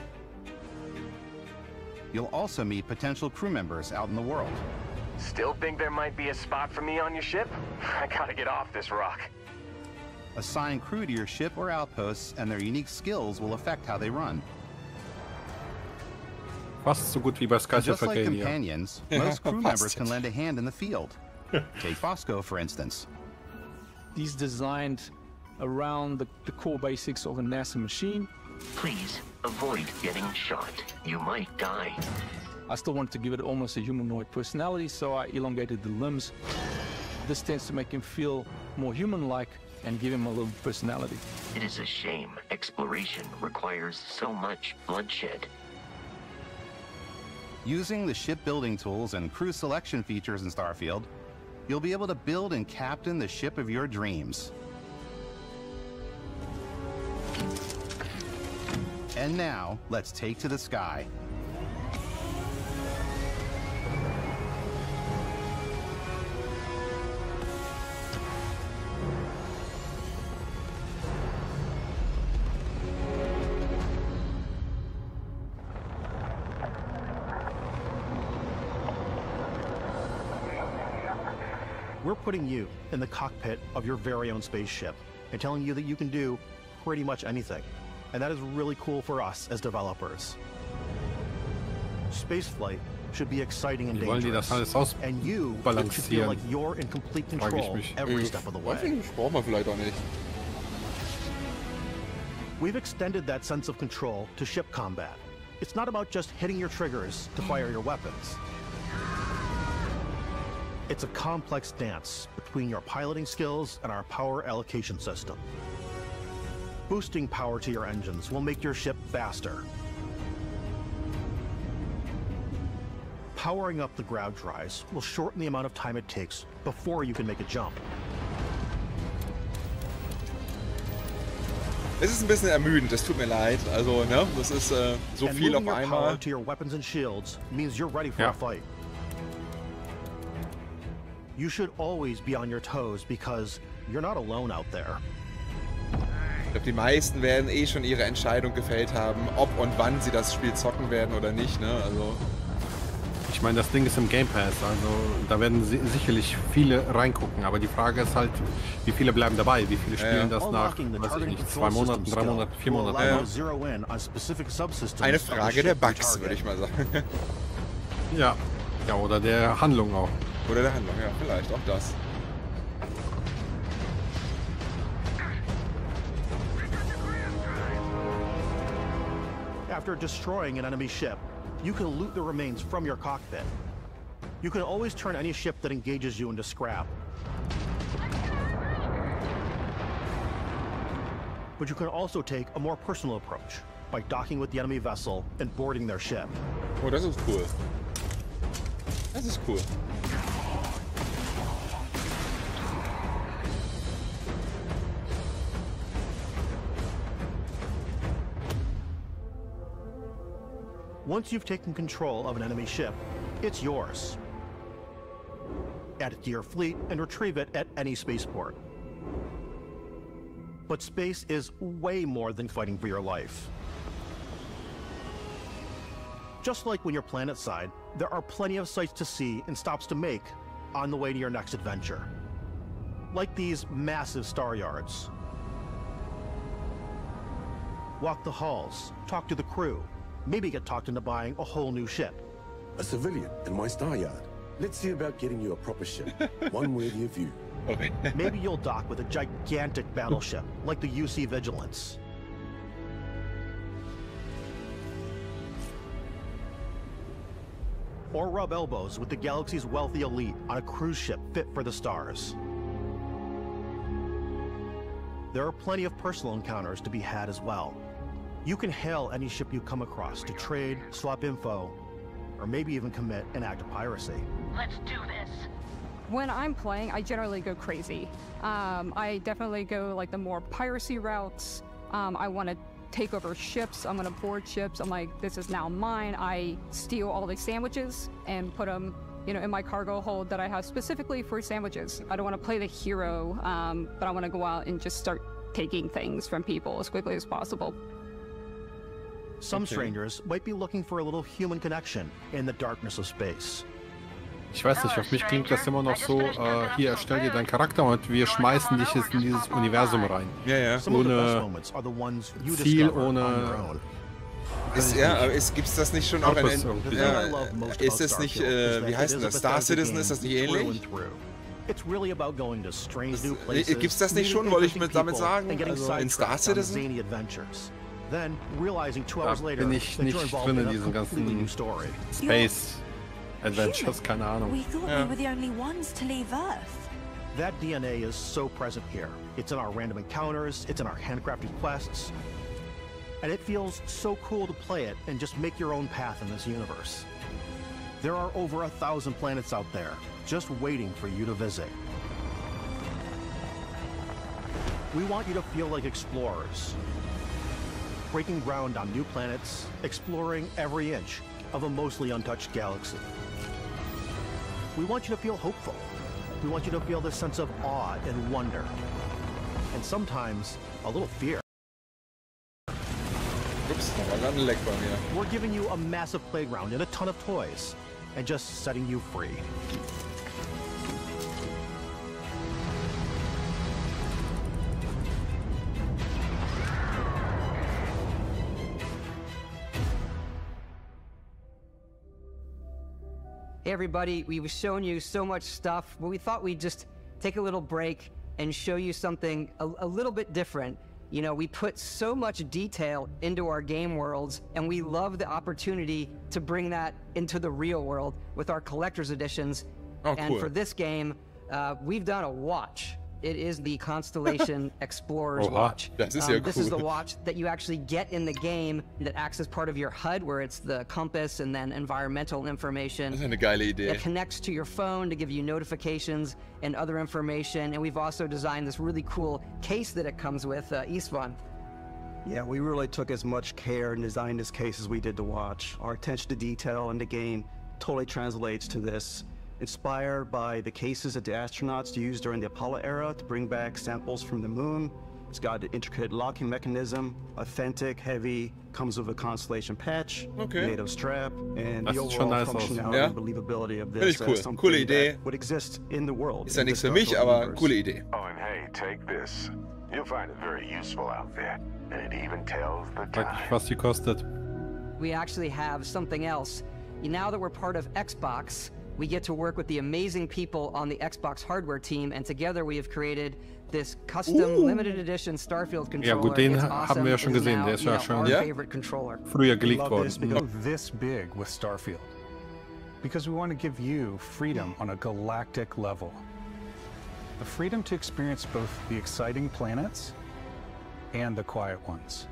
You'll also meet potential crew members out in the world. Still think there might be a spot for me on your ship? I gotta get off this rock. Assign crew to your ship or outposts, and their unique skills will affect how they run. Fast so gut wie bei Skies of Just like Arcadia. companions, Ja, most crew members fast. can lend a hand in the field. Take Bosco, for instance. These designed around the, the core basics of a NASA machine. Please avoid getting shot. You might die. I still wanted to give it almost a humanoid personality, so I elongated the limbs. This tends to make him feel more human-like and give him a little personality. It is a shame exploration requires so much bloodshed. Using the shipbuilding tools and crew selection features in Starfield, you'll be able to build and captain the ship of your dreams. And now, let's take to the sky. We're putting you in the cockpit of your very own spaceship and telling you that you can do pretty much anything. And that is really cool for us as developers. Spaceflight should be exciting and dangerous. And you should feel like you're in complete control every step of the way. Brauchen wir vielleicht auch nicht. We've extended that sense of control to ship combat. It's not about just hitting your triggers to fire your weapons. It's a complex dance between your piloting skills and our power allocation system. Boosting power to your engines will make your ship faster. Powering up the ground drives will shorten the amount of time it takes before you can make a jump. Es ist ein bisschen ermüdend, das tut mir leid. Also, ne, das ist äh, so viel auf einmal. Power to your weapons and shields means you're ready for ja. a fight. You should always be on your toes because you're not alone out there. Ich glaube, die meisten werden eh schon ihre Entscheidung gefällt haben, ob und wann sie das Spiel zocken werden oder nicht, ne? Also. Ich meine, das Ding ist im Game Pass, also da werden si sicherlich viele reingucken, aber die Frage ist halt, wie viele bleiben dabei, wie viele spielen ja. das nach, weiß ich nicht, zwei Monaten, drei Monaten, vier Monaten. Ja. Eine Frage der Bugs, würde ich mal sagen. Ja, ja, oder der Handlung auch. Oder der Handlung, ja, vielleicht auch das. After destroying an enemy ship, you can loot the remains from your cockpit. You can always turn any ship that engages you into scrap. But you can also take a more personal approach by docking with the enemy vessel and boarding their ship. Oh, das ist cool. Das ist cool. Once you've taken control of an enemy ship, it's yours. Add it to your fleet and retrieve it at any spaceport. But space is way more than fighting for your life. Just like when you're planetside, there are plenty of sights to see and stops to make on the way to your next adventure. Like these massive star yards. Walk the halls, talk to the crew, maybe get talked into buying a whole new ship. A civilian in my star yard. Let's see about getting you a proper ship, one worthy of you. Okay. Maybe you'll dock with a gigantic battleship, like the U C Vigilance. Or rub elbows with the galaxy's wealthy elite on a cruise ship fit for the stars. There are plenty of personal encounters to be had as well. You can hail any ship you come across to trade, swap info, or maybe even commit an act of piracy. Let's do this. When I'm playing, I generally go crazy. Um, I definitely go like the more piracy routes. Um, I want to take over ships. I'm going to board ships. I'm like, this is now mine. I steal all these sandwiches and put them, you know, in my cargo hold that I have specifically for sandwiches. I don't want to play the hero, um, but I want to go out and just start taking things from people as quickly as possible. Some Okay. strangers might be looking for a little human connection in the darkness of space. Ich weiß nicht, auf mich klingt das immer noch so, äh, hier erstell dir deinen Charakter und wir schmeißen dich jetzt in dieses Universum rein. Ja, ja. Some of the best Ohne moments are the ones you Ziel, discover on your ohne... own. Ist, ja, aber ist, gibt's das nicht schon auch in, Purpose in irgendwie. ja, ist das nicht, äh, wie heißt denn das? Star Citizen, ist das nicht ähnlich? It's really about going to strange new places. Äh, Gibt's das nicht schon, wollte ich mit damit sagen? and getting Also in sidetracked Star on Citizen? zany adventures. Then realizing two Da hours later bin ich that you're nicht involved drin in in a diesen completely new ganzen story. Space Adventures, keine Ahnung. We thought Ja. we were the only ones to leave Earth. That D N A is so present here. It's in our random encounters, it's in our handcrafted quests, and it feels so cool to play it and just make your own path in this universe. There are over a thousand planets out there, just waiting for you to visit. We want you to feel like explorers, breaking ground on new planets, exploring every inch of a mostly untouched galaxy. We want you to feel hopeful. We want you to feel this sense of awe and wonder, and sometimes a little fear. Ups, da war gerade ein Leck bei mir. We're giving you a massive playground and a ton of toys, and just setting you free. Hey everybody, we've shown you so much stuff, but we thought we'd just take a little break and show you something a, a little bit different. You know, we put so much detail into our game worlds, and we love the opportunity to bring that into the real world with our collector's editions. Oh, and cool. for this game, uh, we've done a watch. It is the Constellation Explorer's Oha, Watch. das ist Um, ja this cool. is the watch that you actually get in the game that acts as part of your H U D, where it's the compass and then environmental information. Das ist eine geile Idee. It connects to your phone to give you notifications and other information. And we've also designed this really cool case that it comes with, uh, Istvan. Yeah, we really took as much care and designed this case as we did the watch. Our attention to detail in the game totally translates to this. Inspired by the cases that the astronauts used during the Apollo era to bring back samples from the moon. It's got an intricate locking mechanism, authentic, heavy, comes with a Constellation patch, Okay. NATO strap, and Das the sieht schon overall nice aus. functionality Ja. and believability of Finde this ich as cool. something Coole Idee. that would exist in the world. Ist ja in the nichts für mich, Starfield aber universe. coole Idee. Oh, and hey, take this. You'll find it very useful out there. And it even tells the Sag time. nicht, was die kostet. We actually have something else. Now that we're part of Xbox, we get to work with the amazing people on the Xbox hardware team, and together we have created this custom Uh. limited edition Starfield controller. Ja gut, den It's haben awesome. wir ja schon It is gesehen, now, der ist you ja know, schon our Ja? favorite controller. früher We geleakt love worden. this because this big with Starfield. Because we want to give you freedom on a galactic level. The freedom to experience both the exciting planets and the quiet ones.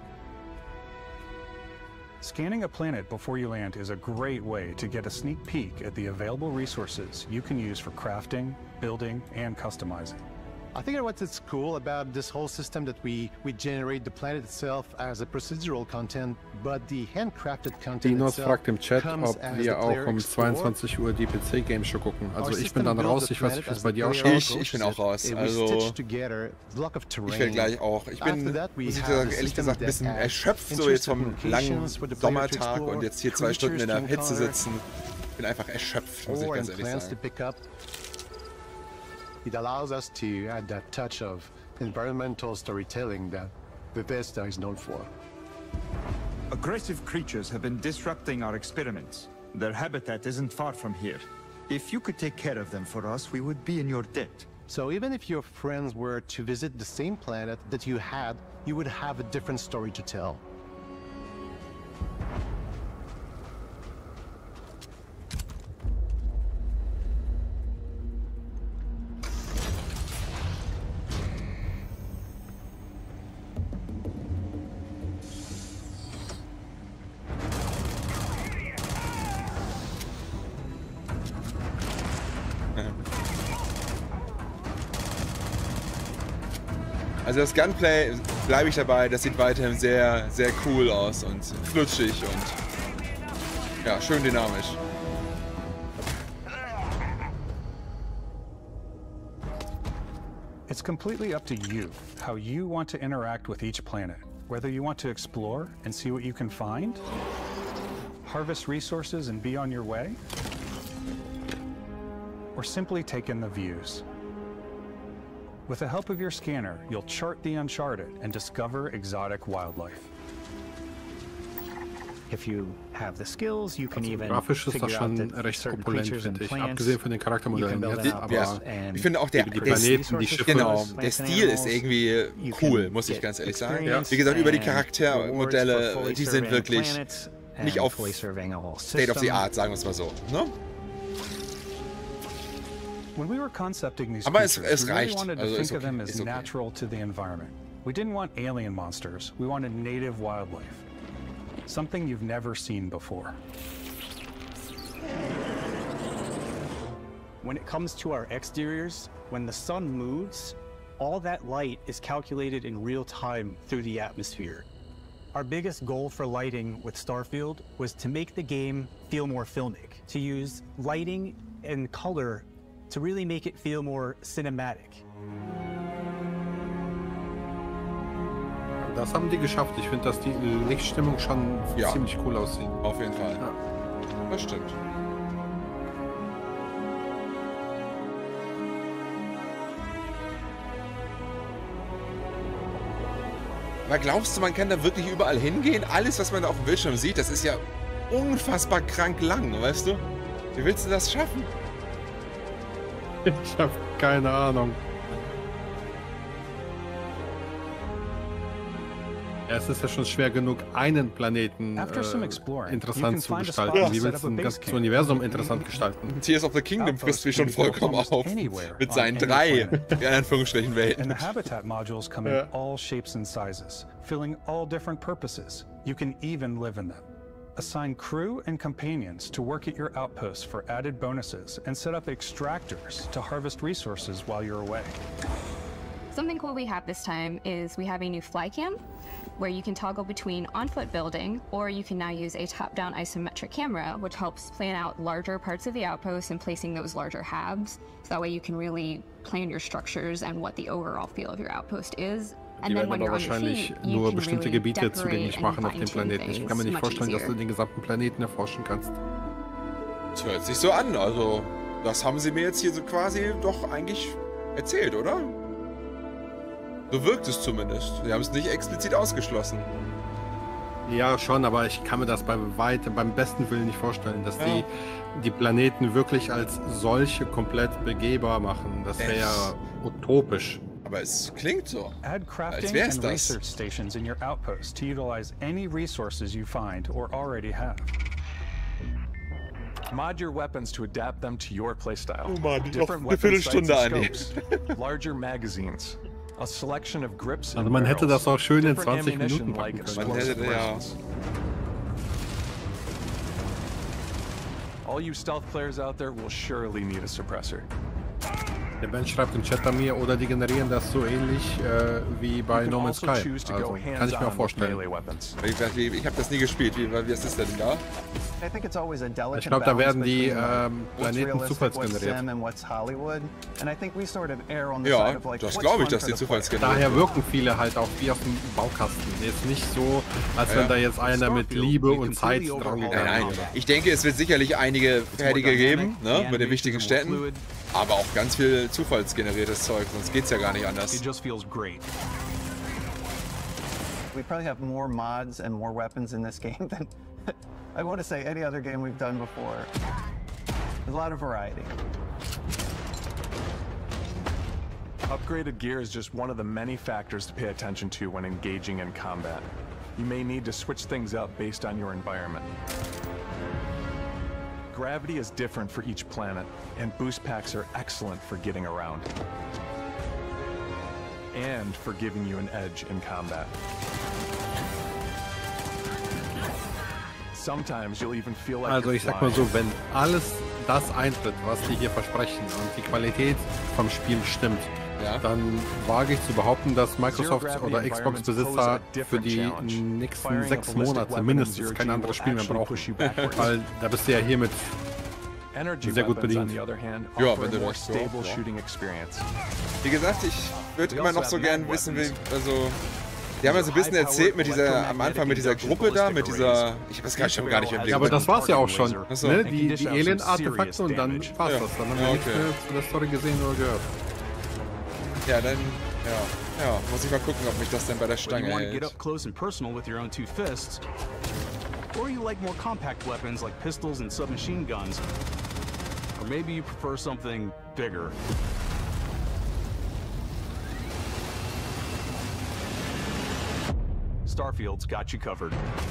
Scanning a planet before you land is a great way to get a sneak peek at the available resources you can use for crafting, building, and customizing. I think what's cool about this whole system that we we generate the planet itself as a procedural content, but the handcrafted content Dinos itself fragt im Chat, comes ob as wir the auch player um explores. zweiundzwanzig Uhr die P C-Games schon gucken. Also Our ich bin system dann builds raus, the ich weiß planet nicht, wie es as bei the dir player ausschaut. Ich- ich bin auch raus, approaches it. We also- stitch together a block of Ich terrain. werde gleich auch. Ich bin, After that, we muss ich have sagen, the ehrlich system gesagt, ein that bisschen adds erschöpft, so jetzt vom interesting langen locations for the player to Sommertag explore, und jetzt hier zwei Stunden in der creatures to Hitze encounter, sitzen. Ich bin einfach erschöpft, muss ich or ganz in ehrlich plans to sagen. pick up. It allows us to add that touch of environmental storytelling that Bethesda is known for. Aggressive creatures have been disrupting our experiments. Their habitat isn't far from here. If you could take care of them for us, we would be in your debt. So even if your friends were to visit the same planet that you had, you would have a different story to tell. Also das Gunplay, bleibe ich dabei, das sieht weiterhin sehr, sehr cool aus und flutschig und ja, schön dynamisch. It's completely up to you how you want to interact with each planet. Whether you want to explore and see what you can find, harvest resources and be on your way, or simply take in the views. With the help of your scanner, you'll chart the uncharted and discover exotic wildlife. If you have the skills, you can Also even grafisch ist das figure out schon that recht certain opulent, creatures and finde ich. plants, Abgesehen von den you Charaktermodellen can build jetzt, an aber outpost and Ich finde auch der, die der Planeten, die Schiffe. genau, der Stil ist irgendwie cool, muss ich ganz ehrlich sagen. Wie gesagt, über die Charaktermodelle, die sind wirklich nicht auf State of the Art, sagen wir es mal so. Ne? When we were concepting these Aber es- creatures, es we really reicht. wanted to Also think ist of okay, them as ist okay. natural to the environment. We didn't want alien monsters. We wanted native wildlife. Something you've never seen before. When it comes to our exteriors, when the sun moves, all that light is calculated in real time through the atmosphere. Our biggest goal for lighting with Starfield was to make the game feel more filmic, to use lighting and color to really make it feel more cinematic. Das haben die geschafft. Ich finde, dass die Lichtstimmung schon Ja. ziemlich cool aussieht. Auf jeden Fall. Das stimmt. Aber glaubst du, man kann da wirklich überall hingehen? Alles, was man da auf dem Bildschirm sieht, das ist ja unfassbar krank lang, weißt du? Wie willst du das schaffen? Ich habe keine Ahnung. Ja, es ist ja schon schwer genug, einen Planeten äh, interessant zu gestalten. Wie willst du ein ganzes Universum interessant gestalten? Tears of the Kingdom frisst mich schon vollkommen auf. Mit seinen drei, in Anführungsstrichen, Welten. And the habitat modules come in all shapes and sizes, filling all different purposes. You can even live in them. Assign crew and companions to work at your outposts for added bonuses and set up extractors to harvest resources while you're away. Something cool we have this time is we have a new fly cam where you can toggle between on-foot building, or you can now use a top-down isometric camera, which helps plan out larger parts of the outpost and placing those larger halves. So that way you can really plan your structures and what the overall feel of your outpost is. Die werden aber wahrscheinlich nur bestimmte Gebiete zugänglich machen auf dem Planeten. Ich kann mir nicht vorstellen, dass du den gesamten Planeten erforschen kannst. Das hört sich so an, also das haben sie mir jetzt hier so quasi doch eigentlich erzählt, oder? So wirkt es zumindest. Sie haben es nicht explizit ausgeschlossen. Ja, schon, aber ich kann mir das bei weitem, beim besten Willen nicht vorstellen, dass ja. die die Planeten wirklich als solche komplett begehbar machen. Das wäre ja utopisch. Aber es klingt so, Add crafting als wäre es and das. research stations in your outpost to utilize any resources you find or already have. Mod your weapons to adapt them to your playstyle. Oh Mann, Different noch eine Viertelstunde an. Larger magazines. A selection of grips and Also man hätte das auch schön in different zwanzig Minuten ammunition packen like können. Man hätte, explosive ja. rounds. All you stealth players out there will surely need a suppressor. Der Ben schreibt im Chat bei mir, oder die generieren das so ähnlich äh, wie bei No Man's Sky. Also, kann ich mir auch vorstellen. Ich, ich habe das nie gespielt. Wie, wie ist das denn da? Ich glaube, da werden die ähm, Planeten zufallsgeneriert. Ja, das glaube ich, dass die zufallsgeneriert Daher wirken viele halt auch wie auf dem Baukasten. Jetzt nicht so, als Ja. wenn da jetzt einer mit Liebe und Zeit dran gegangen Nein, nein. wäre. Ich denke, es wird sicherlich einige fertige geben, ne, mit den wichtigen Städten. Aber auch ganz viel zufallsgeneriertes Zeug, sonst geht's ja gar nicht anders. It just feels great. We probably have more mods and more weapons in this game than I want to say any other game we've done before. There's a lot of variety. Upgraded gear is just one of the many factors to pay attention to when engaging in combat. You may need to switch things up based on your environment. Gravity is different for each planet, and boost packs are excellent for getting around. And for giving you an edge in combat. Sometimes you'll even feel like Also you're ich sag mal flying. so, wenn alles das eintritt, was die hier versprechen und die Qualität vom Spiel stimmt, ja. dann wage ich zu behaupten, dass Microsoft oder Xbox-Besitzer für die nächsten sechs Monate mindestens kein anderes Spiel mehr brauchen. Weil da bist du ja hiermit Energy sehr gut weapons, on bedient. the other hand, Ja, offer wenn a du more das so- stable ja. shooting experience. Wie gesagt, ich würde We immer also noch so have gern mag wissen, wie, weapons. also... Die haben ja so ein bisschen erzählt mit dieser, am Anfang mit dieser Gruppe da, mit dieser... Ich weiß gar nicht, ich hab gar nicht im Blick. Ja, aber das war's ja auch schon. Achso. Ne? Die, die Alien-Artefakte und dann war's Ja. das. Dann haben Ja, wir okay. nichts mehr zu der Story gesehen oder gehört. Ja, dann... Ja, ja, muss ich mal gucken, ob mich das denn bei der Whether Stange you want to get hält. up close and personal with your own two fists, or you like more compact weapons like pistols and submachine guns, or maybe you prefer something bigger. Starfield's got you covered.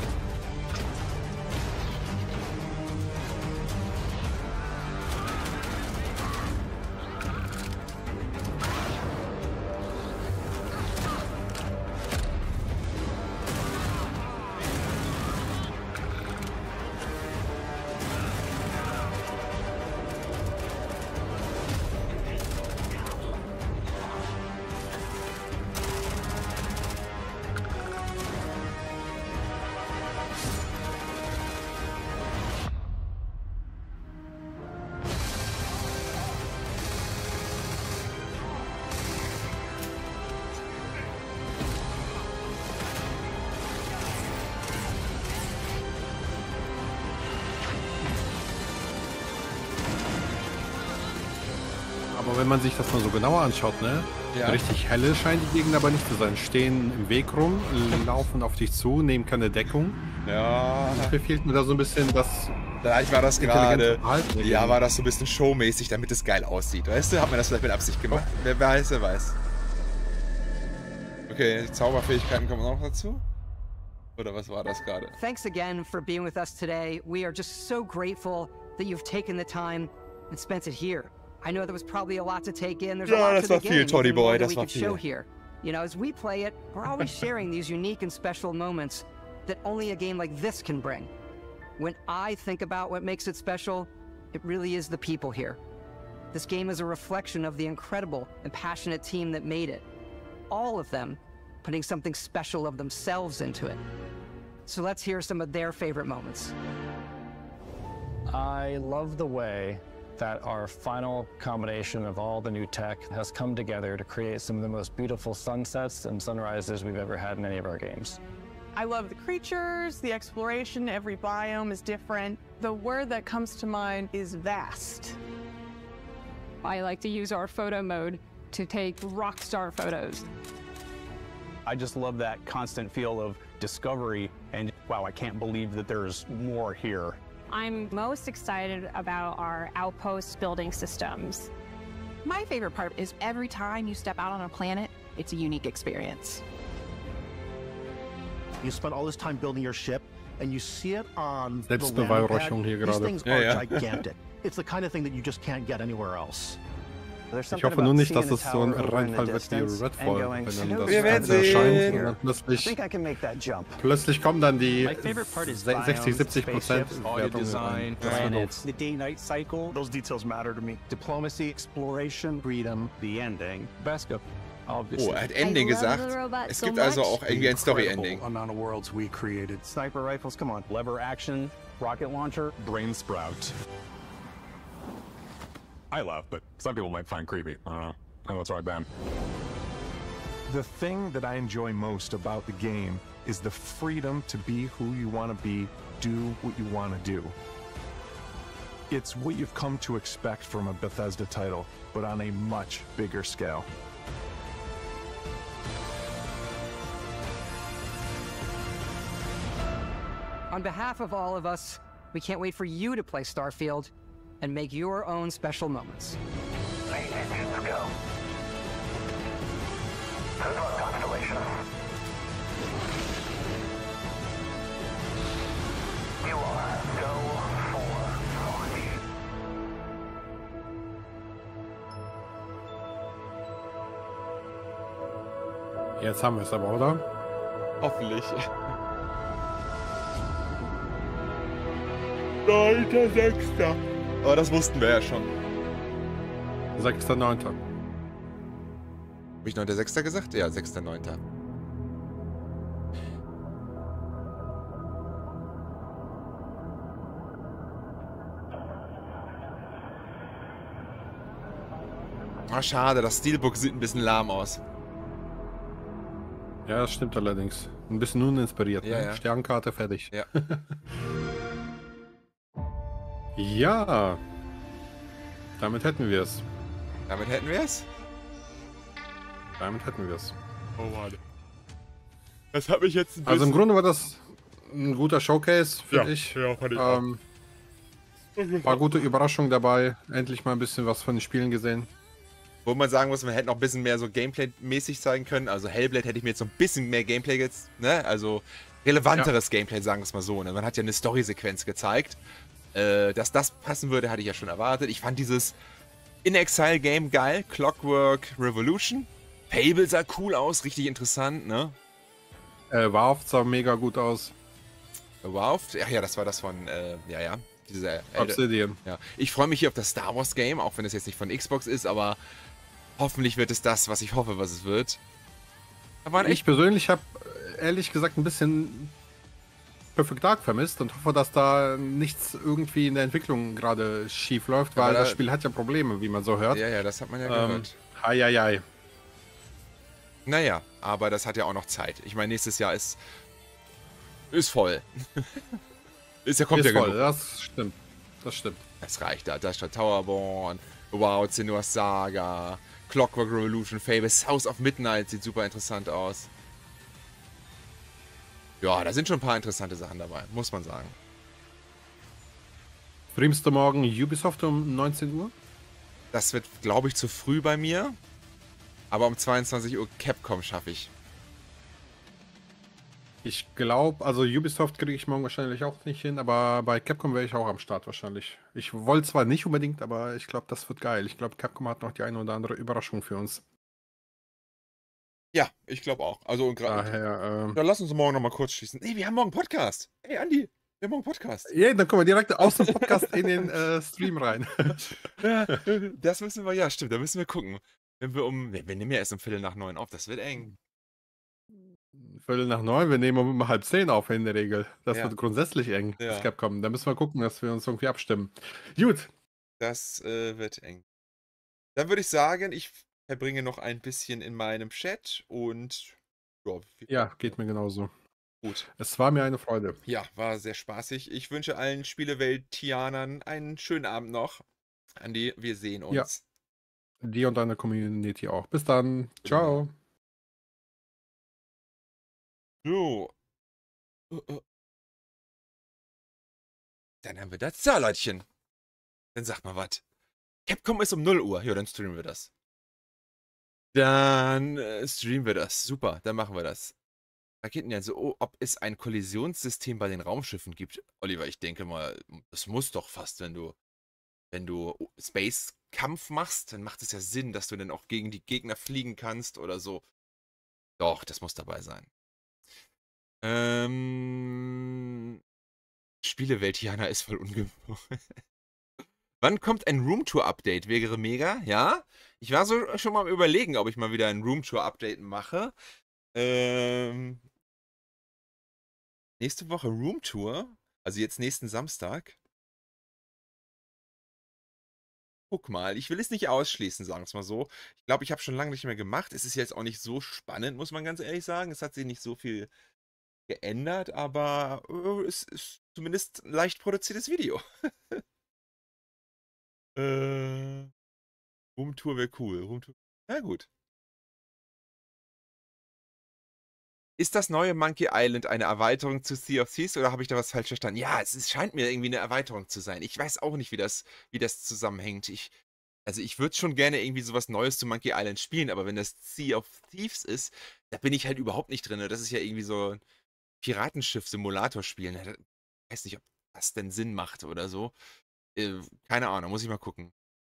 Aber wenn man sich das mal so genauer anschaut, ne? Ja. Richtig helle scheinen die Gegner aber nicht zu sein. Stehen im Weg rum, laufen auf dich zu, nehmen keine Deckung. Ja. Mir fehlt mir da so ein bisschen das Vielleicht war das gerade, ja, war das so ein bisschen showmäßig, damit es geil aussieht. Weißt du, hat man das vielleicht mit Absicht gemacht? Wer weiß, wer weiß. Okay, die Zauberfähigkeiten kommen auch noch dazu? Oder was war das gerade? Thanks again for being with us today. We are just so grateful that you've taken the time and spent it here. I know there was probably a lot to take in. There's a Ja, lot das to war the viel, game, Toddy even more Boy, than das we war could show viel. here. You know, as we play it, we're always sharing these unique and special moments that only a game like this can bring. When I think about what makes it special, it really is the people here. This game is a reflection of the incredible and passionate team that made it. All of them putting something special of themselves into it. So let's hear some of their favorite moments. I love the way that our final combination of all the new tech has come together to create some of the most beautiful sunsets and sunrises we've ever had in any of our games. I love the creatures, the exploration, every biome is different. The word that comes to mind is vast. I like to use our photo mode to take rock star photos. I just love that constant feel of discovery and wow, I can't believe that there's more here. I'm most excited about our outpost building systems. My favorite part is every time you step out on a planet, it's a unique experience. You spend all this time building your ship, and you see it on the Selbstbeweihräuchung landing hier pad. These gerade. things Ja, are ja. gigantic. It's the kind of thing that you just can't get anywhere else. Ich hoffe nur nicht, dass es so ein Reinfall wird wie Redfall, wenn dann das Ganze erscheint und dann plötzlich, I can make that jump. plötzlich kommen dann die My favorite part is sechzig, siebzig Prozent spaceships, audio Wertungen design, rein. Das wird planets, the day-night cycle. Those details matter to me. Diplomacy, exploration, freedom, the ending. Beskar. Oh, er hat Ending gesagt. Es gibt also auch irgendwie ein Story-Ending. Amount of worlds we created. Sniper rifles, come on. Lever action, rocket launcher, brain sprout. I love, but some people might find creepy. I don't know. I know it's right, Ben. The thing that I enjoy most about the game is the freedom to be who you want to be, do what you want to do. It's what you've come to expect from a Bethesda title, but on a much bigger scale. On behalf of all of us, we can't wait for you to play Starfield and make your own special moments. Main engines go. Good luck, Constellation. You are go for launch. Jetzt haben wir es aber, oder? Hoffentlich. neunter sechster Aber das wussten wir ja schon. sechster neunter Habe ich neunter sechster gesagt? Ja, sechster neunter Ah, schade, das Steelbook sieht ein bisschen lahm aus. Ja, das stimmt allerdings. Ein bisschen uninspiriert. Ja, ne? ja. Sternkarte fertig. Ja. Ja. Damit hätten wir es. Damit hätten wir es? Damit hätten wir es. Oh, warte. Das hat mich jetzt ein bisschen... Also im Grunde war das ein guter Showcase, finde Ja, ich. ja, fand ich auch. ähm, Ein paar gute Überraschungen dabei. Endlich mal ein bisschen was von den Spielen gesehen. Wo man sagen muss, man hätte noch ein bisschen mehr so Gameplay-mäßig zeigen können. Also Hellblade hätte ich mir jetzt so ein bisschen mehr Gameplay jetzt, ne? Also relevanteres ja. Gameplay, sagen wir es mal so. Ne? Man hat ja eine Story-Sequenz gezeigt. Äh, dass das passen würde, hatte ich ja schon erwartet. Ich fand dieses In-Exile-Game geil. Clockwork Revolution. Fable sah cool aus, richtig interessant, ne? Äh, Warft sah mega gut aus. Warft? Ach ja, das war das von, äh, ja, ja. Diese, äh, Obsidian. Ja. Ich freue mich hier auf das Star Wars Game, auch wenn es jetzt nicht von Xbox ist, aber hoffentlich wird es das, was ich hoffe, was es wird. Aber ich persönlich habe ehrlich gesagt ein bisschen Perfect Dark vermisst und hoffe, dass da nichts irgendwie in der Entwicklung gerade schief läuft, weil da, das Spiel hat ja Probleme, wie man so hört. Ja, ja, das hat man ja ähm, gehört. Hei, hei, hei. Naja, aber das hat ja auch noch Zeit. Ich meine, nächstes Jahr ist ist voll. ist ja kommt ist ja voll, genug. Das stimmt. Das stimmt. Das reicht da. Da ist Towerborn, wow, Senua's Saga, Clockwork Revolution, Fable, South of Midnight sieht super interessant aus. Ja, da sind schon ein paar interessante Sachen dabei, muss man sagen. Streamst du morgen Ubisoft um neunzehn Uhr? Das wird, glaube ich, zu früh bei mir. Aber um zweiundzwanzig Uhr Capcom schaffe ich. Ich glaube, also Ubisoft kriege ich morgen wahrscheinlich auch nicht hin, aber bei Capcom wäre ich auch am Start wahrscheinlich. Ich wollte zwar nicht unbedingt, aber ich glaube, das wird geil. Ich glaube, Capcom hat noch die eine oder andere Überraschung für uns. Ja, ich glaube auch. Also gerade. Daher, ähm, Dann lass uns morgen nochmal kurz schließen. Nee, wir haben morgen Podcast. Hey, Andi, wir haben morgen Podcast. Ja, dann kommen wir direkt aus dem Podcast in den äh, Stream rein. Ja, das müssen wir, ja, stimmt, da müssen wir gucken. Wenn wir um, wir, wir nehmen ja erst um Viertel nach neun auf, das wird eng. Viertel nach neun, wir nehmen um halb zehn auf in der Regel. Das Ja. wird grundsätzlich eng, Ja. das Capcom. Da müssen wir gucken, dass wir uns irgendwie abstimmen. Gut. Das äh, wird eng. Dann würde ich sagen, ich verbringe noch ein bisschen in meinem Chat und ja, wie- Ja, geht mir genauso. gut. Es war mir eine Freude. Ja, war sehr spaßig. Ich wünsche allen Spielewelt-Tianern einen schönen Abend noch. Andi, wir sehen uns. Ja. Dir und deine Community auch. Bis dann. Ciao. So. Uh, uh. Dann haben wir das. So, Leutchen. Dann sag mal was. Capcom ist um null Uhr. Ja, dann streamen wir das. Dann äh, streamen wir das. Super, dann machen wir das. Raketen ja so, oh, ob es ein Kollisionssystem bei den Raumschiffen gibt. Oliver, ich denke mal, das muss doch fast, wenn du, wenn du Space-Kampf machst, dann macht es ja Sinn, dass du dann auch gegen die Gegner fliegen kannst oder so. Doch, das muss dabei sein. Ähm. Spielewelt Jana ist voll ungewohnt. Wann kommt ein Roomtour-Update? Wäre mega, ja. Ich war so schon mal am Überlegen, ob ich mal wieder ein Roomtour-Update mache. Ähm. Nächste Woche Roomtour. Also jetzt nächsten Samstag. Guck mal, ich will es nicht ausschließen, sagen wir es mal so. Ich glaube, ich habe schon lange nicht mehr gemacht. Es ist jetzt auch nicht so spannend, muss man ganz ehrlich sagen. Es hat sich nicht so viel geändert, aber äh, es ist zumindest ein leicht produziertes Video. äh, Roomtour wäre cool. Roomtour. Ja, gut. Ist das neue Monkey Island eine Erweiterung zu Sea of Thieves oder habe ich da was falsch verstanden? Ja, es ist, scheint mir irgendwie eine Erweiterung zu sein. Ich weiß auch nicht, wie das, wie das zusammenhängt. Ich, also ich würde schon gerne irgendwie sowas Neues zu Monkey Island spielen, aber wenn das Sea of Thieves ist, da bin ich halt überhaupt nicht drin. Das ist ja irgendwie so ein Piratenschiff-Simulator spielen. Ich weiß nicht, ob das denn Sinn macht oder so. Äh, keine Ahnung, muss ich mal gucken.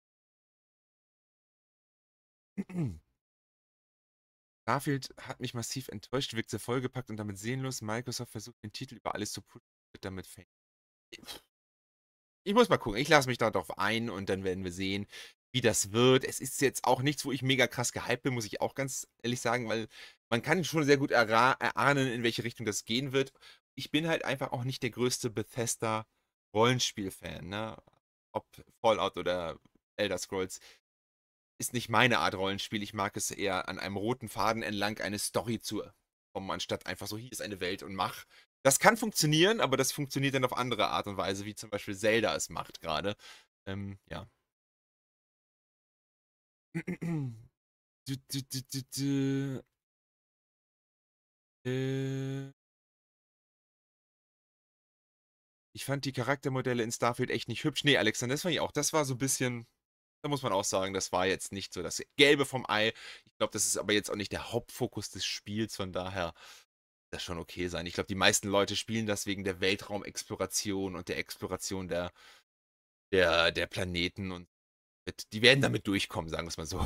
Starfield hat mich massiv enttäuscht, wirkt sehr vollgepackt und damit seelenlos. Microsoft versucht den Titel über alles zu pushen, wird damit fame. Ich muss mal gucken, ich lasse mich darauf ein und dann werden wir sehen, wie das wird. Es ist jetzt auch nichts, wo ich mega krass gehypt bin, muss ich auch ganz ehrlich sagen, weil man kann schon sehr gut erahnen, in welche Richtung das gehen wird. Ich bin halt einfach auch nicht der größte Bethesda-Rollenspiel-Fan, ne? Ob Fallout oder Elder Scrolls. Ist nicht meine Art Rollenspiel. Ich mag es eher an einem roten Faden entlang eine Story zu kommen, anstatt einfach so, hier ist eine Welt und mach. Das kann funktionieren, aber das funktioniert dann auf andere Art und Weise, wie zum Beispiel Zelda es macht gerade. Ähm, ja. Du, du, du, du, du. Äh. Ich fand die Charaktermodelle in Starfield echt nicht hübsch. Nee, Alexander, das fand ich auch. Das war so ein bisschen, da muss man auch sagen, das war jetzt nicht so das Gelbe vom Ei. Ich glaube, das ist aber jetzt auch nicht der Hauptfokus des Spiels, von daher das schon okay sein. Ich glaube, die meisten Leute spielen das wegen der Weltraumexploration und der Exploration der, der, der Planeten und mit, die werden damit durchkommen, sagen wir es mal so.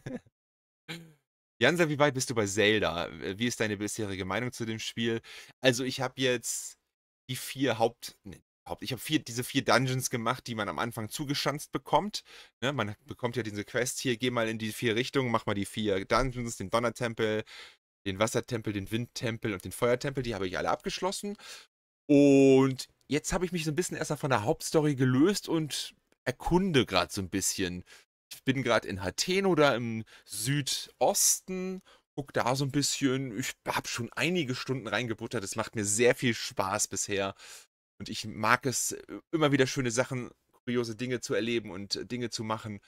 Jansa, wie weit bist du bei Zelda? Wie ist deine bisherige Meinung zu dem Spiel? Also ich habe jetzt die vier Haupt... Ne, Haupt ich habe vier, diese vier Dungeons gemacht, die man am Anfang zugeschanzt bekommt. Ne, man bekommt ja diese Quest hier, geh mal in die vier Richtungen, mach mal die vier Dungeons, den Donnertempel, den Wassertempel, den Windtempel und den Feuertempel, die habe ich alle abgeschlossen. Und jetzt habe ich mich so ein bisschen erstmal von der Hauptstory gelöst und erkunde gerade so ein bisschen. Ich bin gerade in Hateno, da im Südosten, guck da so ein bisschen. Ich habe schon einige Stunden reingebuttert. Es macht mir sehr viel Spaß bisher. Und ich mag es, immer wieder schöne Sachen, kuriose Dinge zu erleben und Dinge zu machen.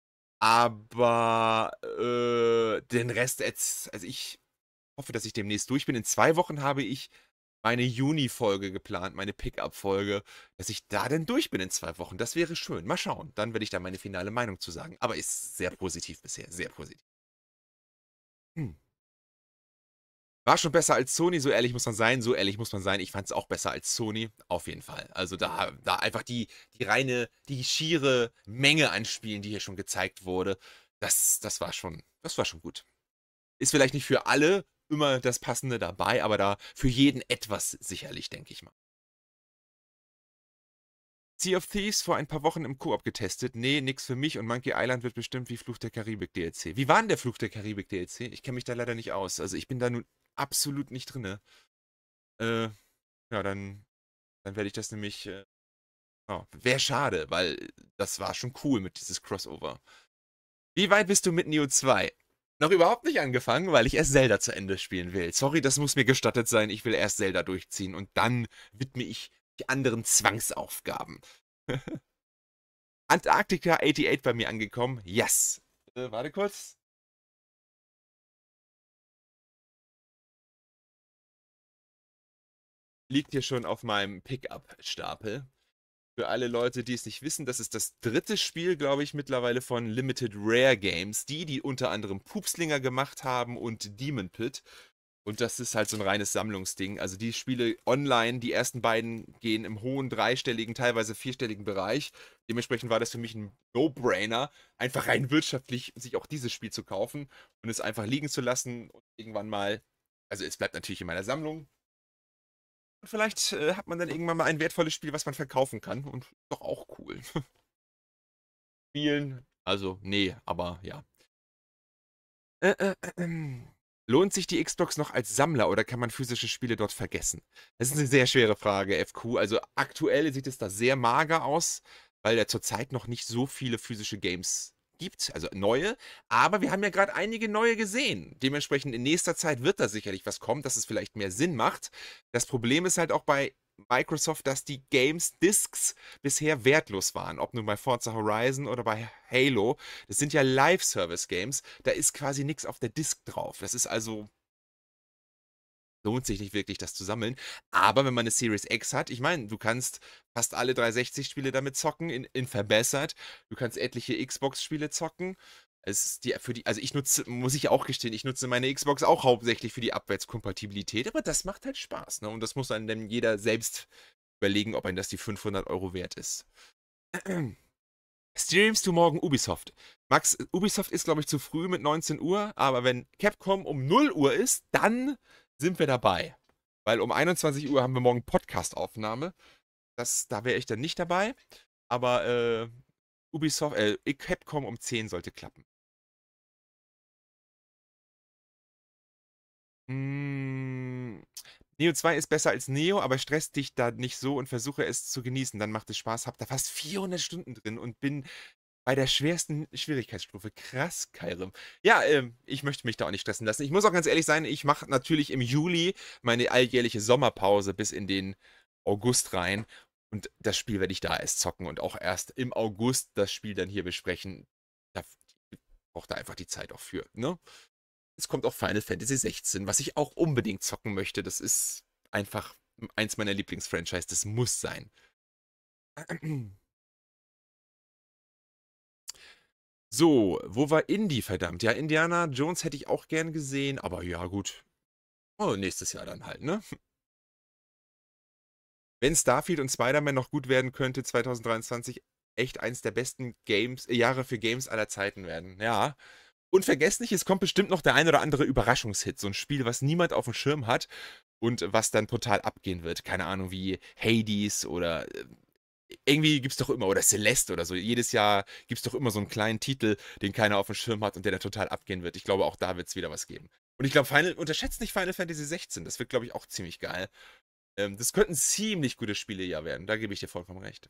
Aber äh, den Rest jetzt, also ich hoffe, dass ich demnächst durch bin. In zwei Wochen habe ich meine Juni-Folge geplant, meine Pick-up-Folge, dass ich da denn durch bin in zwei Wochen. Das wäre schön. Mal schauen. Dann werde ich da meine finale Meinung zu sagen. Aber ist sehr positiv bisher. Sehr positiv. Hm. War schon besser als Sony, so ehrlich muss man sein, so ehrlich muss man sein. Ich fand es auch besser als Sony, auf jeden Fall. Also da, da einfach die, die reine, die schiere Menge an Spielen, die hier schon gezeigt wurde, das, das war schon, das war schon gut. Ist vielleicht nicht für alle immer das Passende dabei, aber da für jeden etwas sicherlich, denke ich mal. Sea of Thieves vor ein paar Wochen im Koop getestet. Nee, nix für mich und Monkey Island wird bestimmt wie Fluch der Karibik D L C. Wie war denn der Fluch der Karibik D L C? Ich kenne mich da leider nicht aus. Also ich bin da nun absolut nicht drinne. Äh, ja, dann, dann werde ich das nämlich... Äh, oh, wäre schade, weil das war schon cool mit dieses Crossover. Wie weit bist du mit Neo zwei? Noch überhaupt nicht angefangen, weil ich erst Zelda zu Ende spielen will. Sorry, das muss mir gestattet sein. Ich will erst Zelda durchziehen und dann widme ich die anderen Zwangsaufgaben. Antarktika achtundachtzig bei mir angekommen. Yes. Äh, warte kurz. Liegt hier schon auf meinem Pickup-Stapel. Für alle Leute, die es nicht wissen, das ist das dritte Spiel, glaube ich, mittlerweile von Limited Rare Games. Die, die unter anderem Pupslinger gemacht haben und Demon Pit. Und das ist halt so ein reines Sammlungsding. Also die Spiele online, die ersten beiden gehen im hohen dreistelligen, teilweise vierstelligen Bereich. Dementsprechend war das für mich ein No-Brainer, einfach rein wirtschaftlich sich auch dieses Spiel zu kaufen und es einfach liegen zu lassen und irgendwann mal, also es bleibt natürlich in meiner Sammlung. Und vielleicht äh, hat man dann irgendwann mal ein wertvolles Spiel, was man verkaufen kann und doch auch cool. Spielen, also nee, aber ja. Äh, äh, äh, Lohnt sich die Xbox noch als Sammler oder kann man physische Spiele dort vergessen? Das ist eine sehr schwere Frage, F Q. Also aktuell sieht es da sehr mager aus, weil ja zurzeit noch nicht so viele physische Games gibt, also neue. Aber wir haben ja gerade einige neue gesehen. Dementsprechend in nächster Zeit wird da sicherlich was kommen, dass es vielleicht mehr Sinn macht. Das Problem ist halt auch bei Microsoft, dass die Games-Discs bisher wertlos waren. Ob nun bei Forza Horizon oder bei Halo. Das sind ja Live-Service-Games. Da ist quasi nichts auf der Disc drauf. Das ist also... lohnt sich nicht wirklich, das zu sammeln. Aber wenn man eine Series X hat, ich meine, du kannst fast alle dreihundertsechzig-Spiele damit zocken, in, in verbessert. Du kannst etliche Xbox-Spiele zocken. Es ist die, für die, also ich nutze, muss ich auch gestehen, ich nutze meine Xbox auch hauptsächlich für die Abwärtskompatibilität, aber das macht halt Spaß, ne? Und das muss dann jeder selbst überlegen, ob einem das die fünfhundert Euro wert ist. Streamst du morgen Ubisoft? Max, Ubisoft ist, glaube ich, zu früh mit neunzehn Uhr, aber wenn Capcom um null Uhr ist, dann sind wir dabei. Weil um einundzwanzig Uhr haben wir morgen Podcast-Aufnahme. Das, da wäre ich dann nicht dabei, aber äh, Ubisoft, äh, Capcom um zehn sollte klappen. Mm, Neo zwei ist besser als Neo, aber stresst dich da nicht so und versuche es zu genießen. Dann macht es Spaß. Hab da fast vierhundert Stunden drin und bin bei der schwersten Schwierigkeitsstufe. Krass, Skyrim. Ja, ähm, ich möchte mich da auch nicht stressen lassen. Ich muss auch ganz ehrlich sein, ich mache natürlich im Juli meine alljährliche Sommerpause bis in den August rein. Und das Spiel werde ich da erst zocken und auch erst im August das Spiel dann hier besprechen. Da braucht da einfach die Zeit auch für, ne? Es kommt auch Final Fantasy sechzehn, was ich auch unbedingt zocken möchte. Das ist einfach eins meiner Lieblingsfranchise. Das muss sein. So, wo war Indie, verdammt? Ja, Indiana Jones hätte ich auch gern gesehen, aber ja, gut. Oh, nächstes Jahr dann halt, ne? Wenn Starfield und Spider-Man noch gut werden könnte, zwanzig dreiundzwanzig echt eins der besten Games, äh, Jahre für Games aller Zeiten werden. Ja. Und vergesst nicht, es kommt bestimmt noch der ein oder andere Überraschungshit. So ein Spiel, was niemand auf dem Schirm hat und was dann total abgehen wird. Keine Ahnung, wie Hades oder äh, irgendwie gibt es doch immer, oder Celeste oder so. Jedes Jahr gibt es doch immer so einen kleinen Titel, den keiner auf dem Schirm hat und der dann total abgehen wird. Ich glaube, auch da wird es wieder was geben. Und ich glaube, Final, unterschätzt nicht Final Fantasy sechzehn. Das wird, glaube ich, auch ziemlich geil. Ähm, das könnten ziemlich gute Spiele ja werden. Da gebe ich dir vollkommen recht.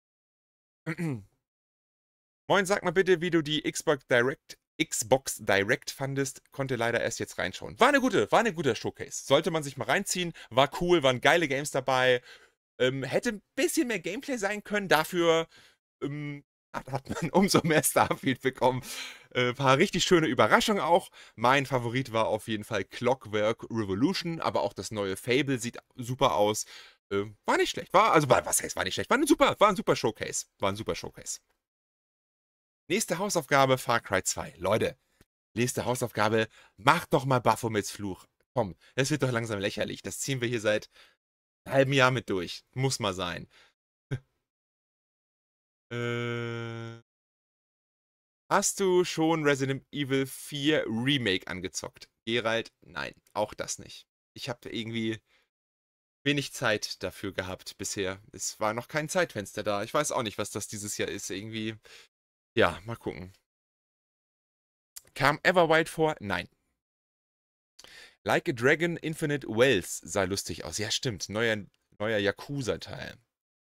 Moin, sag mal bitte, wie du die Xbox Direct, Xbox Direct fandest. Konnte leider erst jetzt reinschauen. War eine gute, war eine gute Showcase. Sollte man sich mal reinziehen. War cool, waren geile Games dabei. Ähm, hätte ein bisschen mehr Gameplay sein können. Dafür ähm, hat man umso mehr Starfield bekommen. Ein äh, paar richtig schöne Überraschungen auch. Mein Favorit war auf jeden Fall Clockwork Revolution, aber auch das neue Fable sieht super aus. Äh, war nicht schlecht. War, also, war, was heißt, war nicht schlecht? War ein super, war ein super Showcase. War ein super Showcase. Nächste Hausaufgabe, Far Cry zwei. Leute, nächste Hausaufgabe, macht doch mal Baphomets Fluch. Komm, das wird doch langsam lächerlich. Das ziehen wir hier seit einem halben Jahr mit durch. Muss mal sein. äh, hast du schon Resident Evil vier Remake angezockt? Geralt, nein, auch das nicht. Ich habe irgendwie wenig Zeit dafür gehabt bisher. Es war noch kein Zeitfenster da. Ich weiß auch nicht, was das dieses Jahr ist. Irgendwie, ja, mal gucken. Kam Everwild vor? Nein. Like a Dragon Infinite Wells sah lustig aus. Ja, stimmt. Neuer, neuer Yakuza-Teil.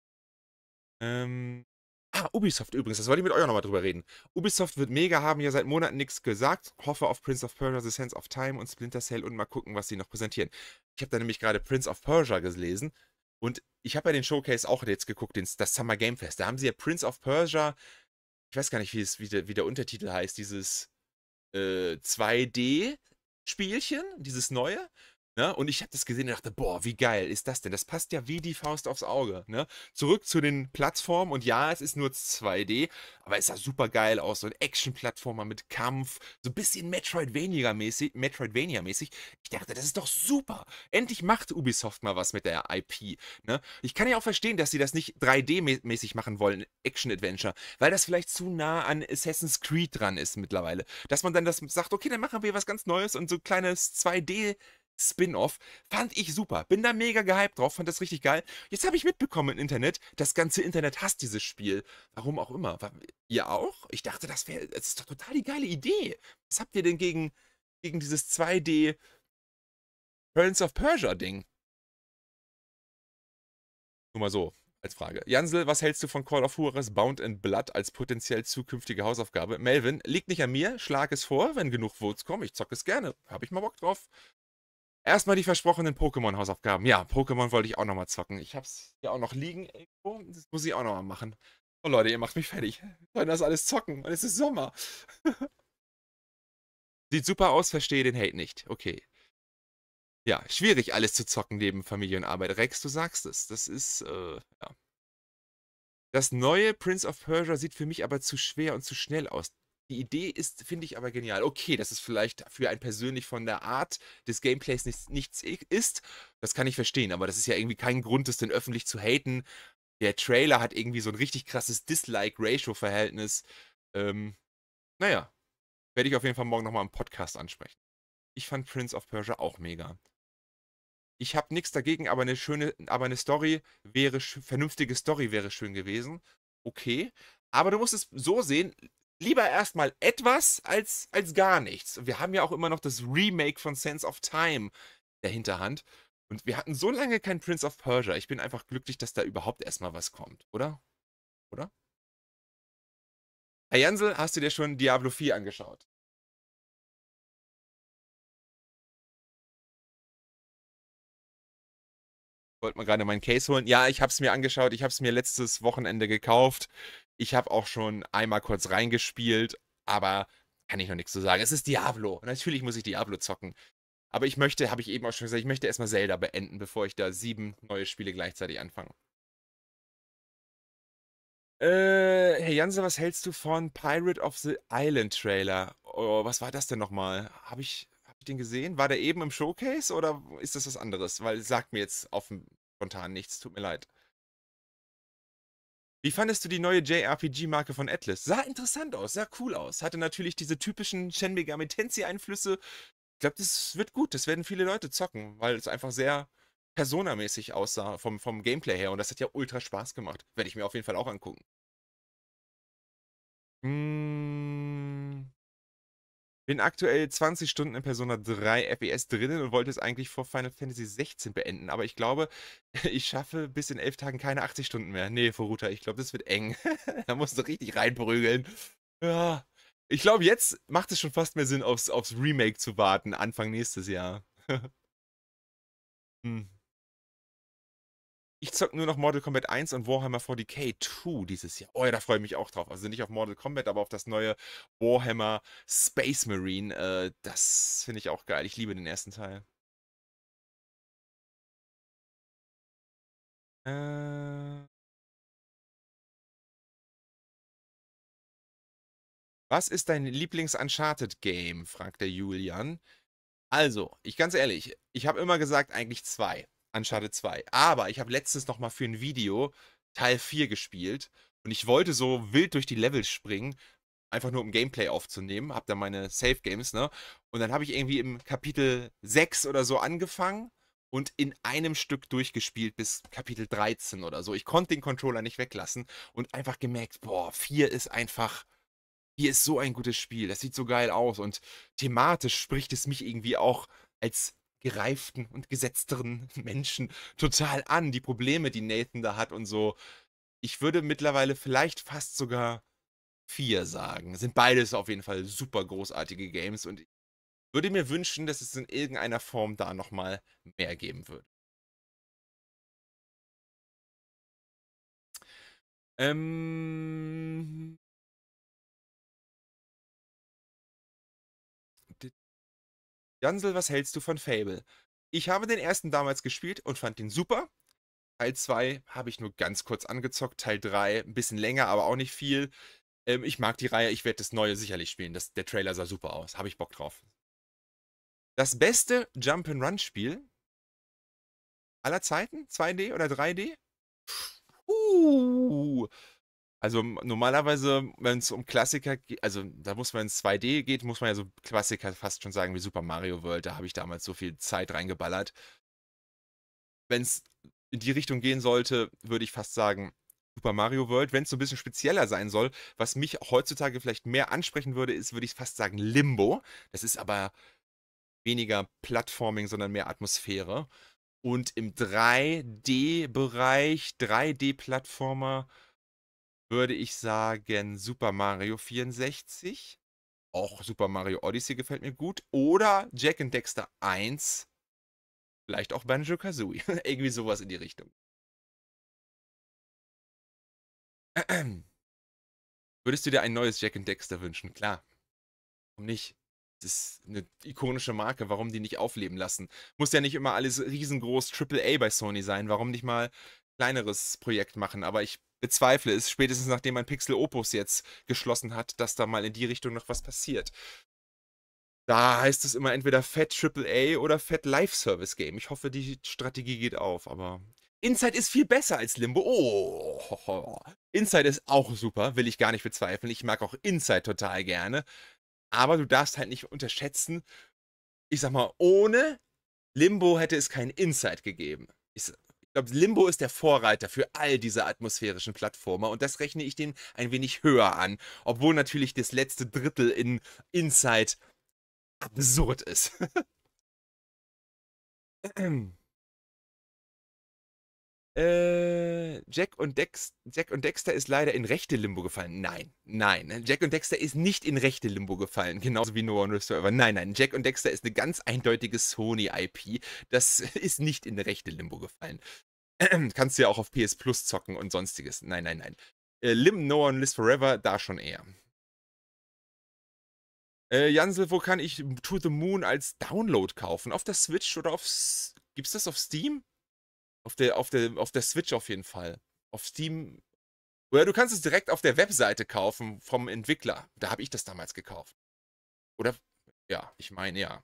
Ähm. Ah, Ubisoft übrigens. Das wollte ich mit euch auch nochmal drüber reden. Ubisoft wird mega, haben ja seit Monaten nichts gesagt. Hoffe auf Prince of Persia, The Sands of Time und Splinter Cell und mal gucken, was sie noch präsentieren. Ich habe da nämlich gerade Prince of Persia gelesen und ich habe ja den Showcase auch jetzt geguckt, den, das Summer Game Fest. Da haben sie ja Prince of Persia, ich weiß gar nicht, wie, es, wie, der, wie der Untertitel heißt, dieses äh, zwei D-Spielchen, dieses neue. Ne? Und ich habe das gesehen und dachte, boah, wie geil ist das denn? Das passt ja wie die Faust aufs Auge. Ne? Zurück zu den Plattformen und ja, es ist nur zwei D, aber es sah super geil aus. So ein Action-Plattformer mit Kampf, so ein bisschen Metroidvania-mäßig. Metroidvania-mäßig. Ich dachte, das ist doch super. Endlich macht Ubisoft mal was mit der I P. Ne? Ich kann ja auch verstehen, dass sie das nicht drei D-mäßig machen wollen, Action-Adventure, weil das vielleicht zu nah an Assassin's Creed dran ist mittlerweile. Dass man dann das sagt, okay, dann machen wir was ganz Neues und so ein kleines zwei D Spin-off, fand ich super. Bin da mega gehypt drauf, fand das richtig geil. Jetzt habe ich mitbekommen im Internet, das ganze Internet hasst dieses Spiel. Warum auch immer. Ihr auch? Ich dachte, das wäre, das ist doch total die geile Idee. Was habt ihr denn gegen, gegen dieses zwei D Prince of Persia Ding? Nur mal so, als Frage. Jansel, was hältst du von Call of Juarez Bound and Blood als potenziell zukünftige Hausaufgabe? Melvin, liegt nicht an mir, schlag es vor, wenn genug Votes kommen, ich zocke es gerne. Habe ich mal Bock drauf. Erstmal die versprochenen Pokémon-Hausaufgaben. Ja, Pokémon wollte ich auch nochmal zocken. Ich hab's ja auch noch liegen irgendwo. Das muss ich auch nochmal machen. Oh Leute, ihr macht mich fertig. Wir wollen das alles zocken. Und es ist Sommer. Sieht super aus, verstehe den Hate nicht. Okay. Ja, schwierig alles zu zocken neben Familie und Arbeit. Rex, du sagst es. Das ist, äh, ja. Das neue Prince of Persia sieht für mich aber zu schwer und zu schnell aus. Die Idee ist, finde ich, aber genial. Okay, dass es vielleicht für einen persönlich von der Art des Gameplays nichts, nichts ist, das kann ich verstehen, aber das ist ja irgendwie kein Grund, das denn öffentlich zu haten. Der Trailer hat irgendwie so ein richtig krasses Dislike-Ratio-Verhältnis. Ähm, naja, werde ich auf jeden Fall morgen nochmal im Podcast ansprechen. Ich fand Prince of Persia auch mega. Ich habe nichts dagegen, aber eine schöne, aber eine Story wäre, vernünftige Story wäre schön gewesen. Okay, aber du musst es so sehen, lieber erstmal etwas als, als gar nichts. Wir haben ja auch immer noch das Remake von Sands of Time in der Hinterhand. Und wir hatten so lange kein Prince of Persia. Ich bin einfach glücklich, dass da überhaupt erstmal was kommt, oder? Oder? Herr Jansel, hast du dir schon Diablo vier angeschaut? Wollte mal gerade meinen Case holen. Ja, ich habe es mir angeschaut. Ich habe es mir letztes Wochenende gekauft. Ich habe auch schon einmal kurz reingespielt, aber kann ich noch nichts zu sagen. Es ist Diablo. Natürlich muss ich Diablo zocken. Aber ich möchte, habe ich eben auch schon gesagt, ich möchte erstmal Zelda beenden, bevor ich da sieben neue Spiele gleichzeitig anfange. Äh, Herr Janse, was hältst du von Pirate of the Island Trailer? Oh, was war das denn nochmal? Habe ich, hab ich den gesehen? War der eben im Showcase oder ist das was anderes? Weil sagt mir jetzt auf dem spontan nichts, tut mir leid. Wie fandest du die neue J R P G-Marke von Atlus? Sah interessant aus, sah cool aus. Hatte natürlich diese typischen Shin Megami Tensei-Einflüsse. Ich glaube, das wird gut. Das werden viele Leute zocken, weil es einfach sehr Persona-mäßig aussah vom, vom Gameplay her. Und das hat ja ultra Spaß gemacht. Werde ich mir auf jeden Fall auch angucken. Hm. Bin aktuell zwanzig Stunden in Persona drei F P S drinnen und wollte es eigentlich vor Final Fantasy sechzehn beenden. Aber ich glaube, ich schaffe bis in elf Tagen keine achtzig Stunden mehr. Nee, Furuta, ich glaube, das wird eng. Da musst du richtig reinprügeln. Ja. Ich glaube, jetzt macht es schon fast mehr Sinn, aufs, aufs Remake zu warten, Anfang nächstes Jahr. hm. Ich zocke nur noch Mortal Kombat eins und Warhammer forty K zwei dieses Jahr. Oh ja, da freue ich mich auch drauf. Also nicht auf Mortal Kombat, aber auf das neue Warhammer Space Marine. Äh, das finde ich auch geil. Ich liebe den ersten Teil. Äh... Was ist dein Lieblings-Uncharted-Game? Fragt der Julian. Also, ich ganz ehrlich, ich habe immer gesagt, eigentlich zwei. Uncharted zwei. Aber ich habe letztens noch mal für ein Video Teil vier gespielt und ich wollte so wild durch die Level springen, einfach nur um Gameplay aufzunehmen. Hab da meine Save-Games, ne? Und dann habe ich irgendwie im Kapitel sechs oder so angefangen und in einem Stück durchgespielt bis Kapitel dreizehn oder so. Ich konnte den Controller nicht weglassen und einfach gemerkt, boah, vier ist einfach... Hier ist so ein gutes Spiel, das sieht so geil aus und thematisch spricht es mich irgendwie auch als gereiften und gesetzteren Menschen total an, die Probleme, die Nathan da hat und so. Ich würde mittlerweile vielleicht fast sogar vier sagen. Sind beides auf jeden Fall super großartige Games und ich würde mir wünschen, dass es in irgendeiner Form da nochmal mehr geben wird. Ähm... Jansel, was hältst du von Fable? Ich habe den ersten damals gespielt und fand den super. Teil zwei habe ich nur ganz kurz angezockt. Teil drei ein bisschen länger, aber auch nicht viel. Ähm, ich mag die Reihe, ich werde das Neue sicherlich spielen. Das, der Trailer sah super aus, habe ich Bock drauf. Das beste Jump-and-Run-Spiel aller Zeiten? zwei D oder drei D? Uh, Also normalerweise, wenn es um Klassiker geht, also da muss man in zwei D geht, muss man ja so Klassiker fast schon sagen wie Super Mario World, da habe ich damals so viel Zeit reingeballert. Wenn es in die Richtung gehen sollte, würde ich fast sagen Super Mario World. Wenn es so ein bisschen spezieller sein soll, was mich heutzutage vielleicht mehr ansprechen würde, ist, würde ich fast sagen Limbo. Das ist aber weniger Plattforming, sondern mehr Atmosphäre. Und im drei D-Bereich, drei D-Plattformer, würde ich sagen Super Mario vierundsechzig. Auch Super Mario Odyssey gefällt mir gut. Oder Jak and Daxter eins. Vielleicht auch Banjo-Kazooie. Irgendwie sowas in die Richtung. Würdest du dir ein neues Jak and Daxter wünschen? Klar. Warum nicht? Das ist eine ikonische Marke. Warum die nicht aufleben lassen? Muss ja nicht immer alles riesengroß Triple A bei Sony sein. Warum nicht mal ein kleineres Projekt machen? Aber ich bezweifle es, spätestens nachdem man Pixel Opus jetzt geschlossen hat, dass da mal in die Richtung noch was passiert. Da heißt es immer entweder Fett Triple A oder Fett Live-Service-Game. Ich hoffe, die Strategie geht auf, aber... Inside ist viel besser als Limbo. Oh, Inside ist auch super, will ich gar nicht bezweifeln. Ich mag auch Inside total gerne. Aber du darfst halt nicht unterschätzen, ich sag mal, ohne Limbo hätte es kein Inside gegeben. Ich, ich glaube, Limbo ist der Vorreiter für all diese atmosphärischen Plattformer und das rechne ich denen ein wenig höher an. Obwohl natürlich das letzte Drittel in Inside absurd ist. Äh, Jack und Dex, Jack und Daxter ist leider in rechte Limbo gefallen. Nein, nein. Jack und Daxter ist nicht in rechte Limbo gefallen. Genauso wie No One Lives Forever. Nein, nein. Jack und Daxter ist eine ganz eindeutige Sony-I P. Das ist nicht in rechte Limbo gefallen. Kannst du ja auch auf P S Plus zocken und sonstiges. Nein, nein, nein. Äh, Lim, No One Lives Forever, da schon eher. Äh, Jansel, wo kann ich To the Moon als Download kaufen? Auf der Switch oder auf... Gibt's das auf Steam? Auf der, auf, der, auf der Switch auf jeden Fall. Auf Steam. Oder du kannst es direkt auf der Webseite kaufen vom Entwickler. Da habe ich das damals gekauft. Oder, ja, ich meine, ja.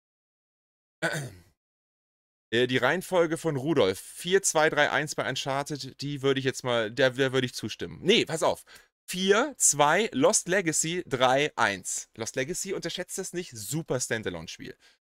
Die Reihenfolge von Rudolf. vier, zwei, drei, eins bei Uncharted, die würde ich jetzt mal, der, der würde ich zustimmen. Nee, pass auf. vier, zwei, Lost Legacy, drei, eins. Lost Legacy, unterschätzt das nicht, super Standalone-Spiel.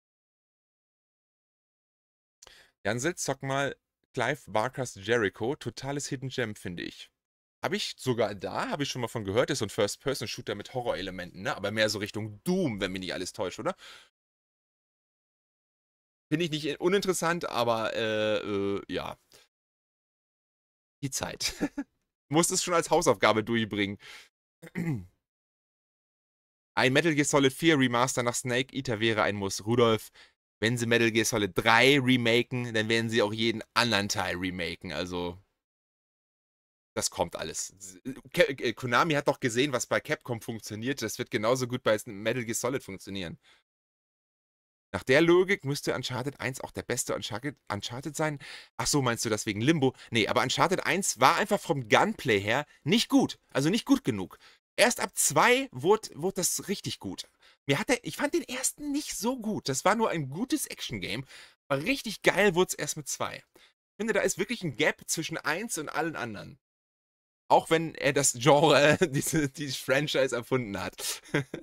Jansel, zock mal Clive Barkers Jericho, totales Hidden Gem, finde ich. Habe ich sogar da, habe ich schon mal von gehört, ist so ein First-Person-Shooter mit Horrorelementen, ne? Aber mehr so Richtung Doom, wenn mich nicht alles täuscht, oder? Finde ich nicht uninteressant, aber äh, äh, ja. Die Zeit. Muss es schon als Hausaufgabe durchbringen. Ein Metal Gear Solid vier Remaster nach Snake Eater wäre ein Muss. Rudolf, wenn sie Metal Gear Solid drei remaken, dann werden sie auch jeden anderen Teil remaken. Also, das kommt alles. Ke- Konami hat doch gesehen, was bei Capcom funktioniert. Das wird genauso gut bei Metal Gear Solid funktionieren. Nach der Logik müsste Uncharted eins auch der beste Uncharted, Uncharted sein. Ach so, meinst du das wegen Limbo? Nee, aber Uncharted eins war einfach vom Gunplay her nicht gut. Also nicht gut genug. Erst ab zwei wurde, wurde das richtig gut. Mir hat der, ich fand den ersten nicht so gut. Das war nur ein gutes Action-Game. Aber richtig geil wurde es erst mit zwei. Ich finde, da ist wirklich ein Gap zwischen eins und allen anderen. Auch wenn er das Genre, diese, dieses Franchise erfunden hat.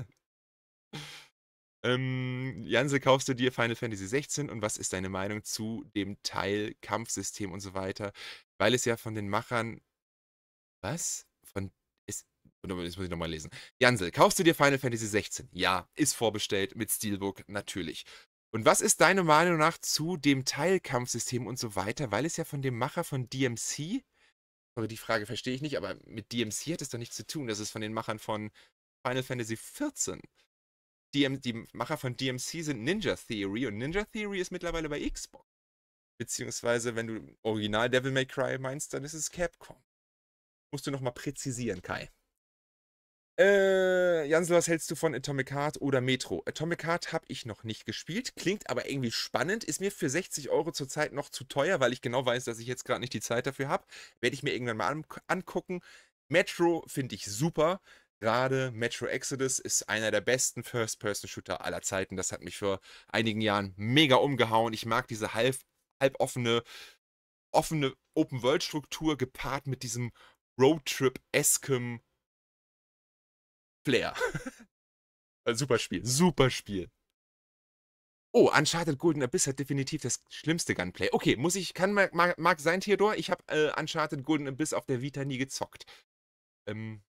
ähm, Janse, kaufst du dir Final Fantasy sechzehn und was ist deine Meinung zu dem Teil, Kampfsystem und so weiter? Weil es ja von den Machern... Was? Von... Ist, das muss ich nochmal lesen. Jansel, kaufst du dir Final Fantasy sechzehn? Ja, ist vorbestellt mit Steelbook, natürlich. Und was ist deine Meinung nach zu dem Teilkampfsystem und so weiter? Weil es ja von dem Macher von D M C... Aber die Frage verstehe ich nicht, aber mit D M C hat es doch nichts zu tun. Das ist von den Machern von Final Fantasy vierzehn. Die, die Macher von D M C sind Ninja Theory und Ninja Theory ist mittlerweile bei Xbox. Beziehungsweise, wenn du Original Devil May Cry meinst, dann ist es Capcom. Musst du nochmal präzisieren, Kai. Äh, Jansel, was hältst du von Atomic Heart oder Metro? Atomic Heart habe ich noch nicht gespielt, klingt aber irgendwie spannend, ist mir für sechzig Euro zurzeit noch zu teuer, weil ich genau weiß, dass ich jetzt gerade nicht die Zeit dafür habe. Werde ich mir irgendwann mal an angucken. Metro finde ich super. Gerade Metro Exodus ist einer der besten First-Person-Shooter aller Zeiten. Das hat mich vor einigen Jahren mega umgehauen. Ich mag diese halb, halboffene, offene Open-World-Struktur gepaart mit diesem Roadtrip-eskem Flair. Super Spiel, super Spiel. Oh, Uncharted Golden Abyss hat definitiv das schlimmste Gunplay. Okay, muss ich, kann, mag, mag sein, Theodor. Ich habe äh, Uncharted Golden Abyss auf der Vita nie gezockt. Ähm,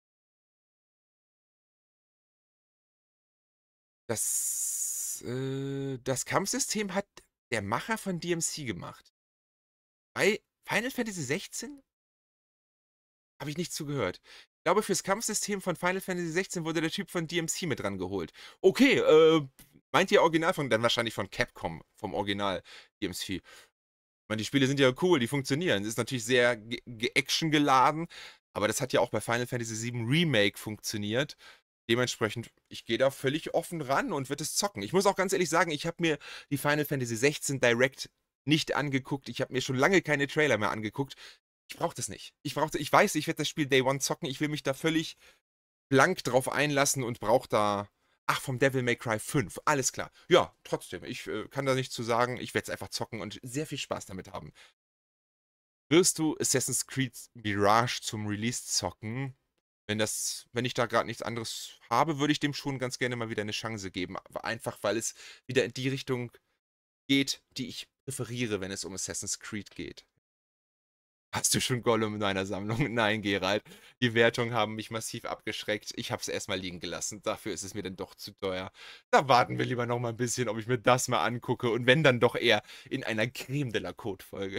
das, äh, das Kampfsystem hat der Macher von D M C gemacht. Bei Final Fantasy sechzehn habe ich nichts zugehört. Ich glaube, fürs Kampfsystem von Final Fantasy sechzehn wurde der Typ von D M C mit dran geholt. Okay, äh, meint ihr Original von, dann wahrscheinlich von Capcom, vom Original D M C. Ich meine, die Spiele sind ja cool, die funktionieren. Es ist natürlich sehr Action geladen, aber das hat ja auch bei Final Fantasy sieben Remake funktioniert. Dementsprechend, ich gehe da völlig offen ran und würde es zocken. Ich muss auch ganz ehrlich sagen, ich habe mir die Final Fantasy sechzehn Direct nicht angeguckt. Ich habe mir schon lange keine Trailer mehr angeguckt. Ich brauche das nicht. Ich brauche, ich weiß, ich werde das Spiel Day One zocken. Ich will mich da völlig blank drauf einlassen und brauche da... Ach, vom Devil May Cry fünf. Alles klar. Ja, trotzdem. Ich äh, kann da nichts zu sagen. Ich werde es einfach zocken und sehr viel Spaß damit haben. Wirst du Assassin's Creed Mirage zum Release zocken? Wenn das, wenn ich da gerade nichts anderes habe, würde ich dem schon ganz gerne mal wieder eine Chance geben. Aber einfach, weil es wieder in die Richtung geht, die ich präferiere, wenn es um Assassin's Creed geht. Hast du schon Gollum in deiner Sammlung? Nein, Gerald. Die Wertungen haben mich massiv abgeschreckt. Ich habe es erstmal liegen gelassen. Dafür ist es mir dann doch zu teuer. Da warten wir lieber noch mal ein bisschen, ob ich mir das mal angucke. Und wenn, dann doch eher in einer Creme de la Côte-Folge.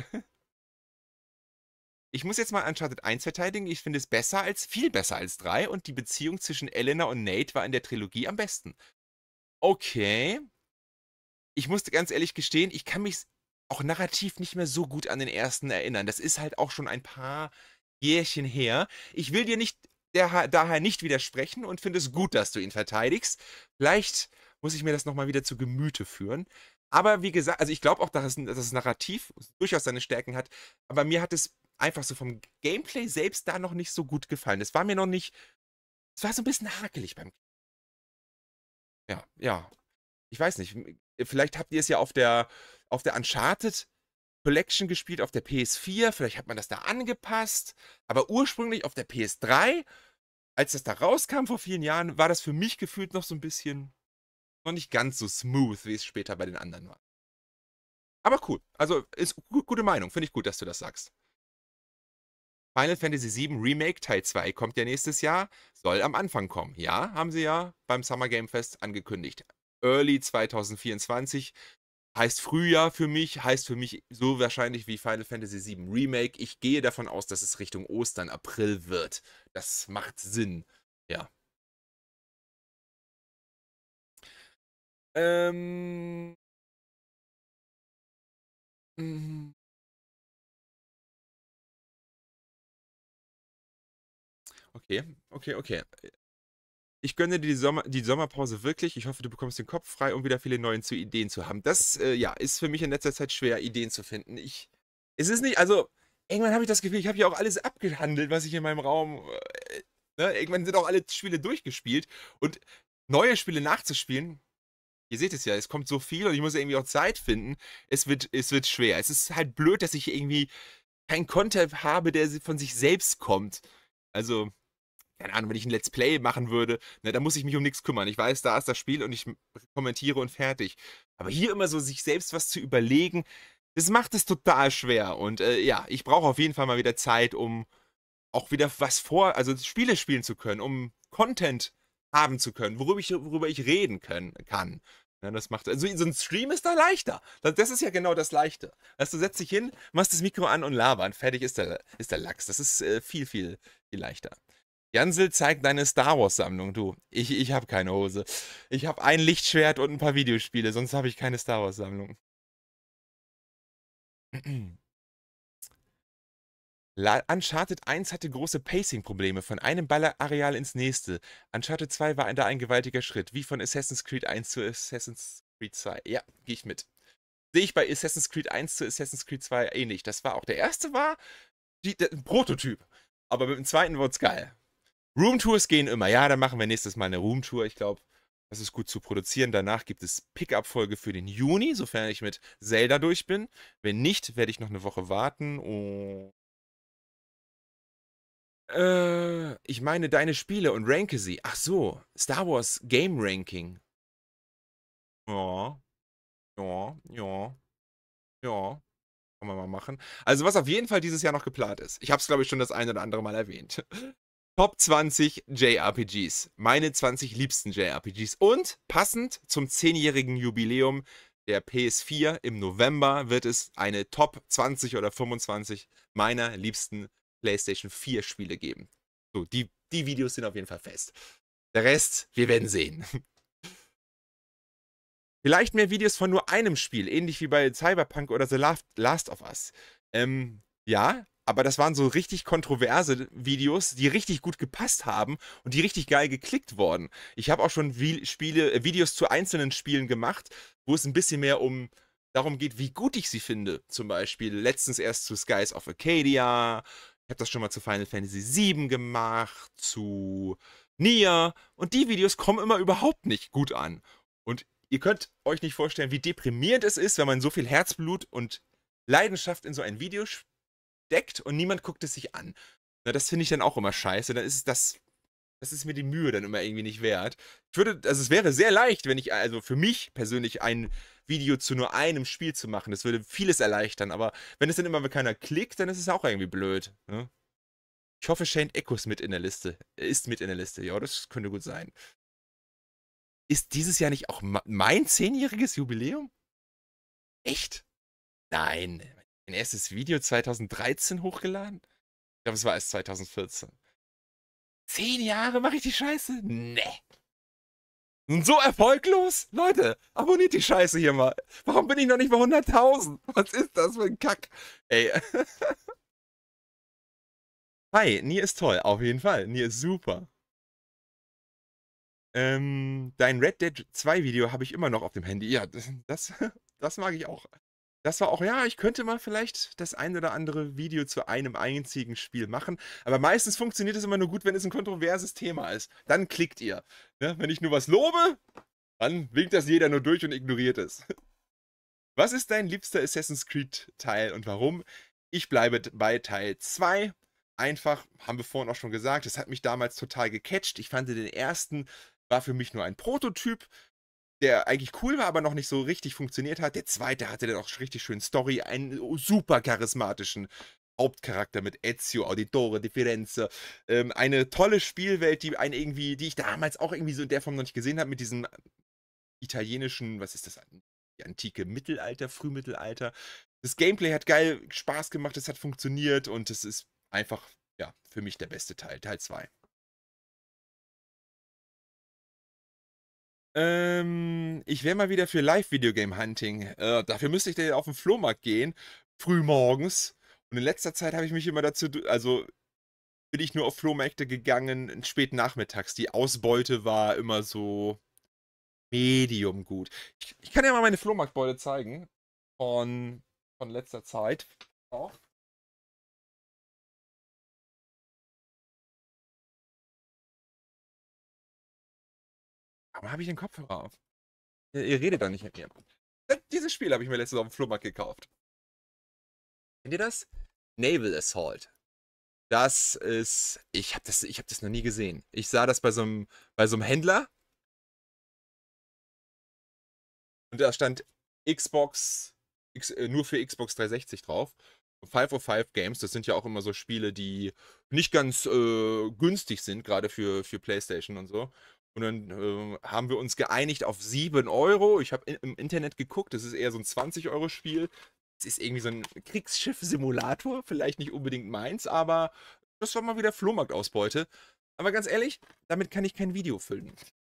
Ich muss jetzt mal Uncharted eins verteidigen. Ich finde es besser als, viel besser als drei. Und die Beziehung zwischen Elena und Nate war in der Trilogie am besten. Okay. Ich musste ganz ehrlich gestehen, ich kann mich auch narrativ nicht mehr so gut an den ersten erinnern. Das ist halt auch schon ein paar Jährchen her. Ich will dir nicht der, daher nicht widersprechen und finde es gut, dass du ihn verteidigst. Vielleicht muss ich mir das nochmal wieder zu Gemüte führen. Aber wie gesagt, also ich glaube auch, dass, dass das Narrativ durchaus seine Stärken hat. Aber mir hat es einfach so vom Gameplay selbst da noch nicht so gut gefallen. Es war mir noch nicht... Es war so ein bisschen hakelig beim... Ja, ja. Ich weiß nicht. Vielleicht habt ihr es ja auf der... auf der Uncharted Collection gespielt, auf der P S vier, vielleicht hat man das da angepasst, aber ursprünglich auf der P S drei, als das da rauskam vor vielen Jahren, war das für mich gefühlt noch so ein bisschen, noch nicht ganz so smooth, wie es später bei den anderen war. Aber cool, also ist gute Meinung, finde ich gut, dass du das sagst. Final Fantasy sieben Remake Teil zwei kommt ja nächstes Jahr, soll am Anfang kommen. Ja, haben sie ja beim Summer Game Fest angekündigt. Early zwanzig vierundzwanzig. Heißt Frühjahr für mich, heißt für mich so wahrscheinlich wie Final Fantasy sieben Remake. Ich gehe davon aus, dass es Richtung Ostern, April wird. Das macht Sinn. Ja. Ähm, Mhm. Okay, okay, okay. Ich gönne dir die, Sommer die Sommerpause wirklich. Ich hoffe, du bekommst den Kopf frei, um wieder viele neue zu Ideen zu haben. Das, äh, ja, ist für mich in letzter Zeit schwer, Ideen zu finden. Ich, es ist nicht, also, irgendwann habe ich das Gefühl, ich habe ja auch alles abgehandelt, was ich in meinem Raum, äh, ne? Irgendwann sind auch alle Spiele durchgespielt und neue Spiele nachzuspielen, ihr seht es ja, es kommt so viel und ich muss ja irgendwie auch Zeit finden. Es wird, es wird schwer. Es ist halt blöd, dass ich irgendwie keinen Content habe, der von sich selbst kommt. Also, keine Ahnung, wenn ich ein Let's Play machen würde, ne, dann muss ich mich um nichts kümmern. Ich weiß, da ist das Spiel und ich kommentiere und fertig. Aber hier immer so sich selbst was zu überlegen, das macht es total schwer. Und äh, ja, ich brauche auf jeden Fall mal wieder Zeit, um auch wieder was vor, also Spiele spielen zu können, um Content haben zu können, worüber ich, worüber ich reden können, kann. Ja, das macht, also so ein Stream ist da leichter. Das, das ist ja genau das Leichte. Also du setzt dich hin, machst das Mikro an und labern. Fertig ist der, ist der Lachs. Das ist äh, viel, viel, viel leichter. Jansel zeigt deine Star Wars Sammlung. Du, ich, ich habe keine Hose. Ich habe ein Lichtschwert und ein paar Videospiele, sonst habe ich keine Star Wars Sammlung. Uncharted eins hatte große Pacing-Probleme, von einem Ballerareal ins nächste. Uncharted zwei war da ein gewaltiger Schritt, wie von Assassin's Creed eins zu Assassin's Creed zwei. Ja, gehe ich mit. Sehe ich bei Assassin's Creed eins zu Assassin's Creed zwei ähnlich. Das war auch, der erste war die, der, ein Prototyp, aber mit dem zweiten wurde es geil. Roomtours gehen immer. Ja, dann machen wir nächstes Mal eine Roomtour. Ich glaube, das ist gut zu produzieren. Danach gibt es Pickup-Folge für den Juni, sofern ich mit Zelda durch bin. Wenn nicht, werde ich noch eine Woche warten. Oh. Äh, ich meine deine Spiele und ranke sie. Ach so, Star Wars Game Ranking. Ja, ja, ja, ja. Kann man mal machen. Also was auf jeden Fall dieses Jahr noch geplant ist. Ich habe es, glaube ich, schon das ein oder andere Mal erwähnt. Top zwanzig J R P Gs. Meine zwanzig liebsten J R P Gs. Und passend zum zehnjährigen Jubiläum der P S vier im November wird es eine Top zwanzig oder fünfundzwanzig meiner liebsten PlayStation vier Spiele geben. So, die, die Videos sind auf jeden Fall fest. Der Rest, wir werden sehen. Vielleicht mehr Videos von nur einem Spiel, ähnlich wie bei Cyberpunk oder The Last of Us. Ähm, ja, aber das waren so richtig kontroverse Videos, die richtig gut gepasst haben und die richtig geil geklickt wurden. Ich habe auch schon Vi Spiele, äh, Videos zu einzelnen Spielen gemacht, wo es ein bisschen mehr um darum geht, wie gut ich sie finde. Zum Beispiel letztens erst zu Skies of Arcadia. Ich habe das schon mal zu Final Fantasy sieben gemacht, zu Nier. Und die Videos kommen immer überhaupt nicht gut an. Und ihr könnt euch nicht vorstellen, wie deprimierend es ist, wenn man so viel Herzblut und Leidenschaft in so ein Video steckt und niemand guckt es sich an. Na, das finde ich dann auch immer scheiße. Dann ist es das, das ist mir die Mühe dann immer irgendwie nicht wert. Ich würde, also es wäre sehr leicht, wenn ich, also für mich persönlich ein Video zu nur einem Spiel zu machen. Das würde vieles erleichtern, aber wenn es dann immer keiner klickt, dann ist es auch irgendwie blöd. Ne? Ich hoffe, Shane Echo ist mit in der Liste. Ist mit in der Liste. Ja, das könnte gut sein. Ist dieses Jahr nicht auch mein zehnjähriges Jubiläum? Echt? Nein. Mein erstes Video zweitausenddreizehn hochgeladen? Ich glaube, es war erst zweitausendvierzehn. Zehn Jahre mache ich die Scheiße? Nee. Und so erfolglos? Leute, abonniert die Scheiße hier mal. Warum bin ich noch nicht bei hunderttausend? Was ist das für ein Kack? Ey. Hi, Nier ist toll. Auf jeden Fall. Nier ist super. Ähm, dein Red Dead zwei Video habe ich immer noch auf dem Handy. Ja, das, das mag ich auch. Das war auch, ja, ich könnte mal vielleicht das ein oder andere Video zu einem einzigen Spiel machen. Aber meistens funktioniert es immer nur gut, wenn es ein kontroverses Thema ist. Dann klickt ihr. Ja, wenn ich nur was lobe, dann winkt das jeder nur durch und ignoriert es. Was ist dein liebster Assassin's Creed Teil und warum? Ich bleibe bei Teil zwei. Einfach, haben wir vorhin auch schon gesagt, das hat mich damals total gecatcht. Ich fand den ersten, war für mich nur ein Prototyp, der eigentlich cool war, aber noch nicht so richtig funktioniert hat. Der zweite hatte dann auch richtig schön Story, einen super charismatischen Hauptcharakter mit Ezio Auditore di Firenze. Ähm, eine tolle Spielwelt, die einen irgendwie, die ich damals auch irgendwie so in der Form noch nicht gesehen habe, mit diesem italienischen, was ist das? Die antike Mittelalter, Frühmittelalter. Das Gameplay hat geil Spaß gemacht, es hat funktioniert und es ist einfach, ja, für mich der beste Teil, Teil zwei. Ähm, ich wäre mal wieder für Live-Videogame-Hunting. Äh, dafür müsste ich dann auf den Flohmarkt gehen, früh morgens. Und in letzter Zeit habe ich mich immer dazu, also bin ich nur auf Flohmärkte gegangen, spät nachmittags. Die Ausbeute war immer so medium gut. Ich, ich kann ja mal meine Flohmarktbeute zeigen von, von letzter Zeit. Auch. Warum habe ich den Kopfhörer auf? Ihr, ihr redet doch nicht mit mir. Dieses Spiel habe ich mir letztens auf dem Flohmarkt gekauft. Kennt ihr das? Naval Assault. Das ist... Ich habe das, ich hab das noch nie gesehen. Ich sah das bei so einem, bei so einem Händler. Und da stand Xbox... X, äh, nur für Xbox dreihundertsechzig drauf. five oh five Games, das sind ja auch immer so Spiele, die nicht ganz äh, günstig sind, gerade für, für PlayStation und so. Und dann äh, haben wir uns geeinigt auf sieben Euro. Ich habe im Internet geguckt, das ist eher so ein zwanzig Euro Spiel. Es ist irgendwie so ein Kriegsschiff-Simulator, vielleicht nicht unbedingt meins, aber das war mal wieder Flohmarktausbeute. Aber ganz ehrlich, damit kann ich kein Video füllen.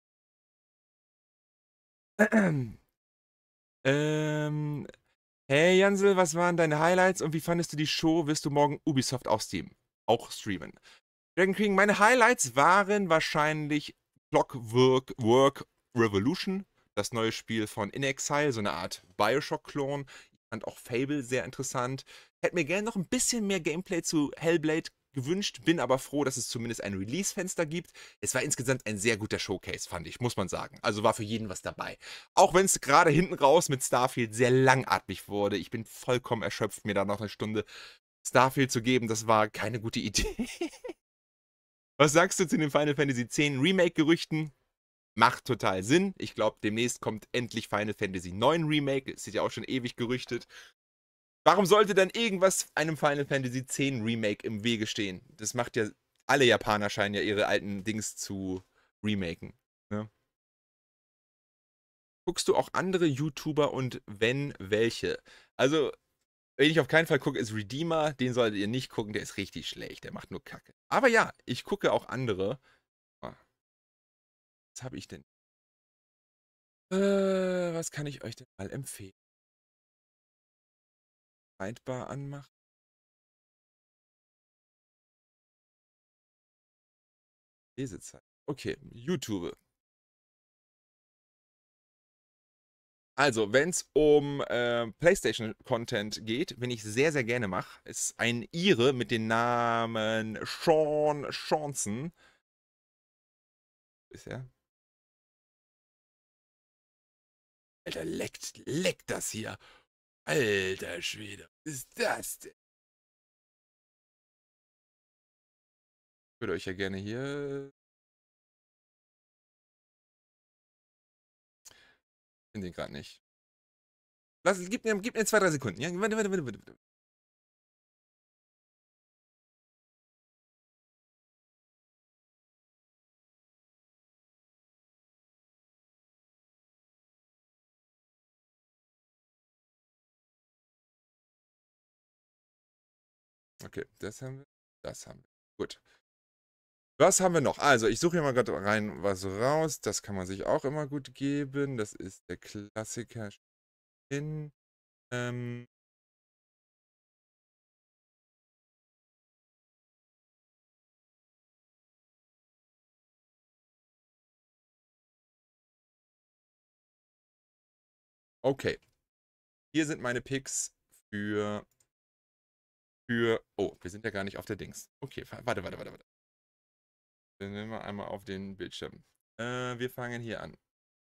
ähm... Hey Jansel, was waren deine Highlights und wie fandest du die Show? Wirst du morgen Ubisoft auch streamen? Auch streamen. Dragon King, meine Highlights waren wahrscheinlich Clockwork Work Revolution, das neue Spiel von inXile, so eine Art Bioshock-Klon. Ich fand auch Fable sehr interessant. Hätte mir gerne noch ein bisschen mehr Gameplay zu Hellblade gewünscht, bin aber froh, dass es zumindest ein Release-Fenster gibt. Es war insgesamt ein sehr guter Showcase, fand ich, muss man sagen. Also war für jeden was dabei. Auch wenn es gerade hinten raus mit Starfield sehr langatmig wurde. Ich bin vollkommen erschöpft, mir da noch eine Stunde Starfield zu geben. Das war keine gute Idee. Was sagst du zu den Final Fantasy X Remake-Gerüchten? Macht total Sinn. Ich glaube, demnächst kommt endlich Final Fantasy neun Remake. Es ist ja auch schon ewig gerüchtet. Warum sollte dann irgendwas einem Final Fantasy X Remake im Wege stehen? Das macht ja, alle Japaner scheinen ja ihre alten Dings zu remaken. Ne? Guckst du auch andere YouTuber und wenn, welche? Also, wenn ich auf keinen Fall gucke, ist Redeemer. Den solltet ihr nicht gucken, der ist richtig schlecht. Der macht nur Kacke. Aber ja, ich gucke auch andere. Was habe ich denn? Äh, was kann ich euch denn mal empfehlen? Sidebar anmachen. Lesezeit. Okay, YouTube. Also, wenn es um äh, PlayStation-Content geht, wenn ich sehr, sehr gerne mache, ist ein Ire mit dem Namen Sean Johnson. Ist er? Alter, leckt, leckt das hier. Alter Schwede, was ist das denn? Ich würde euch ja gerne hier... Ich finde den gerade nicht. Lass, gib, mir, gib mir zwei, drei Sekunden. Ja? Warte, warte, warte, warte. Okay, das haben wir. Das haben wir. Gut. Was haben wir noch? Also, ich suche hier mal gerade rein was raus. Das kann man sich auch immer gut geben. Das ist der Klassiker. In, ähm, okay. Hier sind meine Picks für... Für... Oh, wir sind ja gar nicht auf der Dings. Okay, warte, warte, warte, warte. Dann nehmen wir einmal auf den Bildschirm. Äh, wir fangen hier an.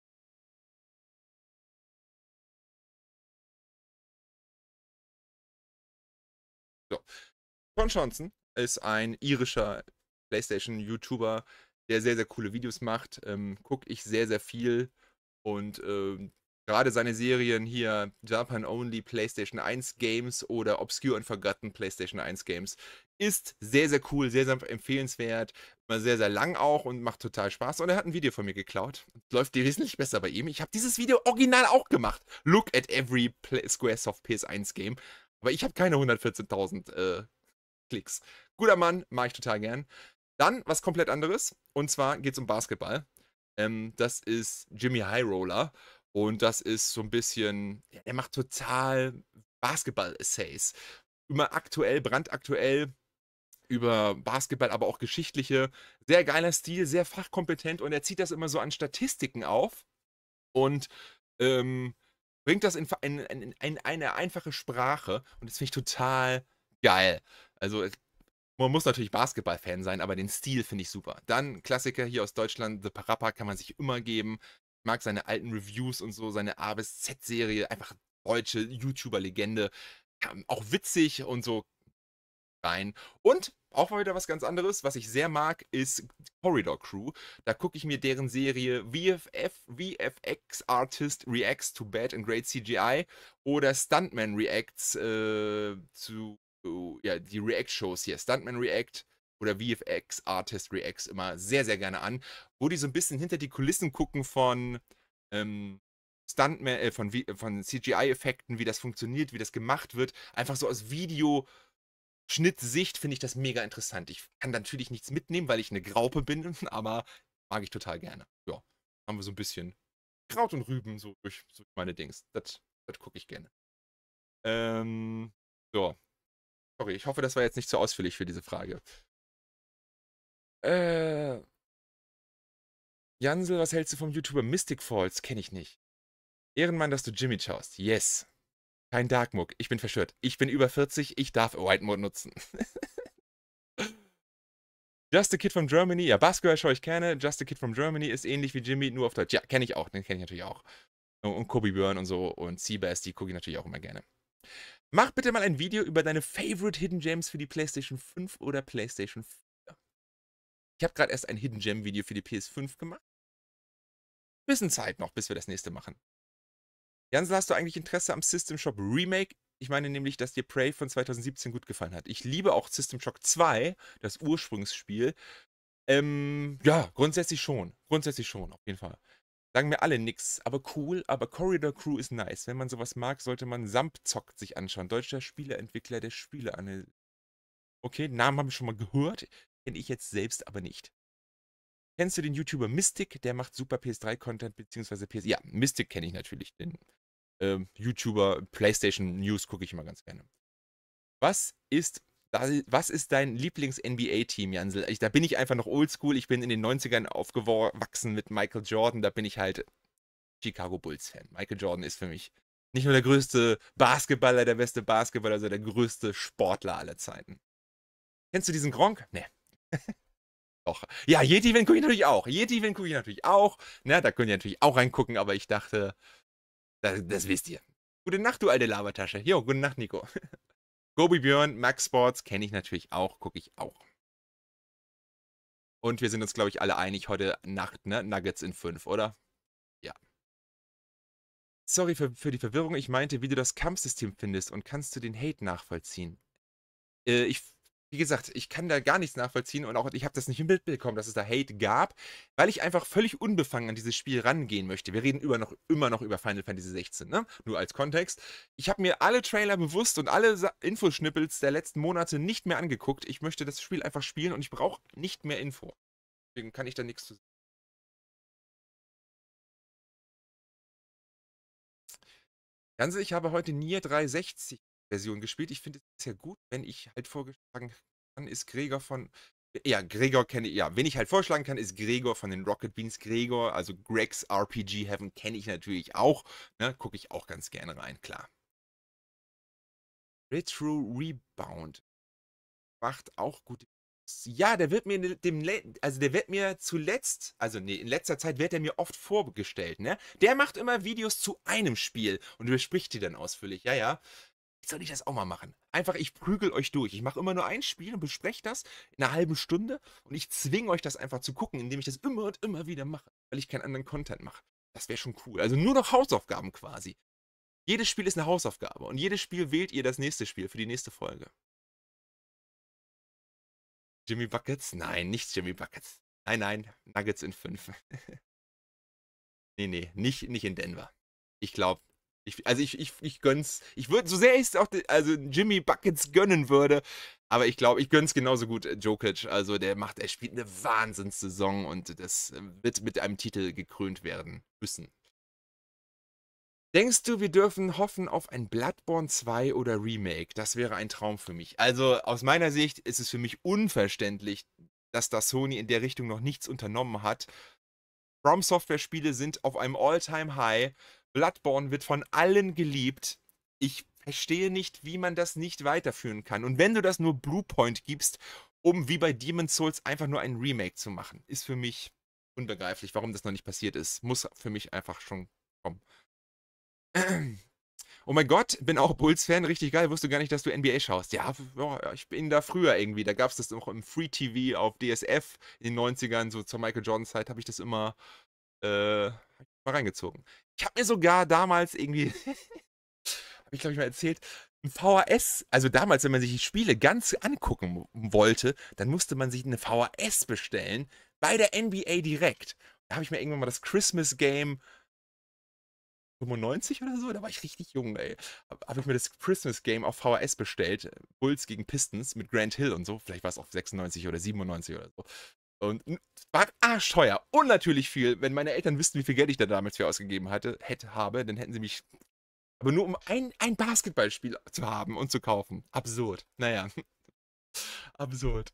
So. Sean Johnson ist ein irischer PlayStation-YouTuber, der sehr, sehr coole Videos macht. Ähm, gucke ich sehr, sehr viel. Und ähm, gerade seine Serien hier, Japan Only PlayStation eins Games oder Obscure and Forgotten PlayStation eins Games, ist sehr, sehr cool, sehr, sehr empfehlenswert. Immer sehr, sehr lang auch und macht total Spaß. Und er hat ein Video von mir geklaut. Läuft wesentlich besser bei ihm. Ich habe dieses Video original auch gemacht. Look at every Squaresoft P S eins Game. Aber ich habe keine hundertvierzehntausend äh, Klicks. Guter Mann, mache ich total gern. Dann was komplett anderes. Und zwar geht es um Basketball. Ähm, das ist Jimmy High Roller. Und das ist so ein bisschen, ja, er macht total Basketball-Essays. Immer aktuell, brandaktuell, über Basketball, aber auch geschichtliche. Sehr geiler Stil, sehr fachkompetent und er zieht das immer so an Statistiken auf und ähm, bringt das in, in, in, in eine einfache Sprache und das finde ich total geil. Also man muss natürlich Basketball-Fan sein, aber den Stil finde ich super. Dann Klassiker hier aus Deutschland, The Parappa kann man sich immer geben. Ich mag seine alten Reviews und so, seine A bis Z-Serie, einfach deutsche YouTuber-Legende. Ja, auch witzig und so rein. Und auch mal wieder was ganz anderes, was ich sehr mag, ist Corridor Crew. Da gucke ich mir deren Serie V F F, V F X Artist Reacts to Bad and Great C G I oder Stuntman Reacts äh, zu, uh, ja, die React-Shows hier. Stuntman React oder V F X Artist Reacts immer sehr, sehr gerne an, wo die so ein bisschen hinter die Kulissen gucken von ähm, Stuntman, äh, von, von C G I-Effekten, wie das funktioniert, wie das gemacht wird. Einfach so aus Video- Schnittsicht finde ich das mega interessant. Ich kann natürlich nichts mitnehmen, weil ich eine Graupe bin, aber mag ich total gerne. Ja, haben wir so ein bisschen Kraut und Rüben so durch, durch meine Dings. Das, das gucke ich gerne. Ähm, so. Sorry, ich hoffe, das war jetzt nicht zu ausführlich für diese Frage. Äh, Jansel, was hältst du vom YouTuber Mystic Falls? Kenne ich nicht. Ehrenmann, dass du Jimmy schaust. Yes. Kein Dark Mode. Ich bin verschwört. Ich bin über vierzig. Ich darf White Mode nutzen. Just a Kid from Germany. Ja, Basketball schaue ich gerne. Just a Kid from Germany ist ähnlich wie Jimmy, nur auf Deutsch. Ja, kenne ich auch. Den kenne ich natürlich auch. Und Kobe Byrne und so. Und Seabass, die gucke ich natürlich auch immer gerne. Mach bitte mal ein Video über deine Favorite Hidden Gems für die PlayStation fünf oder PlayStation vier. Ich habe gerade erst ein Hidden Gem Video für die P S fünf gemacht. Bisschen Zeit noch, bis wir das nächste machen. Jansel, hast du eigentlich Interesse am System Shock Remake? Ich meine nämlich, dass dir Prey von zweitausendsiebzehn gut gefallen hat. Ich liebe auch System Shock zwei, das Ursprungsspiel. Ähm, ja, grundsätzlich schon. Grundsätzlich schon, auf jeden Fall. Sagen mir alle nix, aber cool, aber Corridor Crew ist nice. Wenn man sowas mag, sollte man Sampzock sich anschauen. Deutscher Spieleentwickler der Spiele. Eine okay, Namen habe ich schon mal gehört, kenne ich jetzt selbst aber nicht. Kennst du den YouTuber Mystic? Der macht super P S drei Content, beziehungsweise P S... Ja, Mystic kenne ich natürlich, den ähm, YouTuber, PlayStation News gucke ich immer ganz gerne. Was ist, was ist dein Lieblings-N B A-Team, Jansel? Ich, da bin ich einfach noch oldschool. Ich bin in den neunzigern aufgewachsen mit Michael Jordan. Da bin ich halt Chicago Bulls-Fan. Michael Jordan ist für mich nicht nur der größte Basketballer, der beste Basketballer, sondern der größte Sportler aller Zeiten. Kennst du diesen Gronk? Nee. Doch. Ja, Yeti-Event gucke ich natürlich auch. Yeti-Event gucke ich natürlich auch. Na, da könnt ihr natürlich auch reingucken, aber ich dachte, das, das wisst ihr. Gute Nacht, du alte Labertasche. Jo, gute Nacht, Nico. Kobe Byrne, Max Sports kenne ich natürlich auch, gucke ich auch. Und wir sind uns, glaube ich, alle einig heute Nacht, ne? Nuggets in fünf, oder? Ja. Sorry für, für die Verwirrung. Ich meinte, wie du das Kampfsystem findest und kannst du den Hate nachvollziehen? Äh, ich... Wie gesagt, ich kann da gar nichts nachvollziehen und auch ich habe das nicht im Bild bekommen, dass es da Hate gab, weil ich einfach völlig unbefangen an dieses Spiel rangehen möchte. Wir reden über noch, immer noch über Final Fantasy sechzehn, ne? Nur als Kontext. Ich habe mir alle Trailer bewusst und alle Infoschnippels der letzten Monate nicht mehr angeguckt. Ich möchte das Spiel einfach spielen und ich brauche nicht mehr Info. Deswegen kann ich da nichts zu sagen. Ganze, ich habe heute Nier dreihundertsechzig Version gespielt. Ich finde es sehr gut, wenn ich halt vorgeschlagen kann, ist Gregor von... Ja, Gregor kenne ich... Ja, wenn ich halt vorschlagen kann, ist Gregor von den Rocket Beans. Gregor, also Greg's R P G Heaven kenne ich natürlich auch. Ne, gucke ich auch ganz gerne rein, klar. Retro Rebound macht auch gute... Ja, der wird mir dem... Also der wird mir zuletzt... Also nee, in letzter Zeit wird er mir oft vorgestellt, ne? Der macht immer Videos zu einem Spiel und bespricht die dann ausführlich. Ja, ja. Jetzt soll ich das auch mal machen. Einfach, ich prügel euch durch. Ich mache immer nur ein Spiel und bespreche das in einer halben Stunde und ich zwinge euch das einfach zu gucken, indem ich das immer und immer wieder mache, weil ich keinen anderen Content mache. Das wäre schon cool. Also nur noch Hausaufgaben quasi. Jedes Spiel ist eine Hausaufgabe und jedes Spiel wählt ihr das nächste Spiel für die nächste Folge. Jimmy Buckets? Nein, nicht Jimmy Buckets. Nein, nein, Nuggets in fünf. nee, nee, nicht, nicht in Denver. Ich glaube, Ich, also ich, ich, ich gönn's. Ich würde, so sehr ich es auch also Jimmy Buckets gönnen würde, Aber ich glaube, ich gönn's genauso gut äh, Jokic. Also der macht, er spielt eine Wahnsinnssaison und das äh, wird mit einem Titel gekrönt werden müssen. Denkst du, wir dürfen hoffen auf ein Bloodborne zwei oder Remake? Das wäre ein Traum für mich. Also aus meiner Sicht ist es für mich unverständlich, dass da Sony in der Richtung noch nichts unternommen hat. From Software-Spiele sind auf einem All-Time-High. Bloodborne wird von allen geliebt. Ich verstehe nicht, wie man das nicht weiterführen kann. Und wenn du das nur Bluepoint gibst, um wie bei Demon's Souls einfach nur ein Remake zu machen, ist für mich unbegreiflich, warum das noch nicht passiert ist. Muss für mich einfach schon kommen. Oh mein Gott, bin auch Bulls-Fan, richtig geil. Wusste gar nicht, dass du N B A schaust. Ja, ja, ich bin da früher irgendwie. Da gab es das noch im Free-T V auf D S F in den neunzigern, so zur Michael Jordan-Zeit, habe ich das immer äh, mal reingezogen. Ich habe mir sogar damals irgendwie, habe ich glaube ich mal erzählt, ein V H S, also damals, wenn man sich die Spiele ganz angucken wollte, dann musste man sich eine V H S bestellen bei der N B A direkt. Da habe ich mir irgendwann mal das Christmas Game fünfundneunzig oder so, da war ich richtig jung, ey. Habe ich mir das Christmas Game auf V H S bestellt. Bulls gegen Pistons mit Grant Hill und so. Vielleicht war es auch sechsundneunzig oder siebenundneunzig oder so. Und war arschteuer. Und natürlich viel. Wenn meine Eltern wüssten, wie viel Geld ich da damals für ausgegeben hatte, hätte, habe, dann hätten sie mich. Aber nur um ein, ein Basketballspiel zu haben und zu kaufen. Absurd. Naja. Absurd.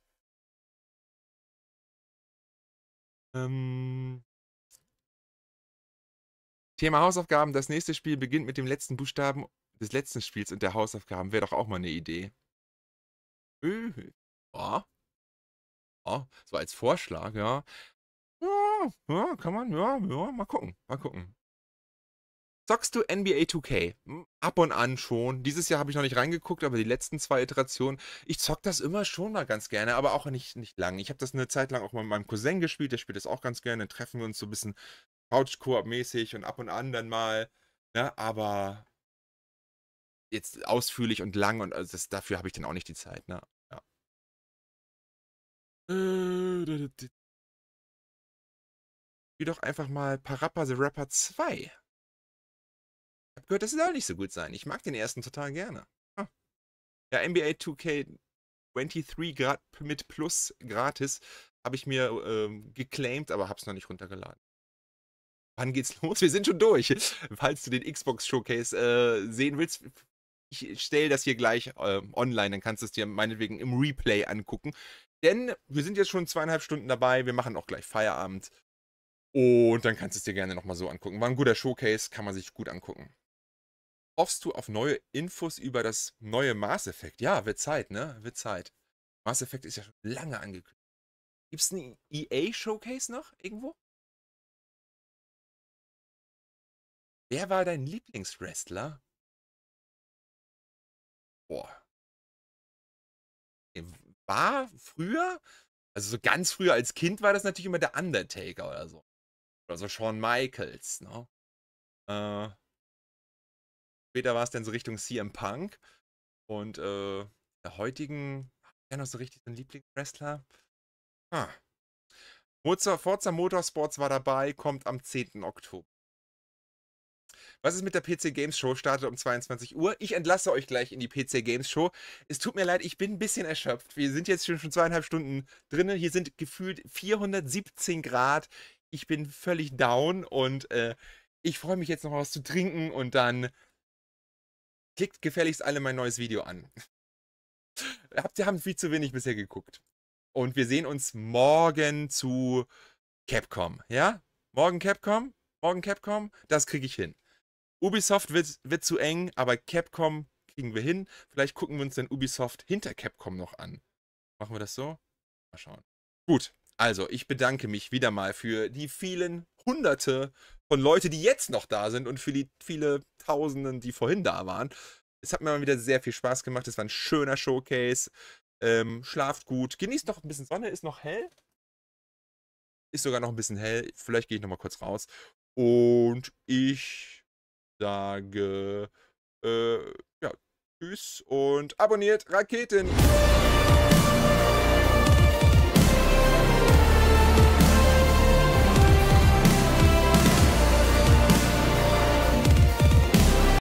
Ähm. Thema Hausaufgaben. Das nächste Spiel beginnt mit dem letzten Buchstaben des letzten Spiels und der Hausaufgaben. Wäre doch auch mal eine Idee. Äh, ja. Ja, so als Vorschlag, ja. Ja, ja, kann man, ja, ja, mal gucken, mal gucken. Zockst du N B A two K? Ab und an schon. Dieses Jahr habe ich noch nicht reingeguckt, aber die letzten zwei Iterationen, ich zock das immer schon mal ganz gerne, aber auch nicht, nicht lang. Ich habe das eine Zeit lang auch mal mit meinem Cousin gespielt, der spielt das auch ganz gerne. Dann treffen wir uns so ein bisschen Couch-Koop-mäßig und ab und an dann mal, ne, aber jetzt ausführlich und lang und also das, dafür habe ich dann auch nicht die Zeit, ne, ja. Äh, Spiel doch einfach mal Parappa the Rapper zwei. Ich habe gehört, das soll nicht so gut sein. Ich mag den ersten total gerne. Ah. Ja, N B A two K dreiundzwanzig Grad mit Plus gratis habe ich mir ähm, geclaimed, aber habe es noch nicht runtergeladen. Wann geht's los? Wir sind schon durch. Falls du den Xbox Showcase äh, sehen willst, ich stelle das hier gleich äh, online, dann kannst du es dir meinetwegen im Replay angucken. Denn wir sind jetzt schon zweieinhalb Stunden dabei, wir machen auch gleich Feierabend. Und dann kannst du es dir gerne nochmal so angucken. War ein guter Showcase, kann man sich gut angucken. Hoffst du auf neue Infos über das neue Mass Effect? Ja, wird Zeit, ne? Wird Zeit. Mass Effect ist ja schon lange angekündigt. Gibt es einen E A Showcase noch irgendwo? Wer war dein Lieblingswrestler? Boah. War früher, also so ganz früher als Kind war das natürlich immer der Undertaker oder so. Oder so Shawn Michaels, ne? Äh, später war es dann so Richtung C M Punk. Und äh, der heutigen, ja noch so richtig so ein Lieblingswrestler. Ah. Forza, Forza Motorsports war dabei, kommt am zehnten Oktober. Was ist mit der P C Games Show? Startet um zweiundzwanzig Uhr. Ich entlasse euch gleich in die P C Games Show. Es tut mir leid, ich bin ein bisschen erschöpft. Wir sind jetzt schon, schon zweieinhalb Stunden drin. Hier sind gefühlt vierhundertsiebzehn Grad. Ich bin völlig down und äh, ich freue mich jetzt noch was zu trinken und dann klickt gefälligst alle mein neues Video an. Habt ihr haben viel zu wenig bisher geguckt. Und wir sehen uns morgen zu Capcom. Ja? Morgen Capcom? Morgen Capcom? Das kriege ich hin. Ubisoft wird, wird zu eng, aber Capcom kriegen wir hin. Vielleicht gucken wir uns dann Ubisoft hinter Capcom noch an. Machen wir das so? Mal schauen. Gut, also ich bedanke mich wieder mal für die vielen Hunderte von Leuten, die jetzt noch da sind und für die viele Tausenden, die vorhin da waren. Es hat mir mal wieder sehr viel Spaß gemacht. Es war ein schöner Showcase. Ähm, schlaft gut. Genießt noch ein bisschen Sonne. Ist noch hell. Ist sogar noch ein bisschen hell. Vielleicht gehe ich noch mal kurz raus. Und ich sage äh, ja, tschüss und abonniert Raketen.